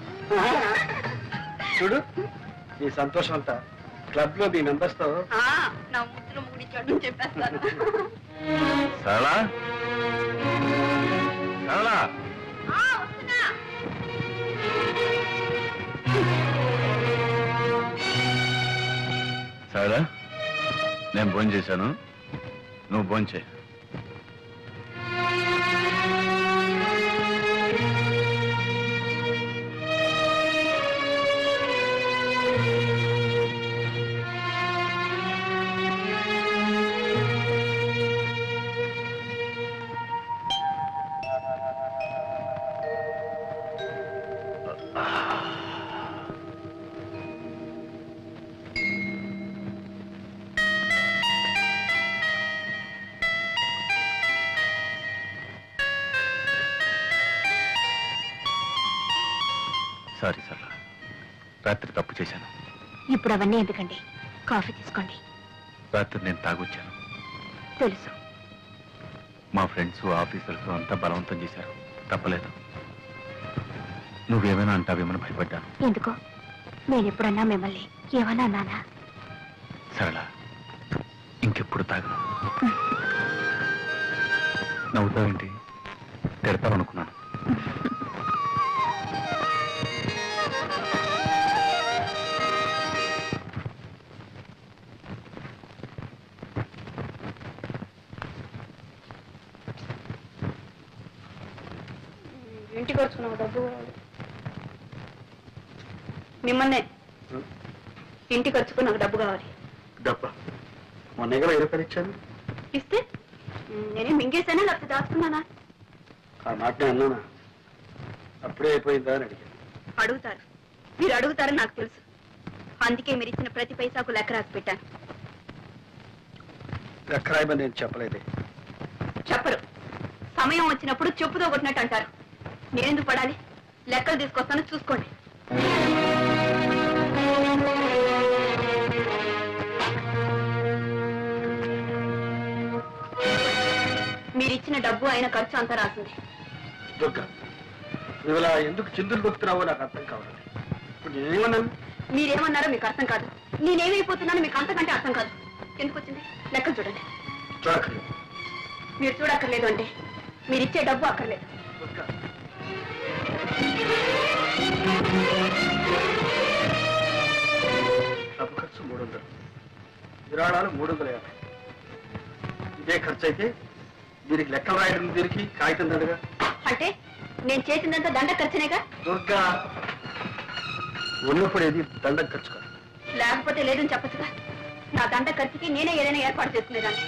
చూడు, ఈ సంతోషం అంతా క్లబ్ లో మీ మెంబర్స్ తో. నా ముద్దులో ముగిడిచాడు చెప్పేస్తాను. సరళా, సరళా, సరళా, నేను భోజనం చేశాను, నువ్వు భోజనం చేయి. సారీ సరళ, రాత్రి తప్పు చేశాను. ఇప్పుడు అవన్నీ ఎందుకండి, కాఫీ తీసుకోండి. రాత్రి నేను తాగొచ్చాను. తెలుసు. మా ఫ్రెండ్స్, ఆఫీసర్స్ అంతా బలవంతం చేశారు, తప్పలేదు. నువ్వేమైనా అంటావేమని భయపడ్డాను. ఎందుకో నేను ఎప్పుడన్నా మిమ్మల్ని ఏమన్నా నానా? సరళ, ఇంకెప్పుడు తాగను. నవ్వుతావేంటి? తిడతావనుకున్నాను. ఇంటికి వచ్చుకున్నావు డబ్బు మిమ్మల్నే. ఇంటికి వచ్చుకుని నాకు డబ్బు కావాలి. డబ్బా? మొన్న వెయ్యి రూపాయలు ఇచ్చాను. ఇస్తే నేనే మింగేసానా లేకపోతే దాచుకున్నానా? ఆ మాట అన్నానా? అప్పుడే అయిపోయిందా అని అడిగాను. అడుగుతారు, మీరు అడుగుతారని నాకు తెలుసు. అందుకే మీరు ఇచ్చిన ప్రతి పైసాకు లెక్క రాసి పెట్టాను. లెక్క రాయమని నేను చెప్పలేదే. చెప్పరు. సమయం వచ్చినప్పుడు చెప్పుతో కొట్టినట్టు అంటారు. నేనెందుకు పడాలి? లెక్కలు తీసుకొస్తాను, చూసుకోండి. మీరిచ్చిన డబ్బు అయిన ఖర్చు అంతా రాసింది. దుర్గా, నువ్వు ఇలా ఎందుకు చిందులు దొక్కుతున్నావో నాకు అర్థం కావాలి. ఇప్పుడు నేనేమన్నాను? మీరేమన్నారో మీకు అర్థం కాదు. నేనేమైపోతున్నానో మీకు అంతకంటే అర్థం కాదు. ఎందుకు వచ్చింది? లెక్కలు చూడండి. చూడక్కర్లేదు. మీరు చూడక్కర్లేదు అంటే మీరిచ్చే డబ్బు అక్కర్లేదు. విరాళాలు మూడు వందల యాభై ఇదే ఖర్చు అయితే దీనికి లెక్కలు రాయడం దీనికి కాగితం దండగా. అంటే నేను చేసిందంతా దండ ఖర్చునేగా? దుర్గా ఉన్నప్పుడేది దండ ఖర్చు కాదు. లేకపోతే లేదని చెప్పచ్చుగా. నా దండ ఖర్చుకి నేనే ఏదైనా ఏర్పాటు చేసుకునేదాన్ని.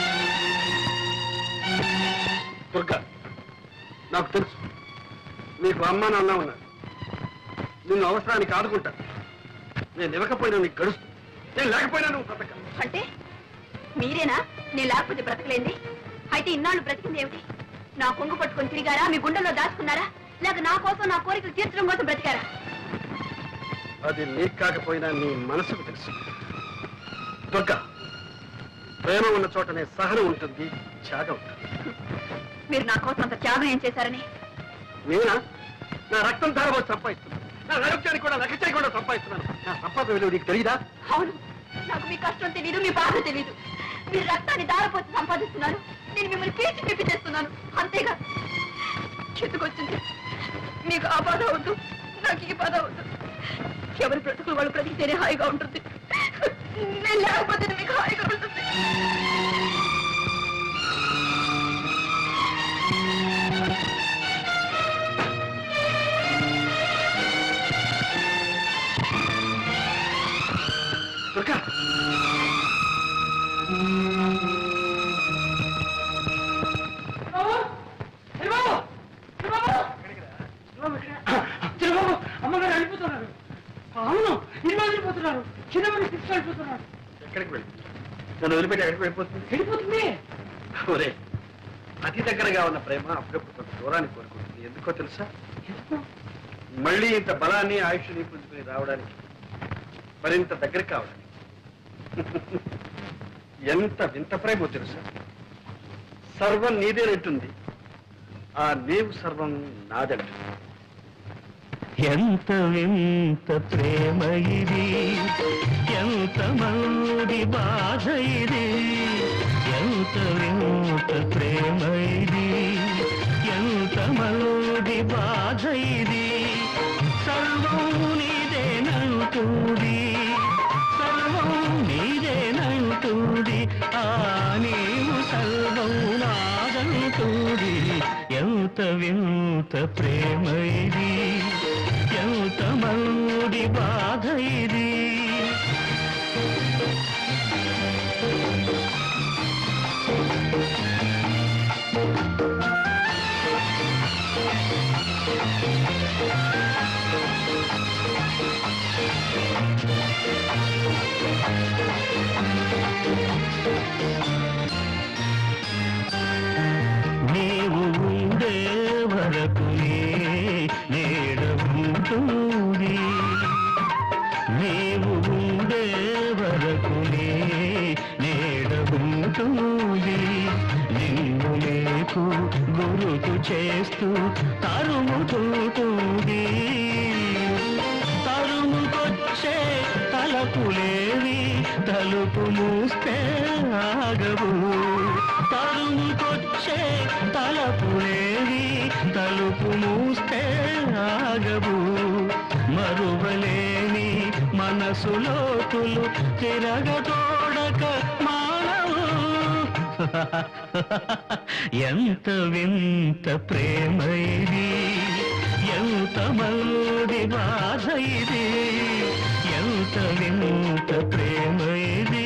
దుర్గా నాకు తెలుసు నీకు అమ్మ నాన్న ఉన్నారు. నిన్ను అవసరానికి ఆదుకుంటా. నేను ఇవ్వకపోయినా నీకు గడుస్తు, నేను లేకపోయినా నువ్వు బ్రతక. అంటే మీరేనా నేను లేకపోతే బ్రతకలేంది? అయితే ఇన్నాళ్ళు బ్రతికింది ఏమిటి? నా కొంగు పట్టుకొని తిరిగారా? మీ గుండెల్లో దాచుకున్నారా? లేక నా కోసం నా కోరికలు తీర్చడం కోసం బ్రతికారా? అది నీకు కాకపోయినా నీ మనసుకు తెలుసు. దుర్గా ప్రేమ ఉన్న చోటనే సహనం ఉంటుంది, త్యాగం ఉంటుంది. మీరు నా కోసం అంత త్యాగం ఏం చేశారని? నేనా? నా రక్తం ధారబోసి సంపాదిస్తున్నాను. నా ఆరోగ్యానికి కూడా లెక్క చేయకుండా సంపాదిస్తున్నాను. నా సంపాదన విలువ నీకు తెలియదా? అవును, నాకు మీ కష్టం తెలీదు, మీ బాధ తెలీదు. మీరు రక్తాన్ని దారపోసి సంపాదిస్తున్నారు, నేను మిమ్మల్ని పీల్చి పిప్పి చేస్తున్నాను. అంతేగా చెట్టుకొచ్చింది. మీకు ఆ బాధ వద్దు, నాకు ఈ బాధ వద్దు. ఎవరి బ్రతుకులు వాళ్ళు బ్రతికితేనే హాయిగా ఉంటుంది. నేను లేకపోతే మీకు హాయిగా ఉంటుంది. దుర్గా చిన్నబాబు అమ్మగారు వెళ్ళిపోతున్నారు. అవును, ఇల్లు వెళ్ళిపోతున్నారు. చిన్నబాబు తీసుకు వెళ్ళిపోతున్నారు. ఎక్కడికి వెళ్ళి నన్ను వదిలిపెట్టి ఎక్కడికి వెళ్ళిపోతుంది? వెళ్ళిపోతుంది. ఒరే, అతి దగ్గరగా ఉన్న ప్రేమ అప్పుడప్పుడు కొంత దూరాన్ని కోరుకుంటుంది. ఎందుకో తెలుసా? మళ్ళీ ఇంత బలాన్ని ఆయుష్ని పుంజుకుని రావడానికి, మరింత దగ్గర కావడానికి. ఎంత వింత ప్రేమో తెలుసా? సర్వం నీదేనంటుంది, ఆ నీవు సర్వం నాదంటుంది. ఎంత వింత ప్రేమ ఇది, ఎంత మంది బాధ ఇది. ఎంత వింత ప్రేమ ఇది, ఎంత మంది బాధ ఇది. సర్వం నీదేనంటుంది, సర్వం నీదేనంటుంది. ఆ నీవు సర్వం నాదంటుంది. ఎంత వింత ప్రేమ ఇది, ఎంత మంది బాధ ఇది. నీవు ఉండే వరకు నీడ ఉంటుంది, నీవు ఉండే వరకు నీడ ఉంటుంది. నిన్ను నీకు గురుతు చేస్తూ తరుముతుంటుంది. తరుముకొచ్చే తలపులేవి తలుపు మూస్తే ఆగవు. తరుముకొచ్చే తలపులేవి తలుపు మూస్తే ఆగవు. మరువలేని మనసులోతులు తిరగతోడక మానవు. ఎంత వింత ప్రేమ ఇది, ఎంత మంది బాధ ఇది. ఎంత వింత ప్రేమ ఇది.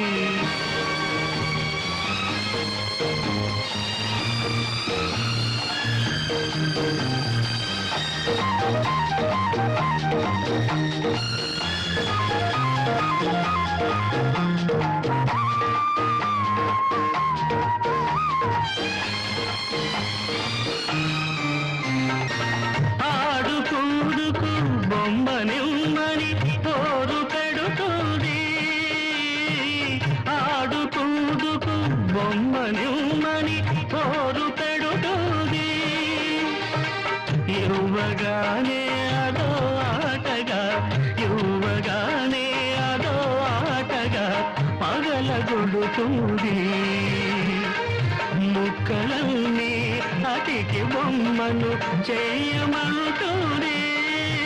ఆడుకుందుకు బొమ్మనిమ్మని తోరు పెడుతుంది. ఆడుకుందుకు బొమ్మనిమ్మని తోరు పెడుతుంది. ఇవ్వగానే అదో ఆటగా, ఇవ్వగానే అదో ఆటగా పగలగొడుతుంది. ముక్కలన్నీ అతికి బొమ్మను చేయమంటుంది.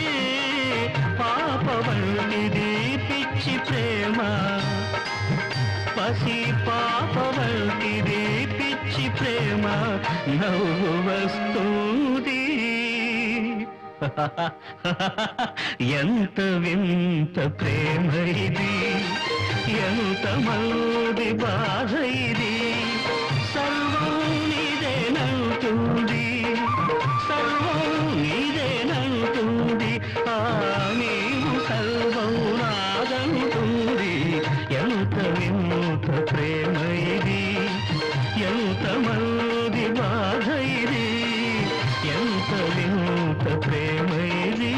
పాప వంటిది పిచ్చి ప్రేమ, కాశీ పాప వంటిది పిచ్చి ప్రేమ నవ్వు వస్తుంది ఎంత వింత ప్రేమ ఇది ఎంత మౌది బాధ ఇది సర్వం నీదేనంటుంది సర్వం నీదేనంటుంది ఆ నీవు సర్వం నాదంటుంది ఎంత వింత ప్రేమ ఇది ఎంత మౌది బాధ ఇది ఎంత వింత ప్రేమ ఇది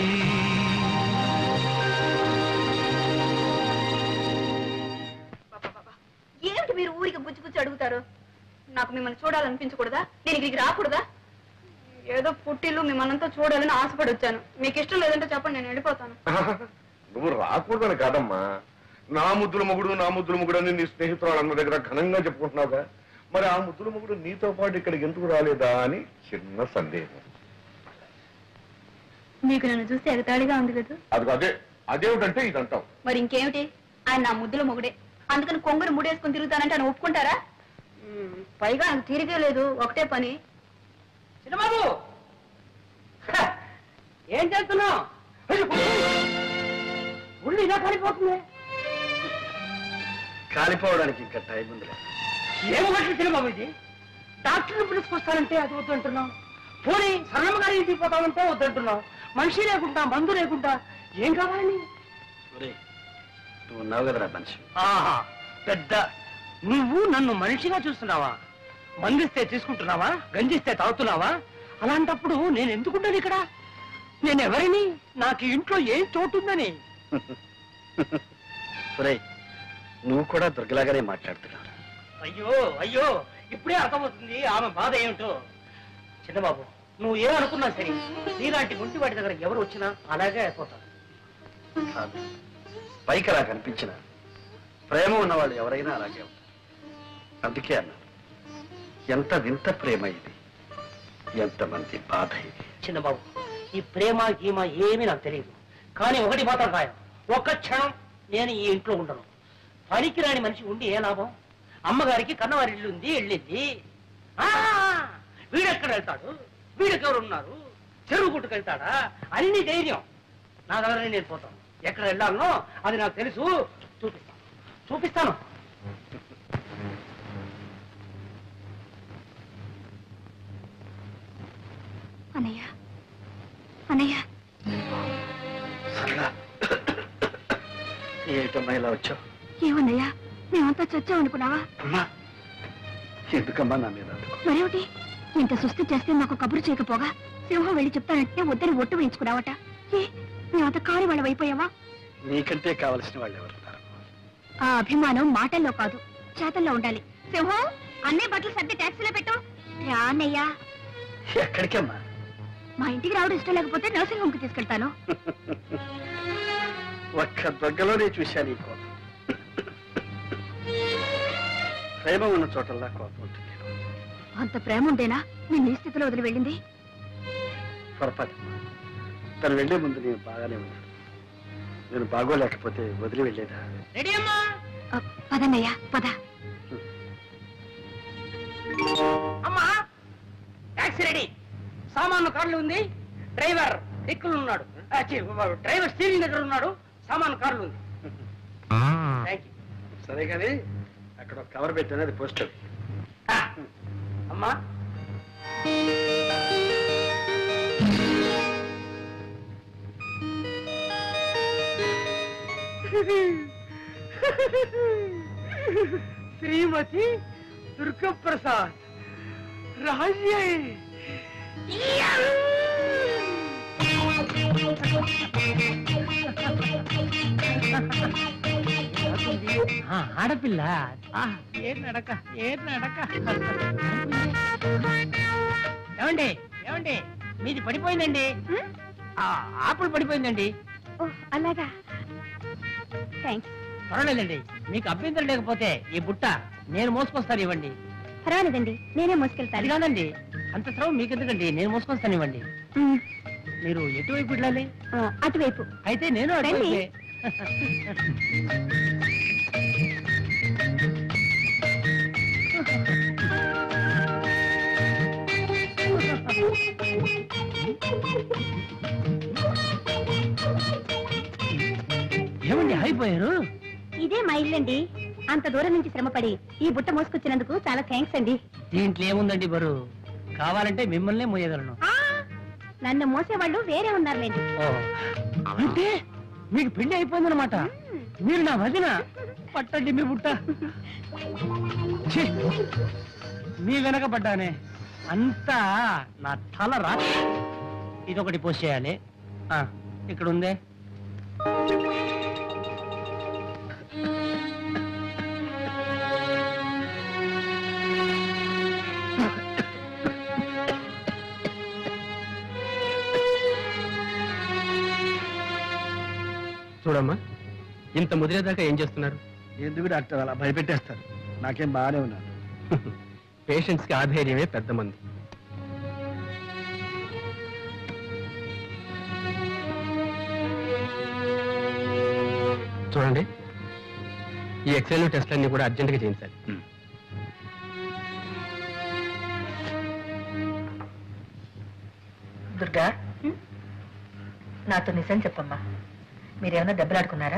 ఏమిటి మీరు ఊరికి గుచ్చి గుచ్చి అడుగుతారు? నాకు మిమ్మల్ని చూడాలనిపించకూడదా? నేను ఇక్కడికి రాకూడదా? ఏదో పుట్టిల్లు మిమ్మల్నంతా చూడాలని ఆశపడి వచ్చాను. మీకు ఇష్టం లేదంటే చెప్పండి, నేను వెళ్ళిపోతాను. నువ్వు రాకూడదని కాదమ్మా, నా ముద్దుల మొగుడు నా ముద్దుల మొగుడు అని నీ స్నేహితురాలు అన్న దగ్గర ఘనంగా చెప్పుకుంటున్నావుగా, మరి ఆ ముద్దుల మొగుడు నీతో పాటు ఇక్కడికి ఎందుకు రాలేదా అని చిన్న సందేహం. మీకు నన్ను చూస్తే ఎగతాళిగా ఉంది కదా? అది అదే అదేమిటంటే ఇది అంటావు. మరి ఇంకేమిటి? ఆయన నా ముద్దుల మొగుడే, అందుకని కొంగుని ముడేసుకుని తిరుగుతానంటే ఆయన ఒప్పుకుంటారా? పైగా ఆయన తీరిగే లేదు, ఒకటే పని. చిన్నబాబు ఏం చేస్తున్నావు? ఉళ్ళు ఇలా కాలిపోతుంది. కాలిపోవడానికి ఇంకా టైం ఉంది. ఏమన్నట్లు చిన్నబాబు ఇది? డాక్టర్ని పిలుచుకొస్తానంటే అది వద్దంటున్నావు, పోనీ సన్నమ్మ గారి ఇంటికి పోతామంటే వద్దంటున్నావు. మనిషి లేకుండా మందు లేకుండా ఏం కావాలని? నువ్వు ఉన్నావు కదరా మనిషి. ఆహా, పెద్ద నువ్వు నన్ను మనిషిగా చూస్తున్నావా? మందిస్తే తీసుకుంటున్నావా? గంజిస్తే తాగుతున్నావా? అలాంటప్పుడు నేను ఎందుకుంటాను ఇక్కడ? నేను ఎవరిని? నాకు ఇంట్లో ఏం చోటుందని? నువ్వు కూడా దుర్గలాగానే మాట్లాడుతున్నావు. అయ్యో అయ్యో, ఇప్పుడే అర్థమవుతుంది ఆమె బాధ ఏమిటో. చిన్నబాబు, నువ్వు ఏమనుకున్నా సరే, నీలాంటి గుంటి వాటి దగ్గర ఎవరు వచ్చినా అలాగే అయిపోతారు. కాదు, పైకి అలా కనిపించిన ప్రేమ ఉన్నవాళ్ళు ఎవరైనా అలాగే ఉంటారు. అందుకే అన్నా, ఎంత వింత ప్రేమ ఇది, ఎంతమంది బాధ ఇది. చిన్నబాబు, ఈ ప్రేమ గీమ ఏమీ నాకు తెలియదు, కానీ ఒకటి మాత్రం ఖాయం, ఒక్క క్షణం నేను ఈ ఇంట్లో ఉండను. పనికిరాని మనిషి ఉండి ఏ లాభం? అమ్మగారికి కన్నవారి ఇల్లు ఉంది, వెళ్ళింది. వీడెక్కడ వెళ్తాడు? వీడెవరు ఉన్నారు? చెరువు గుట్టుకెళ్తాడా? అన్ని ధైర్యం నా దగ్గర. నేను పోతాను, ఎక్కడ వెళ్ళాలనో అది నాకు తెలుసు. చూపిస్తాను చూపిస్తాను అన్నయ్య అన్నయ్య ఏమిటమ్మా ఇలా వచ్చావు? ఏమన్నయ్యా, మేమంతా చచ్చాం అనుకున్నావా? అమ్మా, ఎందుకమ్మా నా మీద? మరేమిటి, ఇంత సుస్థి చేస్తే నాకు కబురు చేయకపోగా సింహం వెళ్ళి చెప్తానంటే వద్దని ఒట్టు వేయించుకున్నావట. ఏ మేమంత కాని వాళ్ళం అయిపోయావా? నీకంటే కావలసిన వాళ్ళు ఎవరున్నారు? ఆ అభిమానం మాటల్లో కాదు, చేతల్లో ఉండాలి. సింహం, అన్నీ బట్టలు సర్ది ట్యాక్సీలో పెట్టు. రా అన్నయ్యా. ఎక్కడికమ్మా? మా ఇంటికి రావడం ఇష్టం లేకపోతే నర్సింగ్ హోమ్ కి తీసుకెళ్తాను. ఒక్క దగ్గరలోనే చూశాను ఈ కోపం. ప్రేమ ఉన్న చోటల్లా కోపం ఉంటుంది. అంత ప్రేమ ఉంటేనా నేను ఈ స్థితిలో వదిలి వెళ్ళింది? పొరపాటు. తను వెళ్లే ముందు నేను బాగానే ఉన్నాను. నేను బాగోలేకపోతే వదిలి వెళ్ళేదా? పదన్నయ్యా పద. అమ్మా, టాక్సీ రెడీ, సామాను కార్లు ఉంది, డ్రైవర్ దిక్కులు ఉన్నాడు, డ్రైవర్ స్టీరింగ్ దగ్గర ఉన్నాడు, సామాను కార్లు ఉంది. Thank you. సరే కానీ అక్కడ ఒక కవర్ పెట్టాను, అది పోస్ట్. అమ్మా, శ్రీమతి దుర్గప్రసాద్ రాజ్యే. ఆడపిల్ల ఏ నడక ఏ నడక. ఏమండి ఏమండి, మీది పడిపోయిందండి, ఆపులు పడిపోయిందండి. అలాగా, థ్యాంక్స్. పర్వాలేదండి, మీకు అభ్యంతరం లేకపోతే ఈ బుట్ట నేను మోసుకొస్తాను, ఇవ్వండి. పర్వాలేదండి, నేనే మోసుకెళ్తాను. అది కాదండి, అంత శ్రమ మీకు ఎందుకండి, నేను మోసుకొస్తాను, ఇవ్వండి. మీరు ఎటువైపు వెళ్ళాలి? అటువైపు. అయితే నేను అటువైపే. ఏమండి అయిపోయారు? ఇదే మా ఇల్లండి. అంత దూరం నుంచి శ్రమపడి ఈ బుట్ట మోసుకొచ్చినందుకు చాలా థ్యాంక్స్ అండి. దీంట్లో ఏముందండి బరు, కావాలంటే మిమ్మల్నే మోయగలను. నన్ను మోసేవాళ్ళు వేరే ఉన్నారులేండి. అంటే మీకు పెళ్లి అయిపోయిందనమాట. మీరు నా వదిన. పట్టండి మీ బుట్ట. ఛీ, మీ వెనక పడ్డానే అంతా నా తల రా. ఇదొకటి పోసేయాలి. ఆ, ఇక్కడ ఉందే. చూడమ్మా, ఇంత ముదిరేదాకా ఏం చేస్తున్నారు? ఎందుకు డాక్టర్ అలా భయపెట్టేస్తారు? నాకేం బాగానే ఉన్నాను. పేషెంట్స్ కి ఆధైర్యమే పెద్ద మంది. చూడండి, ఈ ఎక్స్రేలు టెస్ట్లన్నీ కూడా అర్జెంటుగా చేయించాలి. దుర్గా, నాతో నిజం చెప్పమ్మా, మీరేమన్నా దెబ్బలాడుకున్నారా?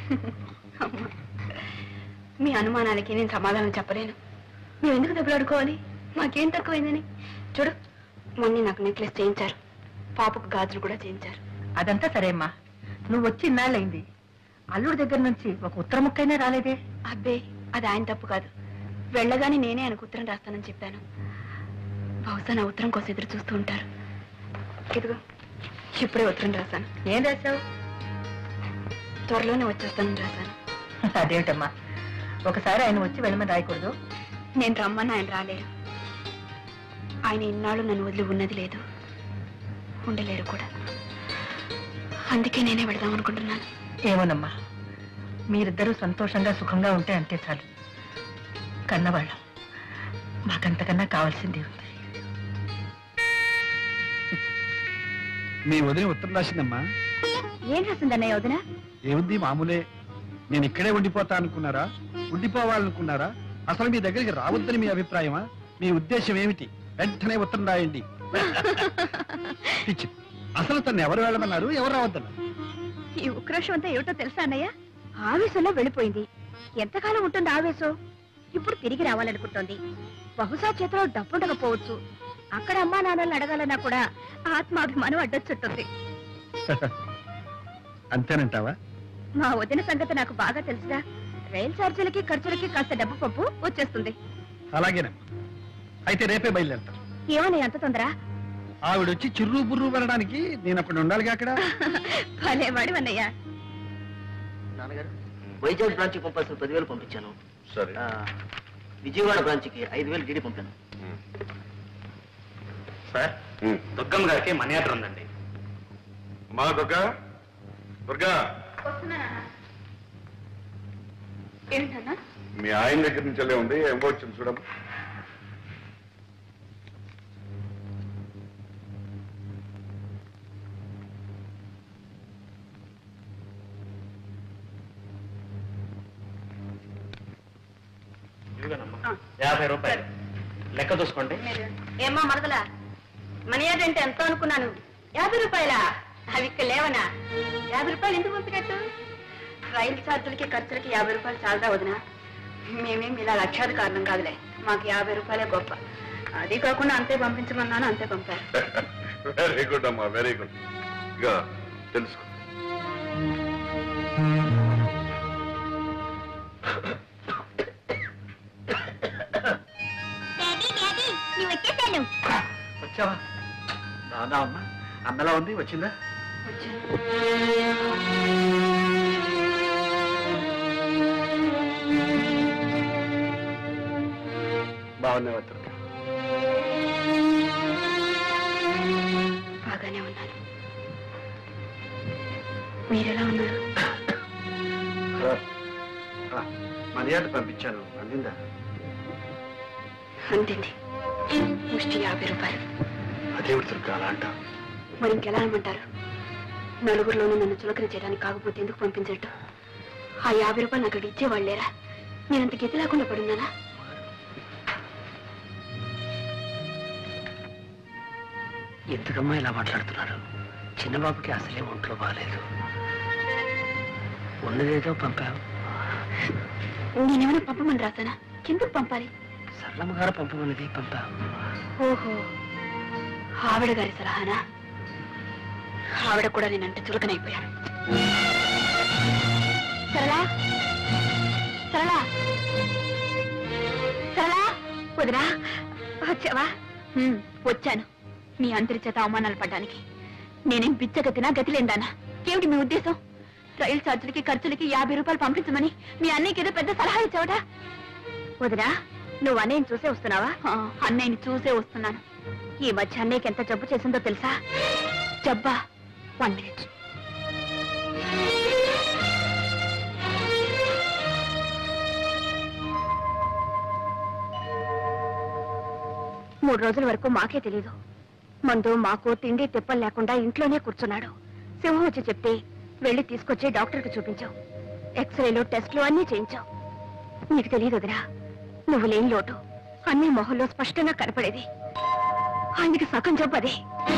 మీ అనుమానాలకి నేను సమాధానం చెప్పలేను. మేము ఎందుకు దెబ్బలాడుకోవాలి? మాకేం తక్కువైందని. చూడు, మొన్న నాకు నెక్లెస్ చేయించారు, పాపకు గాజులు కూడా చేయించారు. అదంతా సరే అమ్మా, నువ్వు వచ్చి ఇన్నాళ్ళైంది, అల్లుడి దగ్గర నుంచి ఒక ఉత్తర ముక్కైనా రాలేదే? అబ్బే, అది ఆయన తప్పు కాదు. వెళ్ళగానే నేనే ఆయనకు ఉత్తరం రాస్తానని చెప్పాను. బహుశా నా ఉత్తరం కోసం ఎదురు చూస్తూ ఉంటారు. ఇదిగో, ఇప్పుడే ఉత్తరం రాశాను. ఏం రాశావు? త్వరలోనే వచ్చేస్తానని రాశాను. అదేమిటమ్మా, ఒకసారి ఆయన వచ్చి వెళ్ళమని రాయకూడదు? నేను రమ్మని ఆయన రాలేరు. ఆయన ఇన్నాళ్ళు నన్ను వదిలి ఉన్నది లేదు, ఉండలేరు కూడా. అందుకే నేనే వెళదాం అనుకుంటున్నాను. ఏమోనమ్మా, మీరిద్దరూ సంతోషంగా సుఖంగా ఉంటే అంతే చాలు. కన్నవాళ్ళం, మాకంతకన్నా కావాల్సింది ఉంది. మీ వదిన ఉత్తరం రాసిందమ్మా. ఏం రాసిందన్నయ్య వదిన? ఏముంది, మామూలే. నేను ఇక్కడే ఉండిపోతా అనుకున్నారా? ఉండిపోవాలనుకున్నారా? అసలు మీ దగ్గరికి రావద్దని మీ అభిప్రాయమా? మీ ఉద్దేశం ఏమిటి? వెంటనే ఉత్తరం రాయండి. అసలు తను ఎవరు వెళ్ళమన్నారు, ఎవరు రావద్దన్నారు? ఈ ఉక్రోషం అంతా ఏమిటో తెలుసా అన్నయ్య? ఆవేశంలో వెళ్ళిపోయింది. ఎంతకాలం ఉంటుంది ఆవేశం? ఇప్పుడు తిరిగి రావాలనుకుంటోంది. బహుశా చేతిలో డబ్బుండకపోవచ్చు. అక్కడ అమ్మా నాన్నల్ని అడగాలన్నా కూడా ఆత్మాభిమానం అడ్డొచ్చుంటుంది. అంతేనంటావా? మా వదిన సంగతి నాకు బాగా తెలుసుగా. రైలు ఛార్జీలకి ఖర్చులకి కాస్త డబ్బు పప్పు వచ్చేస్తుంది. అలాగేనమ్మా, అయితే రేపే బయలుదేరతాను. ఏమని అంత తొందర? ఆవిడొచ్చి చిర్రు బుర్రు పడడానికి నేను అక్కడ ఉండాలిగా. అక్కడ భలేవాడు అన్నయ్య. నాన్నగారు, వైజాగ్ బ్రాంచ్కి పంపాల్సిన పదివేలు పంపించాను. సరే. విజయవాడ బ్రాంచ్కి ఐదు వేలు డీడీ పంపాను. సార్, దుర్గమ్మ గారికి మనీ ఆర్డర్ ఉందండి. మా దుర్గా, దుర్గా, ఏంటన్నా? మీ ఆయన దగ్గర నుంచి వెళ్ళే ఉంది. ఏం వచ్చింది చూడమ్మా. యాభై రూపాయలు లెక్క చూసుకోండి. ఏమ్మా మరదలా, మనీ ఆర్డర్ అంటే ఎంతో అనుకున్నాను. యాభై రూపాయలా? అవి ఇక్కడ లేవనా? యాభై రూపాయలు ఎందుకు పంపినట్టు? రైలు ఛార్జీలకి ఖర్చులకి యాభై రూపాయలు చాలదా వదినా? మేమేం ఇలా లక్షాది కారణం కాదులే, మాకు యాభై రూపాయలే గొప్ప. అది కాకుండా అంతే పంపించమన్నాను, అంతే పంపారు. వెరీ గుడ్ అమ్మా, వెరీ గుడ్. ఇక తెలుసుకో. వచ్చావా? రాదా అమ్మా? అన్నలా ఉంది, వచ్చిందా? బాగున్నావా దుర్గా? బాగానే ఉన్నాను. మీరెలా ఉన్నారు? మర్యాద పంపించాను, అందిందా? అందింది. ముష్టి యాభై రూపాయలు. అదేమిటి దుర్గా అలా అంటా? మరి ఇంకెలా అనమంటారు? నలుగురిలోనూ నన్ను చులకన చేయడానికి కాకపోతే ఎందుకు పంపించట్టు? ఆ యాభై రూపాయలు నాకు అక్కడ ఇచ్చేవాళ్ళేరా? నేనంత గతి లేకుండా పడున్నానా? ఎందుకమ్మా ఇలా మాట్లాడుతున్నారు? చిన్నబాబుకి అసలే ఒంట్లో బాగాలేదు. ఉన్నదేదో పంపావు. నేనేమైనా పంపమని రాసానా? ఎందుకు పంపాలి? సరళమ్మ గారు పంపమన్నది పంపావు. ఓహో, ఆవిడ గారి సలహానా? ఆవిడ కూడా నేనంటే చులకనైపోయాను. సరళా, సరళా, సరళా, వదినా వచ్చావా? వచ్చాను. మీ అందరి చేత అవమానాలు పడ్డానికి. నేనేం బిచ్చగతినా గతిలేందానా? ఏమిటి మీ ఉద్దేశం? రైలు ఛార్జీలకి ఖర్చులకి యాభై రూపాయలు పంపించమని మీ అన్నయ్యకి ఏదో పెద్ద సలహా ఇచ్చావట. వదినా, నువ్వు అన్నయ్యని చూసే వస్తున్నావా? అన్నయ్యని చూసే వస్తున్నాను. ఈ మధ్య అన్నయ్యకి ఎంత జబ్బు చేసిందో తెలుసా? జబ్బా? One minute. మూడు రోజుల వరకు మాకే తెలీదు. మందు మాకు తిండి తిప్పలు లేకుండా ఇంట్లోనే కూర్చున్నాడు. సింహం వచ్చి చెప్తే వెళ్ళి తీసుకొచ్చి డాక్టర్కి చూపించావు. ఎక్స్రేలు టెస్ట్లు అన్నీ చేయించావు. నీకు తెలియదు వదినా, నువ్వు లేని లోటు అన్ని మొహంలో స్పష్టంగా కనపడేది. ఆయనకి సగం జబ్బు అదే.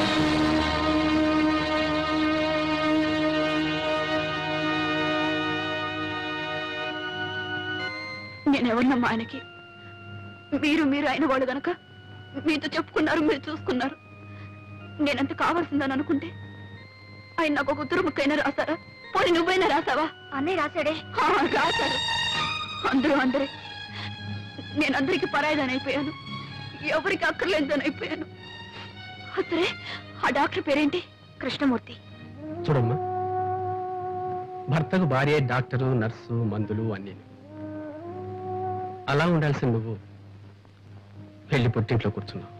నేనెవరినమ్మా ఆయనకి? మీరు మీరు అయిన వాళ్ళు గనక మీతో చెప్పుకున్నారు, మీరు చూసుకున్నారు. నేనంత కావాల్సిందని అనుకుంటే ఆయన నాకు ఒక ఉత్తర ముక్కైనా రాశారా? పోనీ నువ్వైనా రాసావా? అన్నీ రాశాడే. రాశాడు. అందరూ అందరే. నేను అందరికి పరాయిదాని అయిపోయాను, ఎవరికి అక్కర్లేదని అయిపోయాను. అసలే ఆ డాక్టర్ పేరేంటి? కృష్ణమూర్తి. చూడమ్మా, భర్తకు భార్య డాక్టరు, నర్సు, మందులు అన్నీ. అలా ఉండాల్సిన నువ్వు వెళ్ళి పుట్టింట్లో కూర్చున్నావు.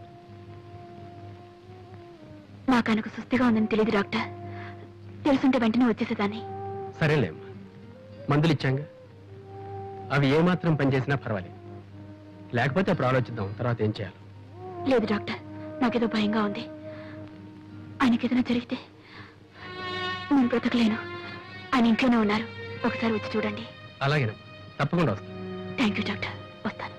నాకు ఆయనకు సుస్థిగా ఉందని తెలియదు డాక్టర్. తెలుసుంటే వెంటనే వచ్చేసేదాన్ని. సరేలేమ్మా, మందులు ఇచ్చాంగా, అవి ఏమాత్రం పనిచేసినా పర్వాలేదు. లేకపోతే అప్పుడు ఆలోచిద్దాం తర్వాత ఏం చేయాలి. లేదు డాక్టర్, నాకేదో భయంగా ఉంది. ఆయనకి ఏదైనా జరిగితే నేను బ్రతకలేను. ఆయన ఇంట్లోనే ఉన్నారు, ఒకసారి వచ్చి చూడండి. అలాగేనమ్మా, తప్పకుండా వస్తాను. థ్యాంక్ యూ డాక్టర్, వస్తాను.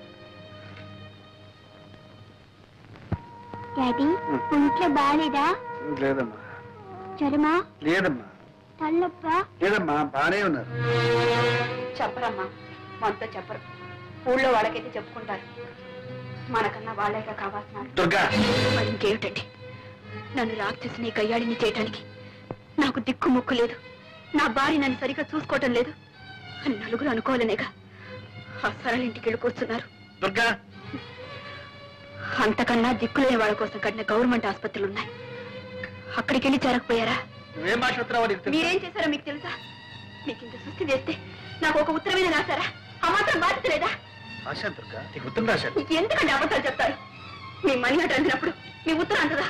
డాడీ, ఒంట్లో బాగాలేదా? లేదమ్మా. జ్వరమా? లేదమ్మా. తల్లొప్పా? లేదమ్మా, బానే ఉన్నారు. చెప్పరమ్మా, మనతో చెప్పరు. ఊళ్ళో వాళ్ళకైతే చెప్పుకుంటారు. మనకన్నా వాళ్ళేగా కావాల్సిన. దుర్గా, మరి ఇంకేమిటండి? నన్ను రాక్షసిని గయ్యాడిని చేయటానికి నాకు దిక్కు ముక్కు లేదు. నా భార్య నన్ను సరిగ్గా చూసుకోవటం లేదు అని నలుగురు అనుకోవాలనేగా ఆ సరళ ఇంటికి వెళ్ళి కూర్చున్నారు. దుర్గా, అంతకన్నా దిక్కులేని వాళ్ళ కోసం కట్టిన గవర్నమెంట్ ఆసుపత్రులు ఉన్నాయి. అక్కడికి వెళ్ళి చేరకపోయారా? మీరేం చేశారో మీకు తెలుసా? మీకు ఇంత సృష్టి చేస్తే నాకు ఒక ఉత్తరమైన రాశారా? ఆ మాత్రం బాధ్యత లేదా? ఎందుకంటే అబద్ధాలు చెప్తారు? మీ మనీ అటు అందినప్పుడు మీ ఉత్తరం అంతదా?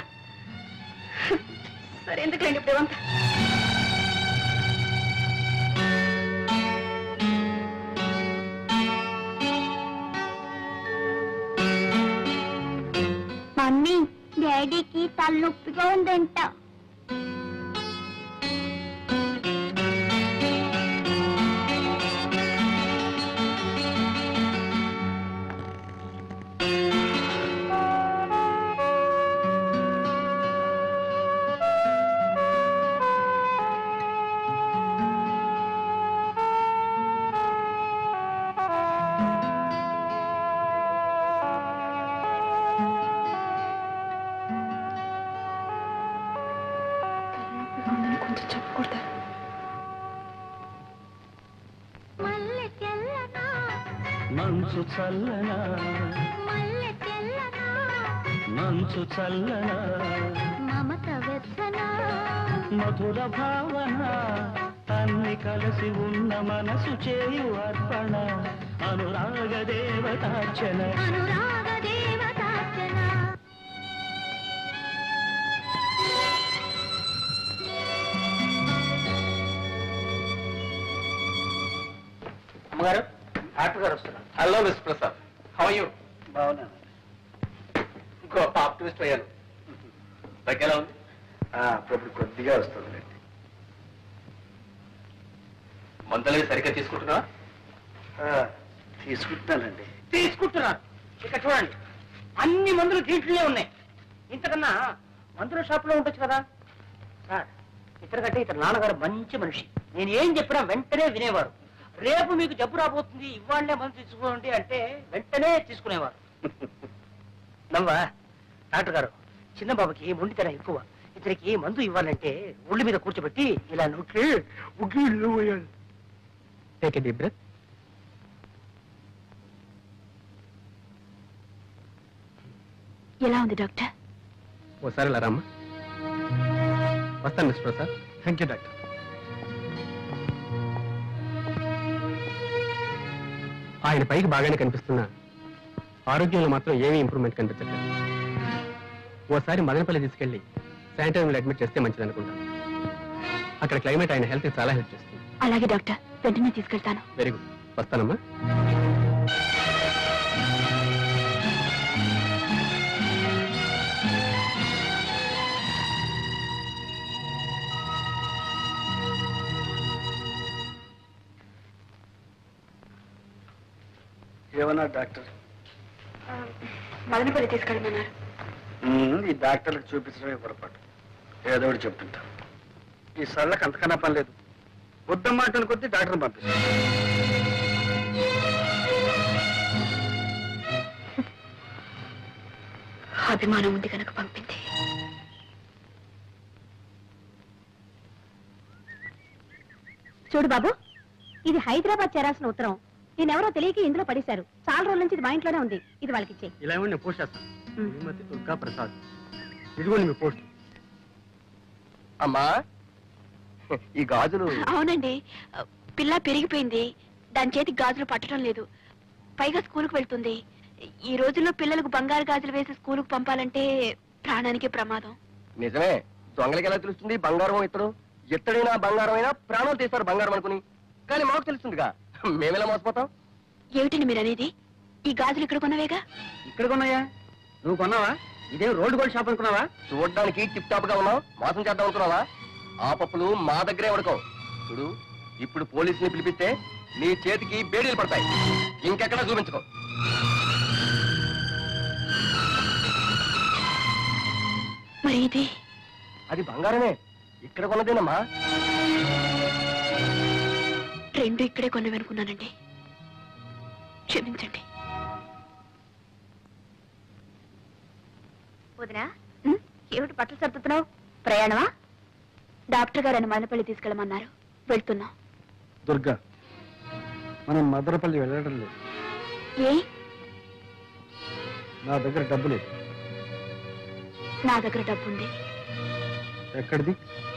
సరే, ఎందుకులేండి ఇప్పుడు ఏమంతా. మమ్మీ, డాడీకి తలనొప్పిగా ఉందంట. కొంచెం చెప్పకూడదా? మంచు చల్లనా, మంచు చల్లనా, మమత వెచ్చనా, మధుర భావన, అన్ని కలిసి ఉన్న మనసు చేయు అర్పణ, అనురాగ దేవతార్చన, అనురాగ దేవతార్చన. అమ్మగారు, డాక్టర్ గారు వస్తున్నారు. Hello miss Prasad, how are you? బాగున్నాను. ఇంకో ఆప్టిమిస్ట్ అయ్యాను. దగ్గర ఉంది. అప్పుడు కొద్దిగా వస్తుంది. మందులు సరిగ్గా తీసుకుంటున్నా? తీసుకుంటానండి. తీసుకుంటున్నారు. ఇక చూడండి, అన్ని మందులు దీంట్లోనే ఉన్నాయి. ఇంతకన్నా మందుల షాప్ లో ఉండొచ్చు కదా సార్. ఇతరకంటే ఇతర నాన్నగారు మంచి మనిషి. నేను ఏం చెప్పినా వెంటనే వినేవారు. రేపు మీకు జబ్బు రాబోతుంది, ఇవాళ్లే మందు తీసుకోండి అంటే వెంటనే తీసుకునేవారు. నవ్వా డాక్టర్ గారు, చిన్న బాబుకి మొండితనం ఎక్కువ. ఇతనికి మందు ఇవ్వాలంటే ఒళ్ళు మీద కూర్చోబెట్టి ఇలా నొక్కి ఉగ్గి వేయాలి. Take a deep breath. ఎలా ఉంది డాక్టర్? ఓసారి ఇలా రామ్మా. వస్తాను mister Prasad. Thank you doctor. ఆయన పైకి బాగానే కనిపిస్తున్నా ఆరోగ్యంలో మాత్రం ఏమీ ఇంప్రూవ్మెంట్ కనిపించట్లేదు. ఓసారి మదనపల్లి తీసుకెళ్లి శానిటోరియంలో అడ్మిట్ చేస్తే మంచిది అనుకుంటాను. అక్కడ క్లైమేట్ ఆయన హెల్త్ చాలా హెల్ప్ చేస్తుంది. అలాగే డాక్టర్, వెంటనే తీసుకెళ్తాను. వెరీ గుడ్, వస్తానమ్మా. ఏమన్నా డాక్టర్? మదనపల్లి తీసుకెళ్ళమన్నారు. ఈ డాక్టర్లకు చూపించడమే పొరపాటు. ఏదో ఒకటి చెప్తుంటా. ఈ సళ్ళకి అంతకన్నా పని లేదు. వద్దమ్మాట కొద్దీ డాక్టర్ని పంపిస్తాను. అభిమానం ఉంది కనుక పంపింది. చూడు బాబు, ఇది హైదరాబాద్ చేరాల్సిన ఉత్తరం. నేనెవరో తెలియక ఇందులో పడేశారు. చాలా రోజుల నుంచి ఇది మా ఇంట్లోనే ఉంది. ఇది వాళ్ళకి ఇచ్చే. ఇలా ఇవ్వండి, నేను పోస్ట్ చేస్తాను. శ్రీమతి దుర్గా ప్రసాద్. ఇదిగోండి మీ పోస్ట్. అమ్మా, ఈ గాజులు. అవునండి, పిల్ల పెరిగిపోయింది. దాని చేతికి గాజులు పట్టడం లేదు. పైగా స్కూలుకు వెళ్తుంది. ఈ రోజుల్లో పిల్లలకు బంగారు గాజులు వేసి స్కూలుకు పంపాలంటే ప్రాణానికి ప్రమాదం. నిజమే. దొంగలకి ఎలా తెలుస్తుంది బంగారం ఇత్తడు? ఎత్తడైనా బంగారం అయినా ప్రాణాలు తీస్తారు బంగారం అనుకుని. కానీ మాకు తెలుస్తుందిగా, మేమెలా మోసపోతాం? ఏమిటండి మీరు అనేది? ఈ గాజులు ఇక్కడ కొన్నవేగా? ఇక్కడ కొన్నాయా? నువ్వు కొన్నావా? ఇదేం రోడ్డు గోల్డ్ షాప్ అనుకున్నావా? చూడడానికి టిప్ టాప్ గా ఉన్నావు, మోసం చేద్దాం అనుకున్నావా? ఆ పప్పులు మా దగ్గరే ఉడకవు. చూడు, ఇప్పుడు పోలీసుని పిలిపిస్తే నీ చేతికి బేడీలు పడతాయి. ఇంకెక్కడా చూపించుకో. మరి ఇది? అది బంగారమే, ఇక్కడ కొన్నదేనమ్మా. రెండు ఇక్కడే కొన్నవనుకున్నానండి, క్షమించండి. వదినా, ఏమిటి బట్టలు సర్దుతున్నావు? ప్రయాణమా? డాక్టర్ గారు అని మదనపల్లి తీసుకెళ్ళమన్నారు, వెళ్తున్నాం. దుర్గా, మనం మదనపల్లి వెళ్ళడం లేదు. ఏ? నా దగ్గర డబ్బు లేదు. నా దగ్గర డబ్బు ఉంది. ఎక్కడిది?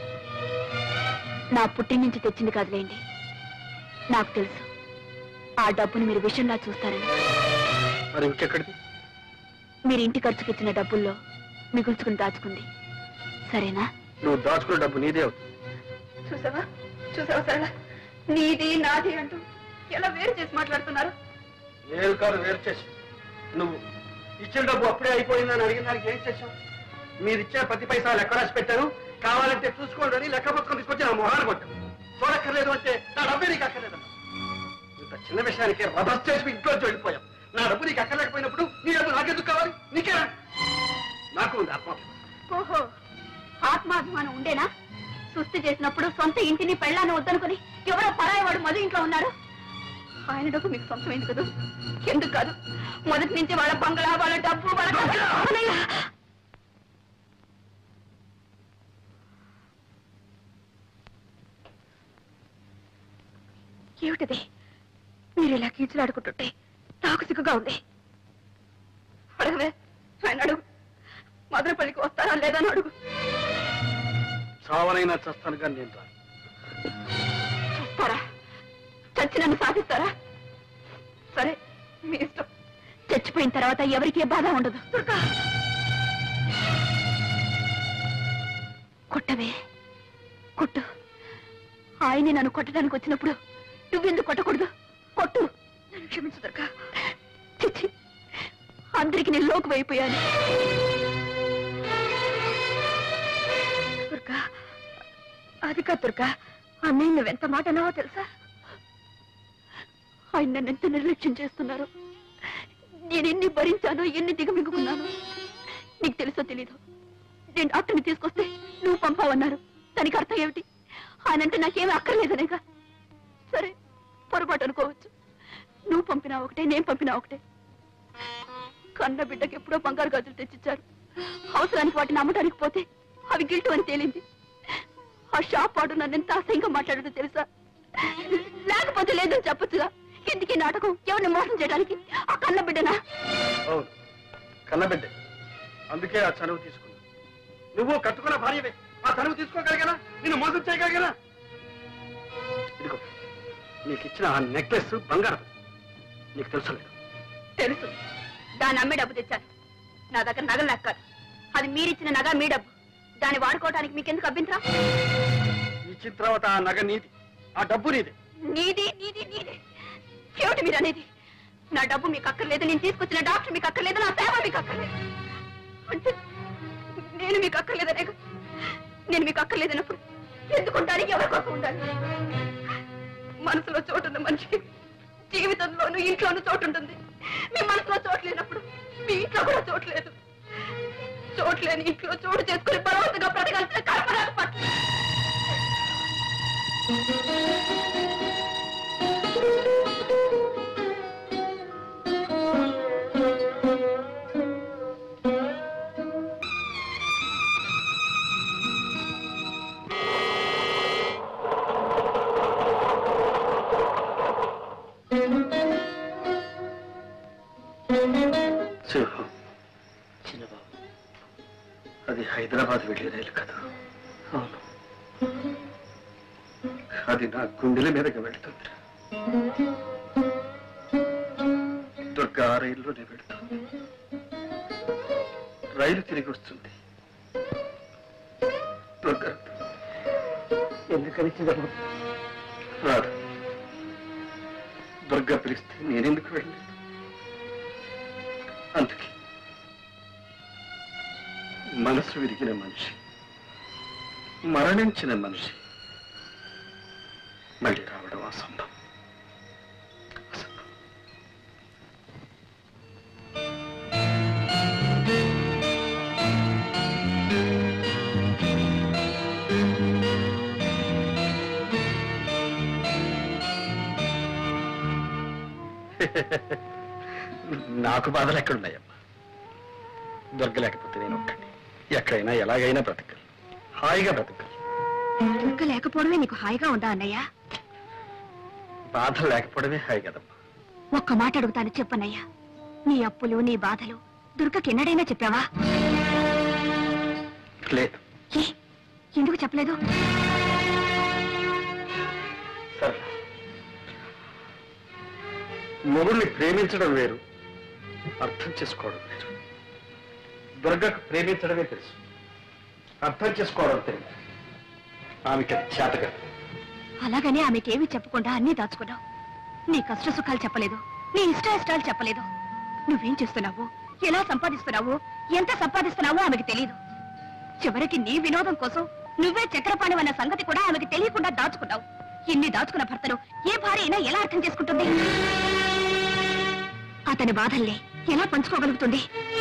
నా పుట్టిన నుంచి తెచ్చింది కాదులేండి. నాకు తెలుసు ఆ డబ్బుని మీరు విషయంలా చూస్తారని. మరి ఇంకెక్కడిది? మీరు ఇంటి ఖర్చుకి ఇచ్చిన డబ్బుల్లో మిగుల్చుకుని దాచుకుంది. సరేనా? నువ్వు దాచుకున్న డబ్బు నీదే అవుతుంది. చూసావా చూసావా సరళ, నీది నాది అంటూ ఎలా వేరు చేసి మాట్లాడుతున్నారు. నేను కాదు వేరు చేసి, నువ్వు ఇచ్చిన డబ్బు అప్పుడే అయిపోయిందని అడిగిన దానికి ఏం చేశావు? మీరు ఇచ్చే ప్రతి పైసా లెక్క రాసి పెట్టాను. కావాలంటే చూసుకోండి అని లెక్క పుస్తకం తీసుకొచ్చి నా మొహాన్ని కొట్టాను. చూడక్కర్లేదు అంటే నా డబ్బు నీకు అక్కర్లేదు. ఇంత చిన్న విషయానికి రభస్ చేసి ఇంట్లో వెళ్ళిపోయాం. నా డబ్బు నీకు అక్కర్లేకపోయినప్పుడు నీ డబ్బు నాకెందుకు కావాలి? నీకే నాకు ఉంది ఆత్మాభిమానం. ఓహో, ఆత్మాభిమానం ఉండేనా? సుస్థి చేసినప్పుడు సొంత ఇంటిని పెళ్ళాన్ని వద్దనుకుని ఎవరో పరాయవాడు మధు ఇంట్లో ఉన్నారు. ఆయన డబ్బు మీకు సొంతమైంది కదా? ఎందుకు కాదు? మొదటి నుంచి వాళ్ళ బంగళా, వాళ్ళ డబ్బు, వాళ్ళ ఏమిటది? మీరు ఇలా కీచులాడుకుంటుంటే నాకు సిగ్గుగా ఉంది. అడగవే, ఆయన అడుగు. మదనపల్లికి వస్తారా లేదా అని అడుగు. చావనైనా చస్తాను కానీ నేను రాను. చస్తారా? చచ్చి నన్ను సాధిస్తారా? సరే, మీ ఇష్టం. చచ్చిపోయిన తర్వాత ఎవరికి ఏ బాధ ఉండదు. కొట్టవే, కొట్టు. ఆయన్ని నన్ను కొట్టడానికి వచ్చినప్పుడు నువ్వెందుకు కొట్టకూడదు? కొట్టు. నన్ను క్షమించు దుర్గా. చిచ్చి, అందరికి నేను లోకు అయిపోయాను. దుర్గా, అది కాదు దుర్గా. అన్నయ్య నువ్వెంత మాట అన్నావో తెలుసా? ఆయన నన్ను ఎంత నిర్లక్ష్యం చేస్తున్నారు. నేను ఎన్ని భరించానో, ఎన్ని దిగమింగుకున్నాను. నీకు తెలుసో తెలీదు? నేను డాక్టర్ని తీసుకొస్తే నువ్వు పంపావన్నారు. దానికి అర్థం ఏమిటి? ఆయనంటే నాకేమీ అక్కర్లేదనేగా. సరే, పొరపాటు అనుకోవచ్చు. నువ్వు పంపినా ఒకటే, నేను పంపినా ఒకటే. కన్న బిడ్డకి ఎప్పుడో బంగారు గాజులు తెచ్చిచ్చారు. అవసరానికి వాటిని అమ్మడానికి పోతే అవి గిల్టు అని తేలింది. ఆ షాప్ వాడు నన్ను ఎంత అసహ్యంగా మాట్లాడదో తెలుసా? లేకపోతే లేదని చెప్పొచ్చుగా. ఎందుకీ నాటకం? ఎవరిని మోసం చేయడానికి? ఆ కన్న బిడ్డనా? అవును, కన్నబిడ్డ. అందుకే ఆ చనువు తీసుకున్నా. నువ్వు కట్టుకున్న భార్యవే. ఆ చనువు తీసుకోగలిగానా? నిన్ను మోసం చేయగలిగానా? ఇదిగో నీకు ఇచ్చిన ఆ నెక్లెస్ బంగారం. నీకు తెలుసు లేదు? తెలుసు. దాన్ని అమ్మే డబ్బు తెచ్చాను. నా దగ్గర నగలు లెక్కారు. అది మీరిచ్చిన నగ, మీ డబ్బు. దాన్ని వాడుకోవడానికి మీకెందుకు అభ్యంతరం? ఇచ్చిన తర్వాత ఆ నగ నీది, ఆ డబ్బు నీది. నీది నీది నీది ఏమిటి మీరు అనేది? నా డబ్బు మీకు అక్కర్లేదు, నేను తీసుకొచ్చిన డాక్టర్ మీకు అక్కర్లేదు, నా సేవ మీకు అక్కర్లేదు అంటే నేను మీకు అక్కర్లేదనే. నేను మీకు అక్కర్లేదన్నప్పుడు ఎందుకుంటాను? ఎవరి కోసం ఉండాలి? మనసులో చోటున్న మనిషికి జీవితంలోనూ ఇంట్లోనూ చోటు ఉంటుంది. మీ మనసులో చోటు లేనప్పుడు మీ ఇంట్లో కూడా చోటు లేదు. చోట్లేని ఇంట్లో చోటు చేసుకుని బలవంతంగా బ్రతకాల్సిన కల్పన పట్ల చిన్నబాబు, అది హైదరాబాద్ వెళ్ళే రైలు కదా? అవును, అది నా గుండెల మీదకి వెళ్తుంది. దుర్గా ఆ రైల్లోనే వెళ్తుంది. రైలు తిరిగి వస్తుంది. దుర్గా ఎందుకని చిన్నబాబు రాదు. దుర్గా పిలిస్తే నేనెందుకు వెళ్ళలేదు? అందుకే మనసు విరిగిన మనిషి, మరణించిన మనిషి మళ్ళీ రావడం అసంభవం. నాకు బాధలు ఎక్కడున్నాయమ్మా? దుర్గ లేకపోతే నేను ఒక్కడిని ఎక్కడైనా ఎలాగైనా బ్రతకాలి, హాయిగా బ్రతకాలి. దుర్గ లేకపోవడమే నీకు హాయిగా ఉందా అన్నయ్య? బాధలు లేకపోవడమే హాయి కదమ్మా. ఒక్క మాట అడుగుతాను, చెప్పన్నయ్యా. నీ అప్పులు, నీ బాధలు దుర్గకి ఎన్నడైనా చెప్పావా? లేదు. ఏ, ఎందుకు చెప్పలేదు? సరే, మొగుడిని ప్రేమించడం వేరు, అర్థం చేసుకోవడం వేరు. దుర్గకు ప్రేమించడమే తెలుసు, అర్థం చేసుకోవడం తెలియదు. ఆమెకి అది చేతగా. అలాగని ఆమెకేమీ చెప్పకుండా అన్నీ దాచుకున్నావు. నీ కష్ట సుఖాలు చెప్పలేదు, నీ ఇష్ట ఇష్టాలు చెప్పలేదు. నువ్వేం చేస్తున్నావు, ఎలా సంపాదిస్తున్నావు, ఎంత సంపాదిస్తున్నావో ఆమెకి తెలియదు. చివరికి నీ వినోదం కోసం నువ్వే చక్రపాణి అన్న సంగతి కూడా ఆమెకి తెలియకుండా దాచుకున్నావు. ఇన్ని దాచుకున్న భర్తను ఏ భార్య అయినా ఎలా అర్థం చేసుకుంటుంది? అతని బాధల్ని ఎలా పంచుకోగలుగుతుంది?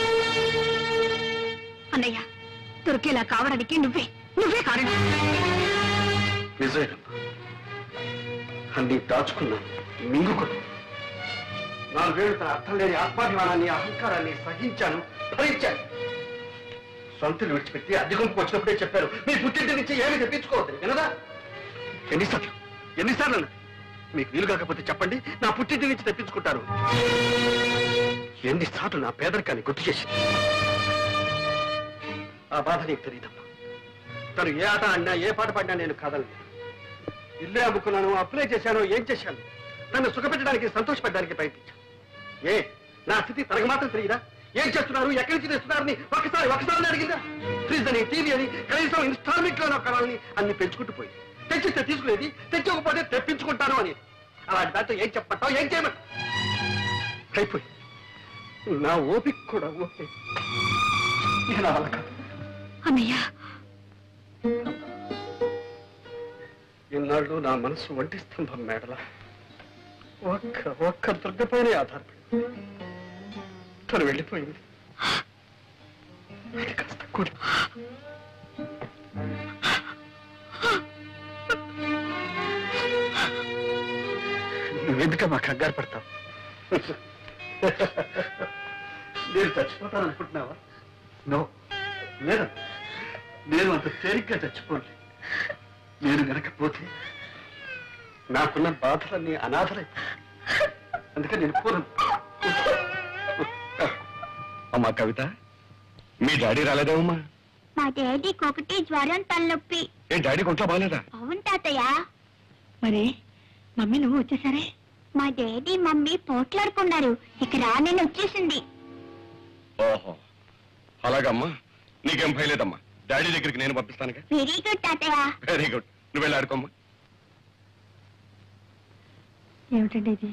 అన్నయ్య, దొరికేలా కావడానికి నువ్వే నువ్వే కారణం. నిజమేనమ్మా, అన్ని దాచుకున్నాను, మింగుకున్నాను. నాలుగేళ్లు తన అర్థం లేని ఆత్మాభిమానాన్ని, అహంకారాన్ని సహించాను, భరించాను. సొంతలు విడిచిపెట్టి అద్దెకుంపుకు వచ్చినప్పుడే చెప్పారు, మీ పుట్టింటి నుంచి ఏమీ తెప్పించుకోవద్దు వినదా? ఎన్నిసార్లు ఎన్నిసార్లు అన్నది? మీకు వీలు కాకపోతే చెప్పండి, నా పుట్టింటి నుంచి తెప్పించుకుంటారు. ఎన్నిసార్లు నా పేదరికాన్ని గుర్తు చేసింది. ఆ బాధ నీకు తెలియదమ్మా. తను ఏ ఆట ఆడినా, ఏ పాట పాడినా నేను కాదలేదు. ఇల్లే అమ్ముకున్నాను, అప్లై చేశాను, ఏం చేశాను? తను సుఖపెట్టడానికి, సంతోషపెట్టడానికి ప్రయత్నించాను. ఏ నా స్థితి తనకు మాత్రం తెలియదా? ఏం చేస్తున్నారు, ఎక్కడి నుంచి తెస్తున్నారని ఒకసారి ఒకసారి అడిగిందా? ఫ్రిడ్జ్ అని, టీవీ అని, కనీసం ఇన్స్టాల్మెంట్ లో కొనాలని అన్ని పెంచుకుంటూ పోయింది. తెచ్చిస్తే తీసుకునేది, తెచ్చకపోతే తెప్పించుకుంటాను అని. అలాంటి దాంతో ఏం చెప్పమంటావు, ఏం చేయమంటావు? అయిపోయి నా ఓపిక కూడా ఓపిక. నేను అలా కాదు అన్నయ్య. ఇన్నాళ్ళు నా మనసు ఒంటి స్తంభం మేడల ఒక్క ఒక్క దుర్గపైనే ఆధారపడి తను వెళ్ళిపోయింది. అది కాస్త కూర్చో. నువ్వెందుకమ్మా కంగారు పడతావు? నేను చచ్చిపోతాను అనుకుంటున్నావా? నో, లేదు, నేను అంత తేలిగ్గా చచ్చిపోలే. నేను గనకపోతే నాకున్న బాధలన్నీ అనాథలై, అందుకని నేను పోను. అమ్మా కవిత, మీ డాడీ రాలేదేమమ్మా? మా డాడీకి ఒకటి జ్వరం తలనొప్పి. ఏ డాడీ కొంట్లో బాగాలేదా? అవును తాతయ్య. మరి మమ్మీ నువ్వు వచ్చేసరే? మా డాడీ మమ్మీ పోట్లాడుకున్నారు, ఇక రానని వచ్చేసింది. ఓహో, అలాగమ్మా, నీకేం భయలేదమ్మా. డాడీ దగ్గరికి నేను పంపిస్తానుగా. వెరీ గుడ్ తాతయ్య. వెరీ గుడ్, నువ్వు వెళ్ళి ఆడుకోమ్మా. ఏమిటండి ఇది?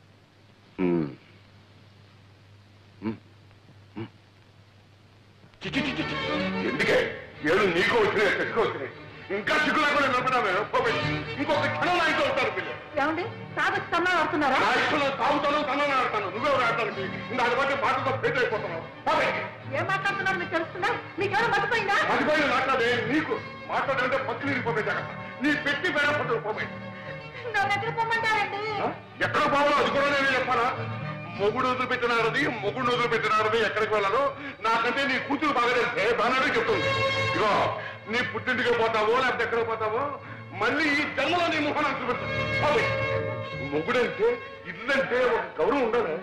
ఎందుకే ఏడు నీకు వచ్చినాయి, చెట్టుకు వచ్చినాయి, ఇంకా చిక్కు లేకుండా నడుపుతామే. ఇంకొక క్షణం నా ఇంట్లో ఉంటారు పిల్లలు. ఏమండి తాగొచ్చి తన్నా ఆడుతున్నారా? నా ఇష్టంలో తాగుతాను, తనని ఆడతాను. నువ్వెవరు ఆడటానికి? దాని బట్టి మాటతో ఫెయిల్ అయిపోతున్నావు. ఏం మాట్లాడుతున్నారు మీకు తెలుస్తుందా? మీకేమైనా మర్చిపోయిందా? మర్చిపోయి మాట్లాడే నీకు మాట్లాడంటే మక్కులు ఇరిపోయి జాగ్రత్త. నీ పెట్టి బేడ పట్టుకు పోయి నన్ను ఎక్కడ పొమ్మంటారండి? ఎక్కడ పోవాలో అది కూడా నేను చెప్పాలా? మొగుడు వదిలిపెట్టినారది, మొగుడు వదిలిపెట్టినారది ఎక్కడికి వెళ్ళాలో నాకంటే నీ కూతురు బాగా తెలిసే బాగానే చెప్తుంది. ఇగో నీ పుట్టింటికి పోతావో లేకపోతే ఎక్కడ పోతావో మళ్ళీ ఈ జన్మలో నీ ముఖాన్ని చూపెడతావు. మొగుడంటే ఇల్లంటే ఒక గౌరవం ఉండదు.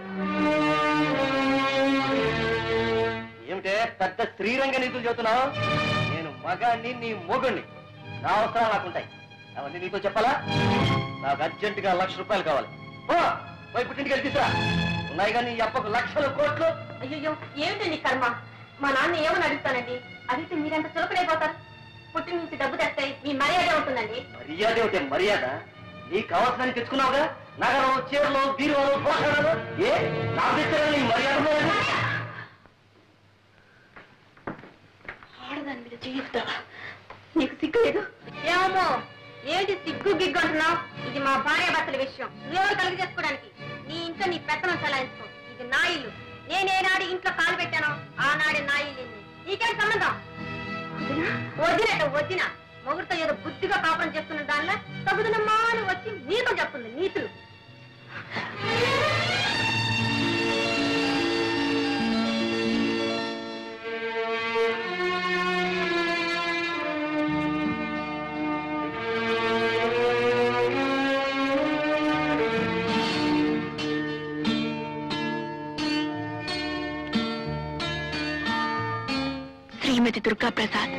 ఏమిటే పెద్ద శ్రీరంగ నీతులు చెబుతున్నావు? నేను మగాన్ని, నీ మొగుణ్ణి. నా అవసరాలు నాకుంటాయి, అవన్నీ నీతో చెప్పాలా? నాకు అర్జెంటుగా లక్ష రూపాయలు కావాలి. ఓ పోయి పుట్టింటికి వెళ్ళి తీసురా. ఉన్నాయి కానీ ఈ అప్పకు లక్షలు కోట్లు. అయ్యో ఏమిటి నీ కర్మ? మా నాన్న ఏమని అడుగుతానండి? అడిగితే మీరంత చులకడైపోతారు. పుట్టి నుంచి డబ్బు తెస్తే మీ మర్యాద ఉంటుందండి. మర్యాద ఏమిటే మర్యాద? నీకు కావాల్సిన తెచ్చుకున్నావుగా, నగరం, చీరలు, బీరువాలు, పోషణలు. ఏ నాకు తెచ్చారా నీ మర్యాద? ఆడదాని మీద చేయిస్తావా? నీకు సిగ్గు లేదు? ఏమో ఏంటి సిగ్గు గిగ్గు అంటున్నావు? ఇది మా భార్య భర్తల విషయం, నువ్వెవరు కలిగి చేసుకోవడానికి? నీ ఇంట్లో నీ పెత్తనం చలాయించుకో. ఇది నా ఇల్లు. నేనేనాడు ఇంట్లో కాలు పెట్టానో ఆనాడే నా ఇల్లు. నీకేం సంబంధం? వదినట వదిన మొగుడితో ఏదో బుద్ధిగా కాపురం చేస్తున్న దానిలో తగుదనమ్మా అని వచ్చి నీతో చెప్తుంది నీతులు. శ్రీమతి దుర్గా ప్రసాద్.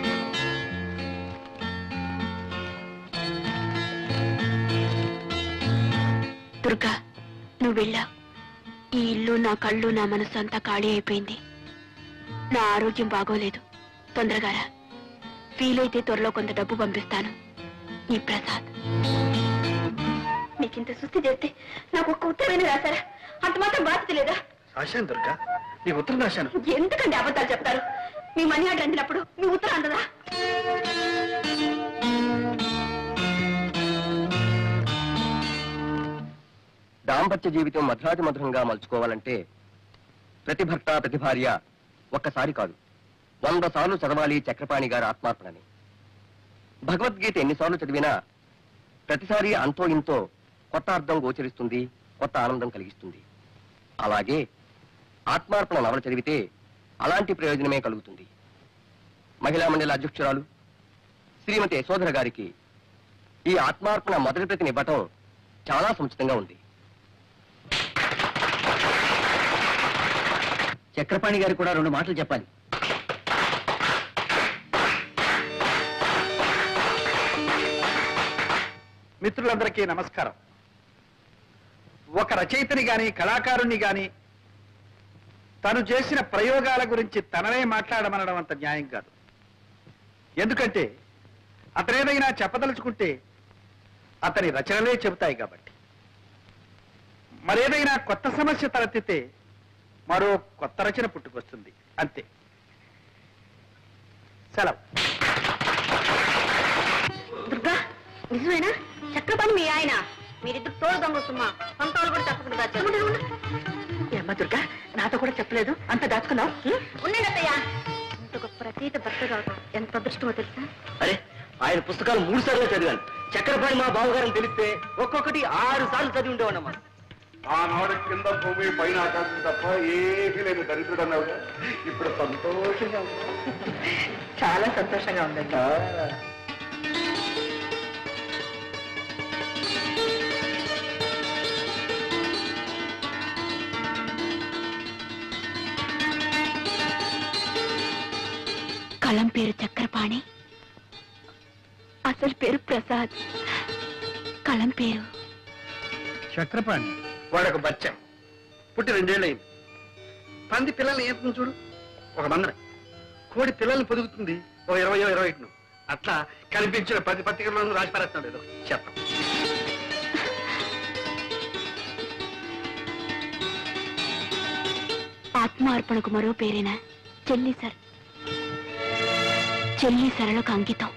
దుర్గా, నువ్వు వెళ్ళా. ఈ ఇల్లు, నా కళ్ళు, నా మనసు అంతా ఖాళీ అయిపోయింది. నా ఆరోగ్యం బాగోలేదు. తొందరగా రా. వీలైతే త్వరలో కొంత డబ్బు పంపిస్తాను. ఈ ప్రసాద్. మీకింత సుస్థి చేస్తే నాకు ఒక్క ఉత్తరమైన రాశారా? అంత మాత్రం బాధ్యత లేదా? రాశాను దుర్గా, నీ ఉత్తరం రాశాను. ఎందుకండి అబద్ధాలు చెప్తారు? మీ మనీ ఆర్డర్ అందినప్పుడు మీ ఉత్తరం అందదా? దాంపత్య జీవితం మధురాతి మధురంగా మలుచుకోవాలంటే ప్రతి భర్త ప్రతి భార్య ఒక్కసారి కాదు వంద సార్లు చదవాలి చక్రపాణి గారి ఆత్మార్పణని. భగవద్గీత ఎన్నిసార్లు చదివినా ప్రతిసారి అంతో ఇంతో కొత్త అర్థం గోచరిస్తుంది, కొత్త ఆనందం కలిగిస్తుంది. అలాగే ఆత్మార్పణ నవల చదివితే అలాంటి ప్రయోజనమే కలుగుతుంది. మహిళా మండలి అధ్యక్షురాలు శ్రీమతి యశోధర గారికి ఈ ఆత్మార్పణ మొదటి ప్రతిని ఇవ్వటం చాలా సముచితంగా ఉంది. చక్రపాణి గారికి కూడా రెండు మాటలు చెప్పాలి. మిత్రులందరికీ నమస్కారం. ఒక రచయితని గాని కళాకారుణ్ణి గాని తను చేసిన ప్రయోగాల గురించి తననే మాట్లాడమనడం అంత న్యాయం కాదు. ఎందుకంటే అతనేదైనా చెప్పదలుచుకుంటే అతని రచనలే చెబుతాయి కాబట్టి. మరేదైనా కొత్త సమస్య తలెత్తితే మరో కొత్త రచన పుట్టుకొస్తుంది, అంతే. సెలవు. దుర్గా, నిజమేనా? చక్రపాణి మీ ఆయన? మీరిద్దరు తోడు దొంగ సుమ్మా, సొంతలు కూడా తప్పకుండా ఏమ్మా దుర్గా, నాతో కూడా చెప్పలేదు, అంత దాచుకున్నావు? ఉండండి అత్తయ్య. ఇంత గొప్ప రచన సీత భర్త కావడం ఎంత అదృష్టమో తెలుసా? అరే ఆయన పుస్తకాలు మూడు సార్లు చదివాను. చక్రపాణి మా బావగారని తెలిస్తే ఒక్కొక్కటి ఆరు సార్లు చదివి ఉండేవాడమ్మా. ఆనాడు కింద భూమి పైన ఆకాశం తప్ప ఏమీ లేని దరిద్రుడు అన్నావుగా, ఇప్పుడు సంతోషంగా చాలా సంతోషంగా ఉందండి. కలం పేరు చక్రపాణి, అసలు పేరు ప్రసాద్. కలం పేరు చక్రపాణి. వాడొక బచ్చా పుట్టి రెండేళ్ళు అయింది. పంది పిల్లల్ని ఏంటుంది చూడు, ఒక మందర. కోడి పిల్లల్ని పొదుగుతుంది ఒక ఇరవయో ఇరవై ఒకటిను. అట్లా కనిపించిన పది పత్రికలను రాసి పారేస్తున్నాడు ఏదో చెప్పం. ఆత్మార్పణకు మరో పేరేనా చెల్లి సర్ చెల్లి సరళకు అంకితం.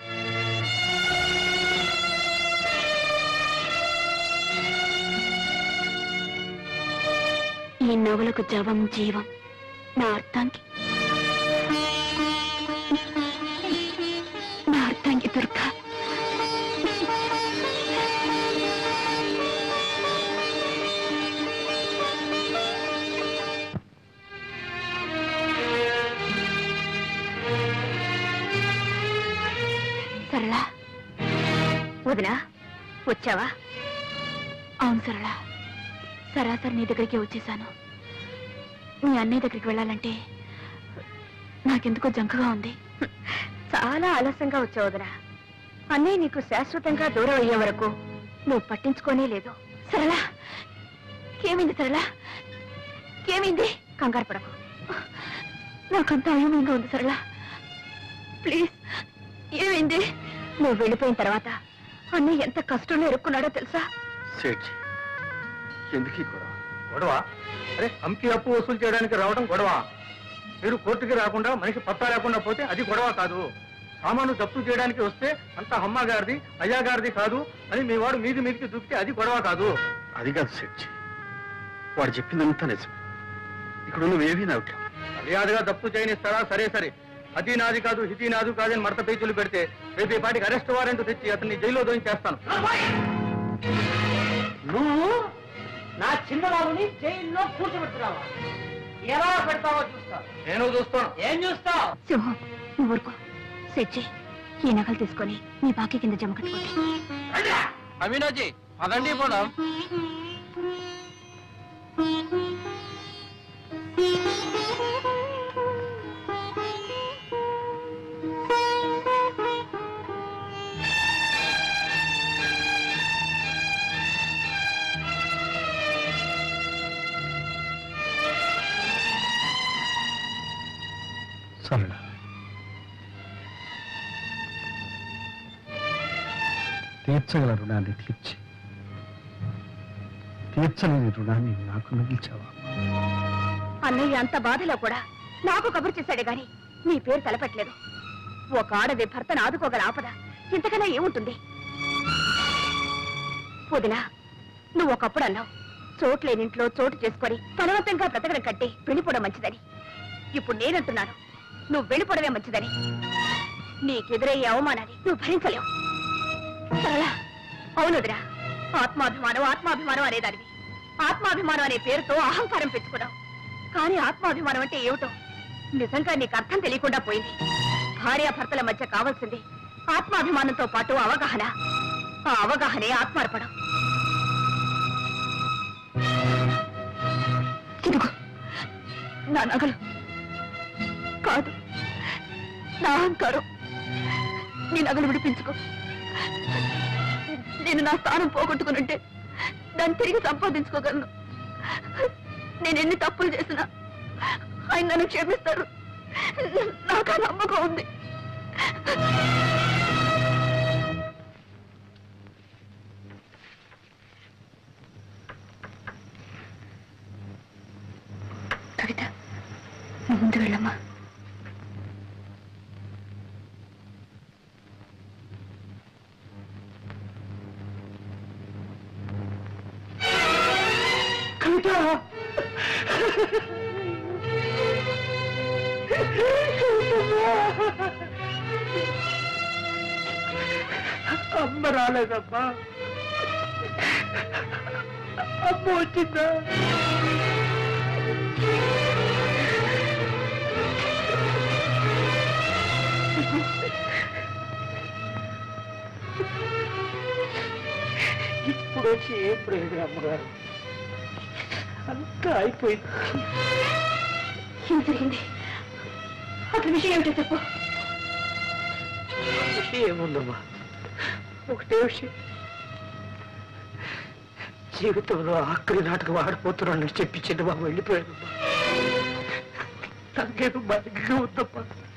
ఈ నవలకు జవం జీవం నా అర్థానికి నా అర్థానికి దుర్గా. సరళ వదినా వచ్చావా? అవును సరళ, సరాసరి నీ దగ్గరికి వచ్చేసాను. మీ అన్నయ్య దగ్గరికి వెళ్ళాలంటే నాకెందుకో జంకగా ఉంది. చాలా ఆలస్యంగా వచ్చావు వదినా. అన్నయ్య నీకు శాశ్వతంగా దూరం అయ్యే వరకు నువ్వు పట్టించుకోనే లేదు. సరళ ఏమైంది? సరళ ఏమైంది? కంగారు పడకు. నాకంతా అయోమయంగా ఉంది సరళ, ప్లీజ్ ఏమైంది? నువ్వు వెళ్ళిపోయిన తర్వాత అన్నయ్య ఎంత కష్టంలో ఇరుక్కున్నాడో తెలుసా? సేఠ్ ఎందుకు ఈ గొడవ? గొడవ? అరే హంకి అప్పు వసూలు చేయడానికి రావడం గొడవ. మీరు కోర్టుకి రాకుండా మనిషి పత్తా లేకుండా పోతే అది గొడవ కాదు. సామాను జప్తు చేయడానికి వస్తే అంతా అమ్మ గారిది అయ్యా గారిది కాదు అని మీ వాడు మీది మీదికి దూకితే అది గొడవ కాదు. అది కాదు సేఠ్, వాడు చెప్పిందంతా నిజం. ఇక్కడ నువ్వేమీ నవ్వు మర్యాదగా జప్తు చేయనిస్తారా? సరే సరే, అది నాది కాదు హితి నాదు కాదని మడత పేచీలు పెడితే రేపు ఈ పాటికి అరెస్ట్ వారెంట్ తెచ్చి అతన్ని జైల్లో దోయించేస్తాను. నువ్వు నా చిన్న బాబుని జైల్లో కూర్చోబెట్టున్నావా? ఎలా పెడతావో చూస్తా. నేను చూస్తాను. ఏం చూస్తావు? సింహం నువ్వు ఊరుకో. సెచ్చి ఈ నగలు తీసుకొని నీ బాకీ కింద జమ కట్టుకోండి. అమీనాజీ అదండి పోదాం. సరళ తీర్చగల రుణాన్ని తీర్చి తీర్చలేని రుణాన్ని నాకు మిగిల్చావా? అన్నయ్య అంత బాధలో కూడా నాకు కబురు చేశాడే గాని నీ పేరు తలపెట్టలేదు. ఒక ఆడది భర్తను ఆదుకోగల ఆపద ఇంతకన్నా ఏముంటుంది? వదినా, నువ్వు ఒకప్పుడు అన్నావు చోట్లేనింట్లో చోటు చేసుకొని బలవంతంగా బ్రతకడం కట్టి వెళ్ళిపోవడం మంచిదని. ఇప్పుడు నేనంటున్నాను నువ్వు వెళ్ళిపోవడమే మంచిదని. నీకెదురయ్యే అవమానాన్ని నువ్వు భరించలేవు. సరళ అవును వదినా, ఆత్మాభిమానం ఆత్మాభిమానం అనేదానివి. ఆత్మాభిమానం అనే పేరుతో అహంకారం పెంచుకున్నావు. కానీ ఆత్మాభిమానం అంటే ఏమిటో నిజంగా నీకు అర్థం తెలియకుండా పోయింది. భార్యాభర్తల మధ్య కావాల్సింది ఆత్మాభిమానంతో పాటు అవగాహన. ఆ అవగాహనే ఆత్మార్పణం. ఇదిగో నా నగలు కాదు, నా అహంకారం. నీ నగలు విడిపించుకో. నేను నా స్థానం పోగొట్టుకునుంటే దాన్ని తిరిగి సంపాదించుకోగలను. నేను ఎన్ని తప్పులు చేసినా ఆయన నన్ను క్షమిస్తారు. నాకు ఆ నమ్మకం ఉంది. కవిత నువ్వు ముందు వెళ్ళమ్మా. కవిత అమ్మ రాలేదమ్మా. అమ్మ వచ్చిందా? ఇప్పుడు వచ్చి ఏం ప్రయోజనం అమ్మగారు? అంతా అయిపోయింది. ఏం జరిగింది? అసలు విషయం ఏమిటో చెప్పు. విషయం ఏముందమ్మా, ఒకటే విషయం. జీవితంలో ఆఖరి నాటకం ఆడిపోతున్నానని చెప్పి చిన్నబాబు వెళ్ళిపోయాడమ్మా. నాకేదో బతిగా ఉందమ్మా.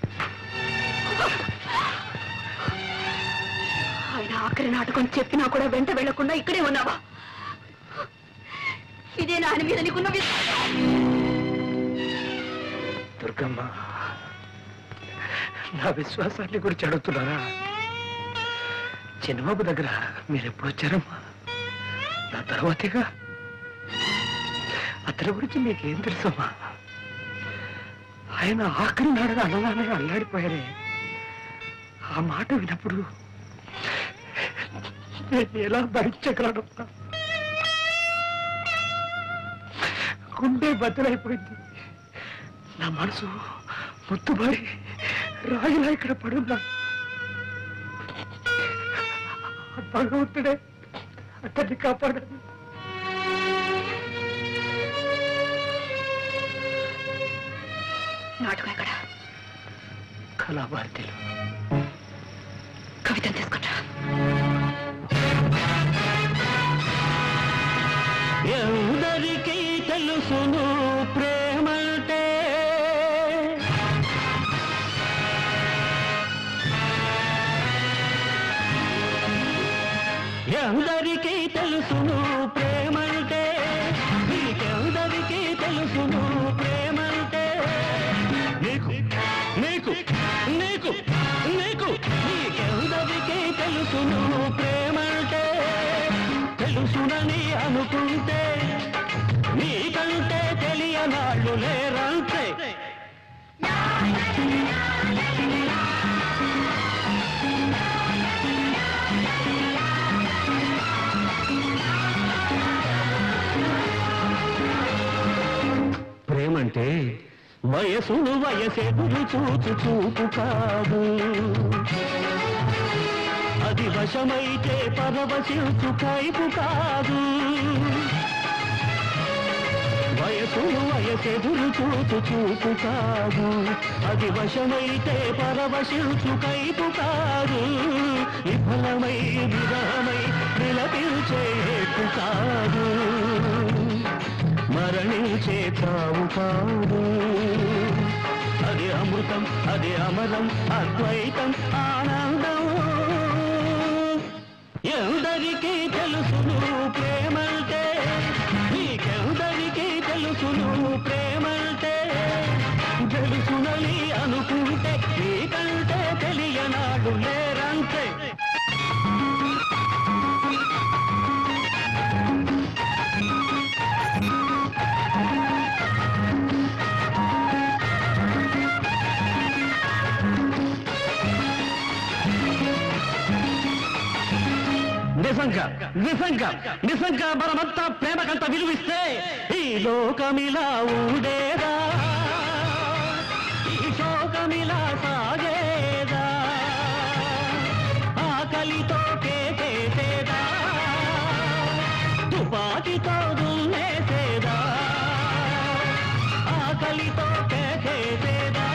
ఆయన ఆఖరి నాటకం చెప్పినా కూడా వెంట వెళ్లకుండా ఇక్కడే ఉన్నావా? ఇదే నా ఆయన మీద నీకున్న విశ్వాసం. దుర్గమ్మ, నా విశ్వాసాన్ని గురించి అడుగుతున్నారా? చిన్నబాబు దగ్గర మీరు ఎప్పుడు వచ్చారమ్మా? నా తర్వాతగా అతని గురించి మీకేం తెలుసమ్మా? ఆయన ఆఖరి నాడగా అన్నదానే అల్లాడిపోయారే. ఆ మాట విన్నప్పుడు నేను ఎలా భరించగలనమ్మా? గుండె బద్దలైపోయింది. నా మనసు ముత్తుబారి రాగిలా ఇక్కడ పడున్నా. భగవంతుడే అతన్ని కాపాడాలి. నాటకం ఎక్కడ? కళాభారతిలో. కవితను తీసుకుంటా. ఎందరికీ తెలుసును ప్రేమంటే, ఎందరికీ తెలుసును ప్రేమంటే, నీకెందరికీ తెలుసును ప్రేమంటే, నీకు నీకు నీకు నీకు నీకెందరికీ తెలుసును ప్రేమంటే, తెలుసునని అనుకుంటే నీకంటే తెలియనాళ్ళు లేరంతే. ప్రేమంటే వయసును వయసెదురు చూచు చూపు కాదు, అది వశమైతే పరవశించు కైపు కాదు. వయసును వయసెదురు చూచు చూపు కాదు, అది వశమైతే పరవశించు కైపు కాదు. విఫలమై విరహమై నిలపిల్చే హేపు కాదు, మరణించే చావు కాదు. అది అమృతం, అది అమరం, అద్వైతం, ఆనందం. ఎందరికీ తెలుసును ప్రేమంటే, నీకెందరికీ తెలుసును ప్రేమంటే, తెలుసునని అనుకుంటే నీకంటే తెలియనాడు లేరంతే. నిజంగా నిజంగా నిజంగా మనమంతా ప్రేమకంత విలువిస్తే ఈ లోకమిలా ఊడేదా, ఈ శోకమిలా సాగేదా, ఆకలితో కేసేదా, తుపాకితో దున్నేసేదా, ఆకలితో కేసేదా,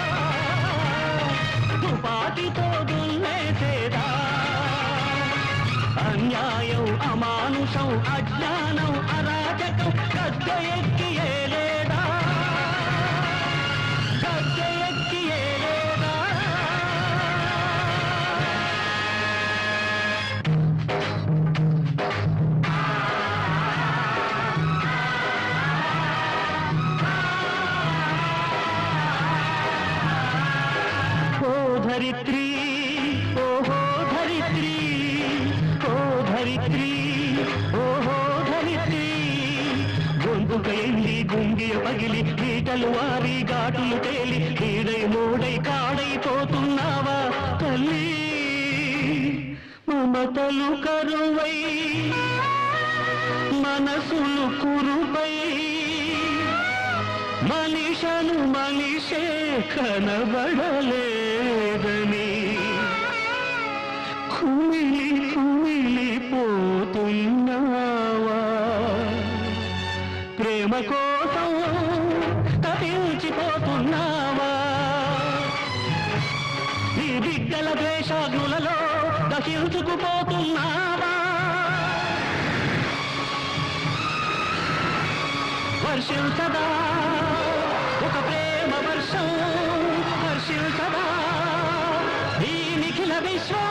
తుపాకితో దున్నేసేదా. అన్యాయం అమానుషం అజ్ఞానం అరాచకం గద్ద ఎక్కి ఏలేదా, గద్ద ఎక్కి ఏలేదా. ఓ ధరిత్రి, ఓహో ధరిత్రి, ఓ ధరిత్రి, ఓహో ధరిత్రి, గొంతు నూక ఎండి గుంగియ పగిలి పీటలు వారి ఘాటులు తేలి వీడై మూడై కాడైపోతున్నావా తల్లి మమతలు కరువై మనసులు కురుపై మనిషను మనిషే కనబడలేదని కుమిలి కుమిలి పోతున్నావా ప్రేమ కోసం తపించిపోతున్నావా ఈ బిడ్డల ద్వేషాగ్నులలో దహించుకుపోతున్నావా వర్షించదా ఒక ప్రేమ వర్షం వర్షించదా ఈ నిఖిల విశ్వ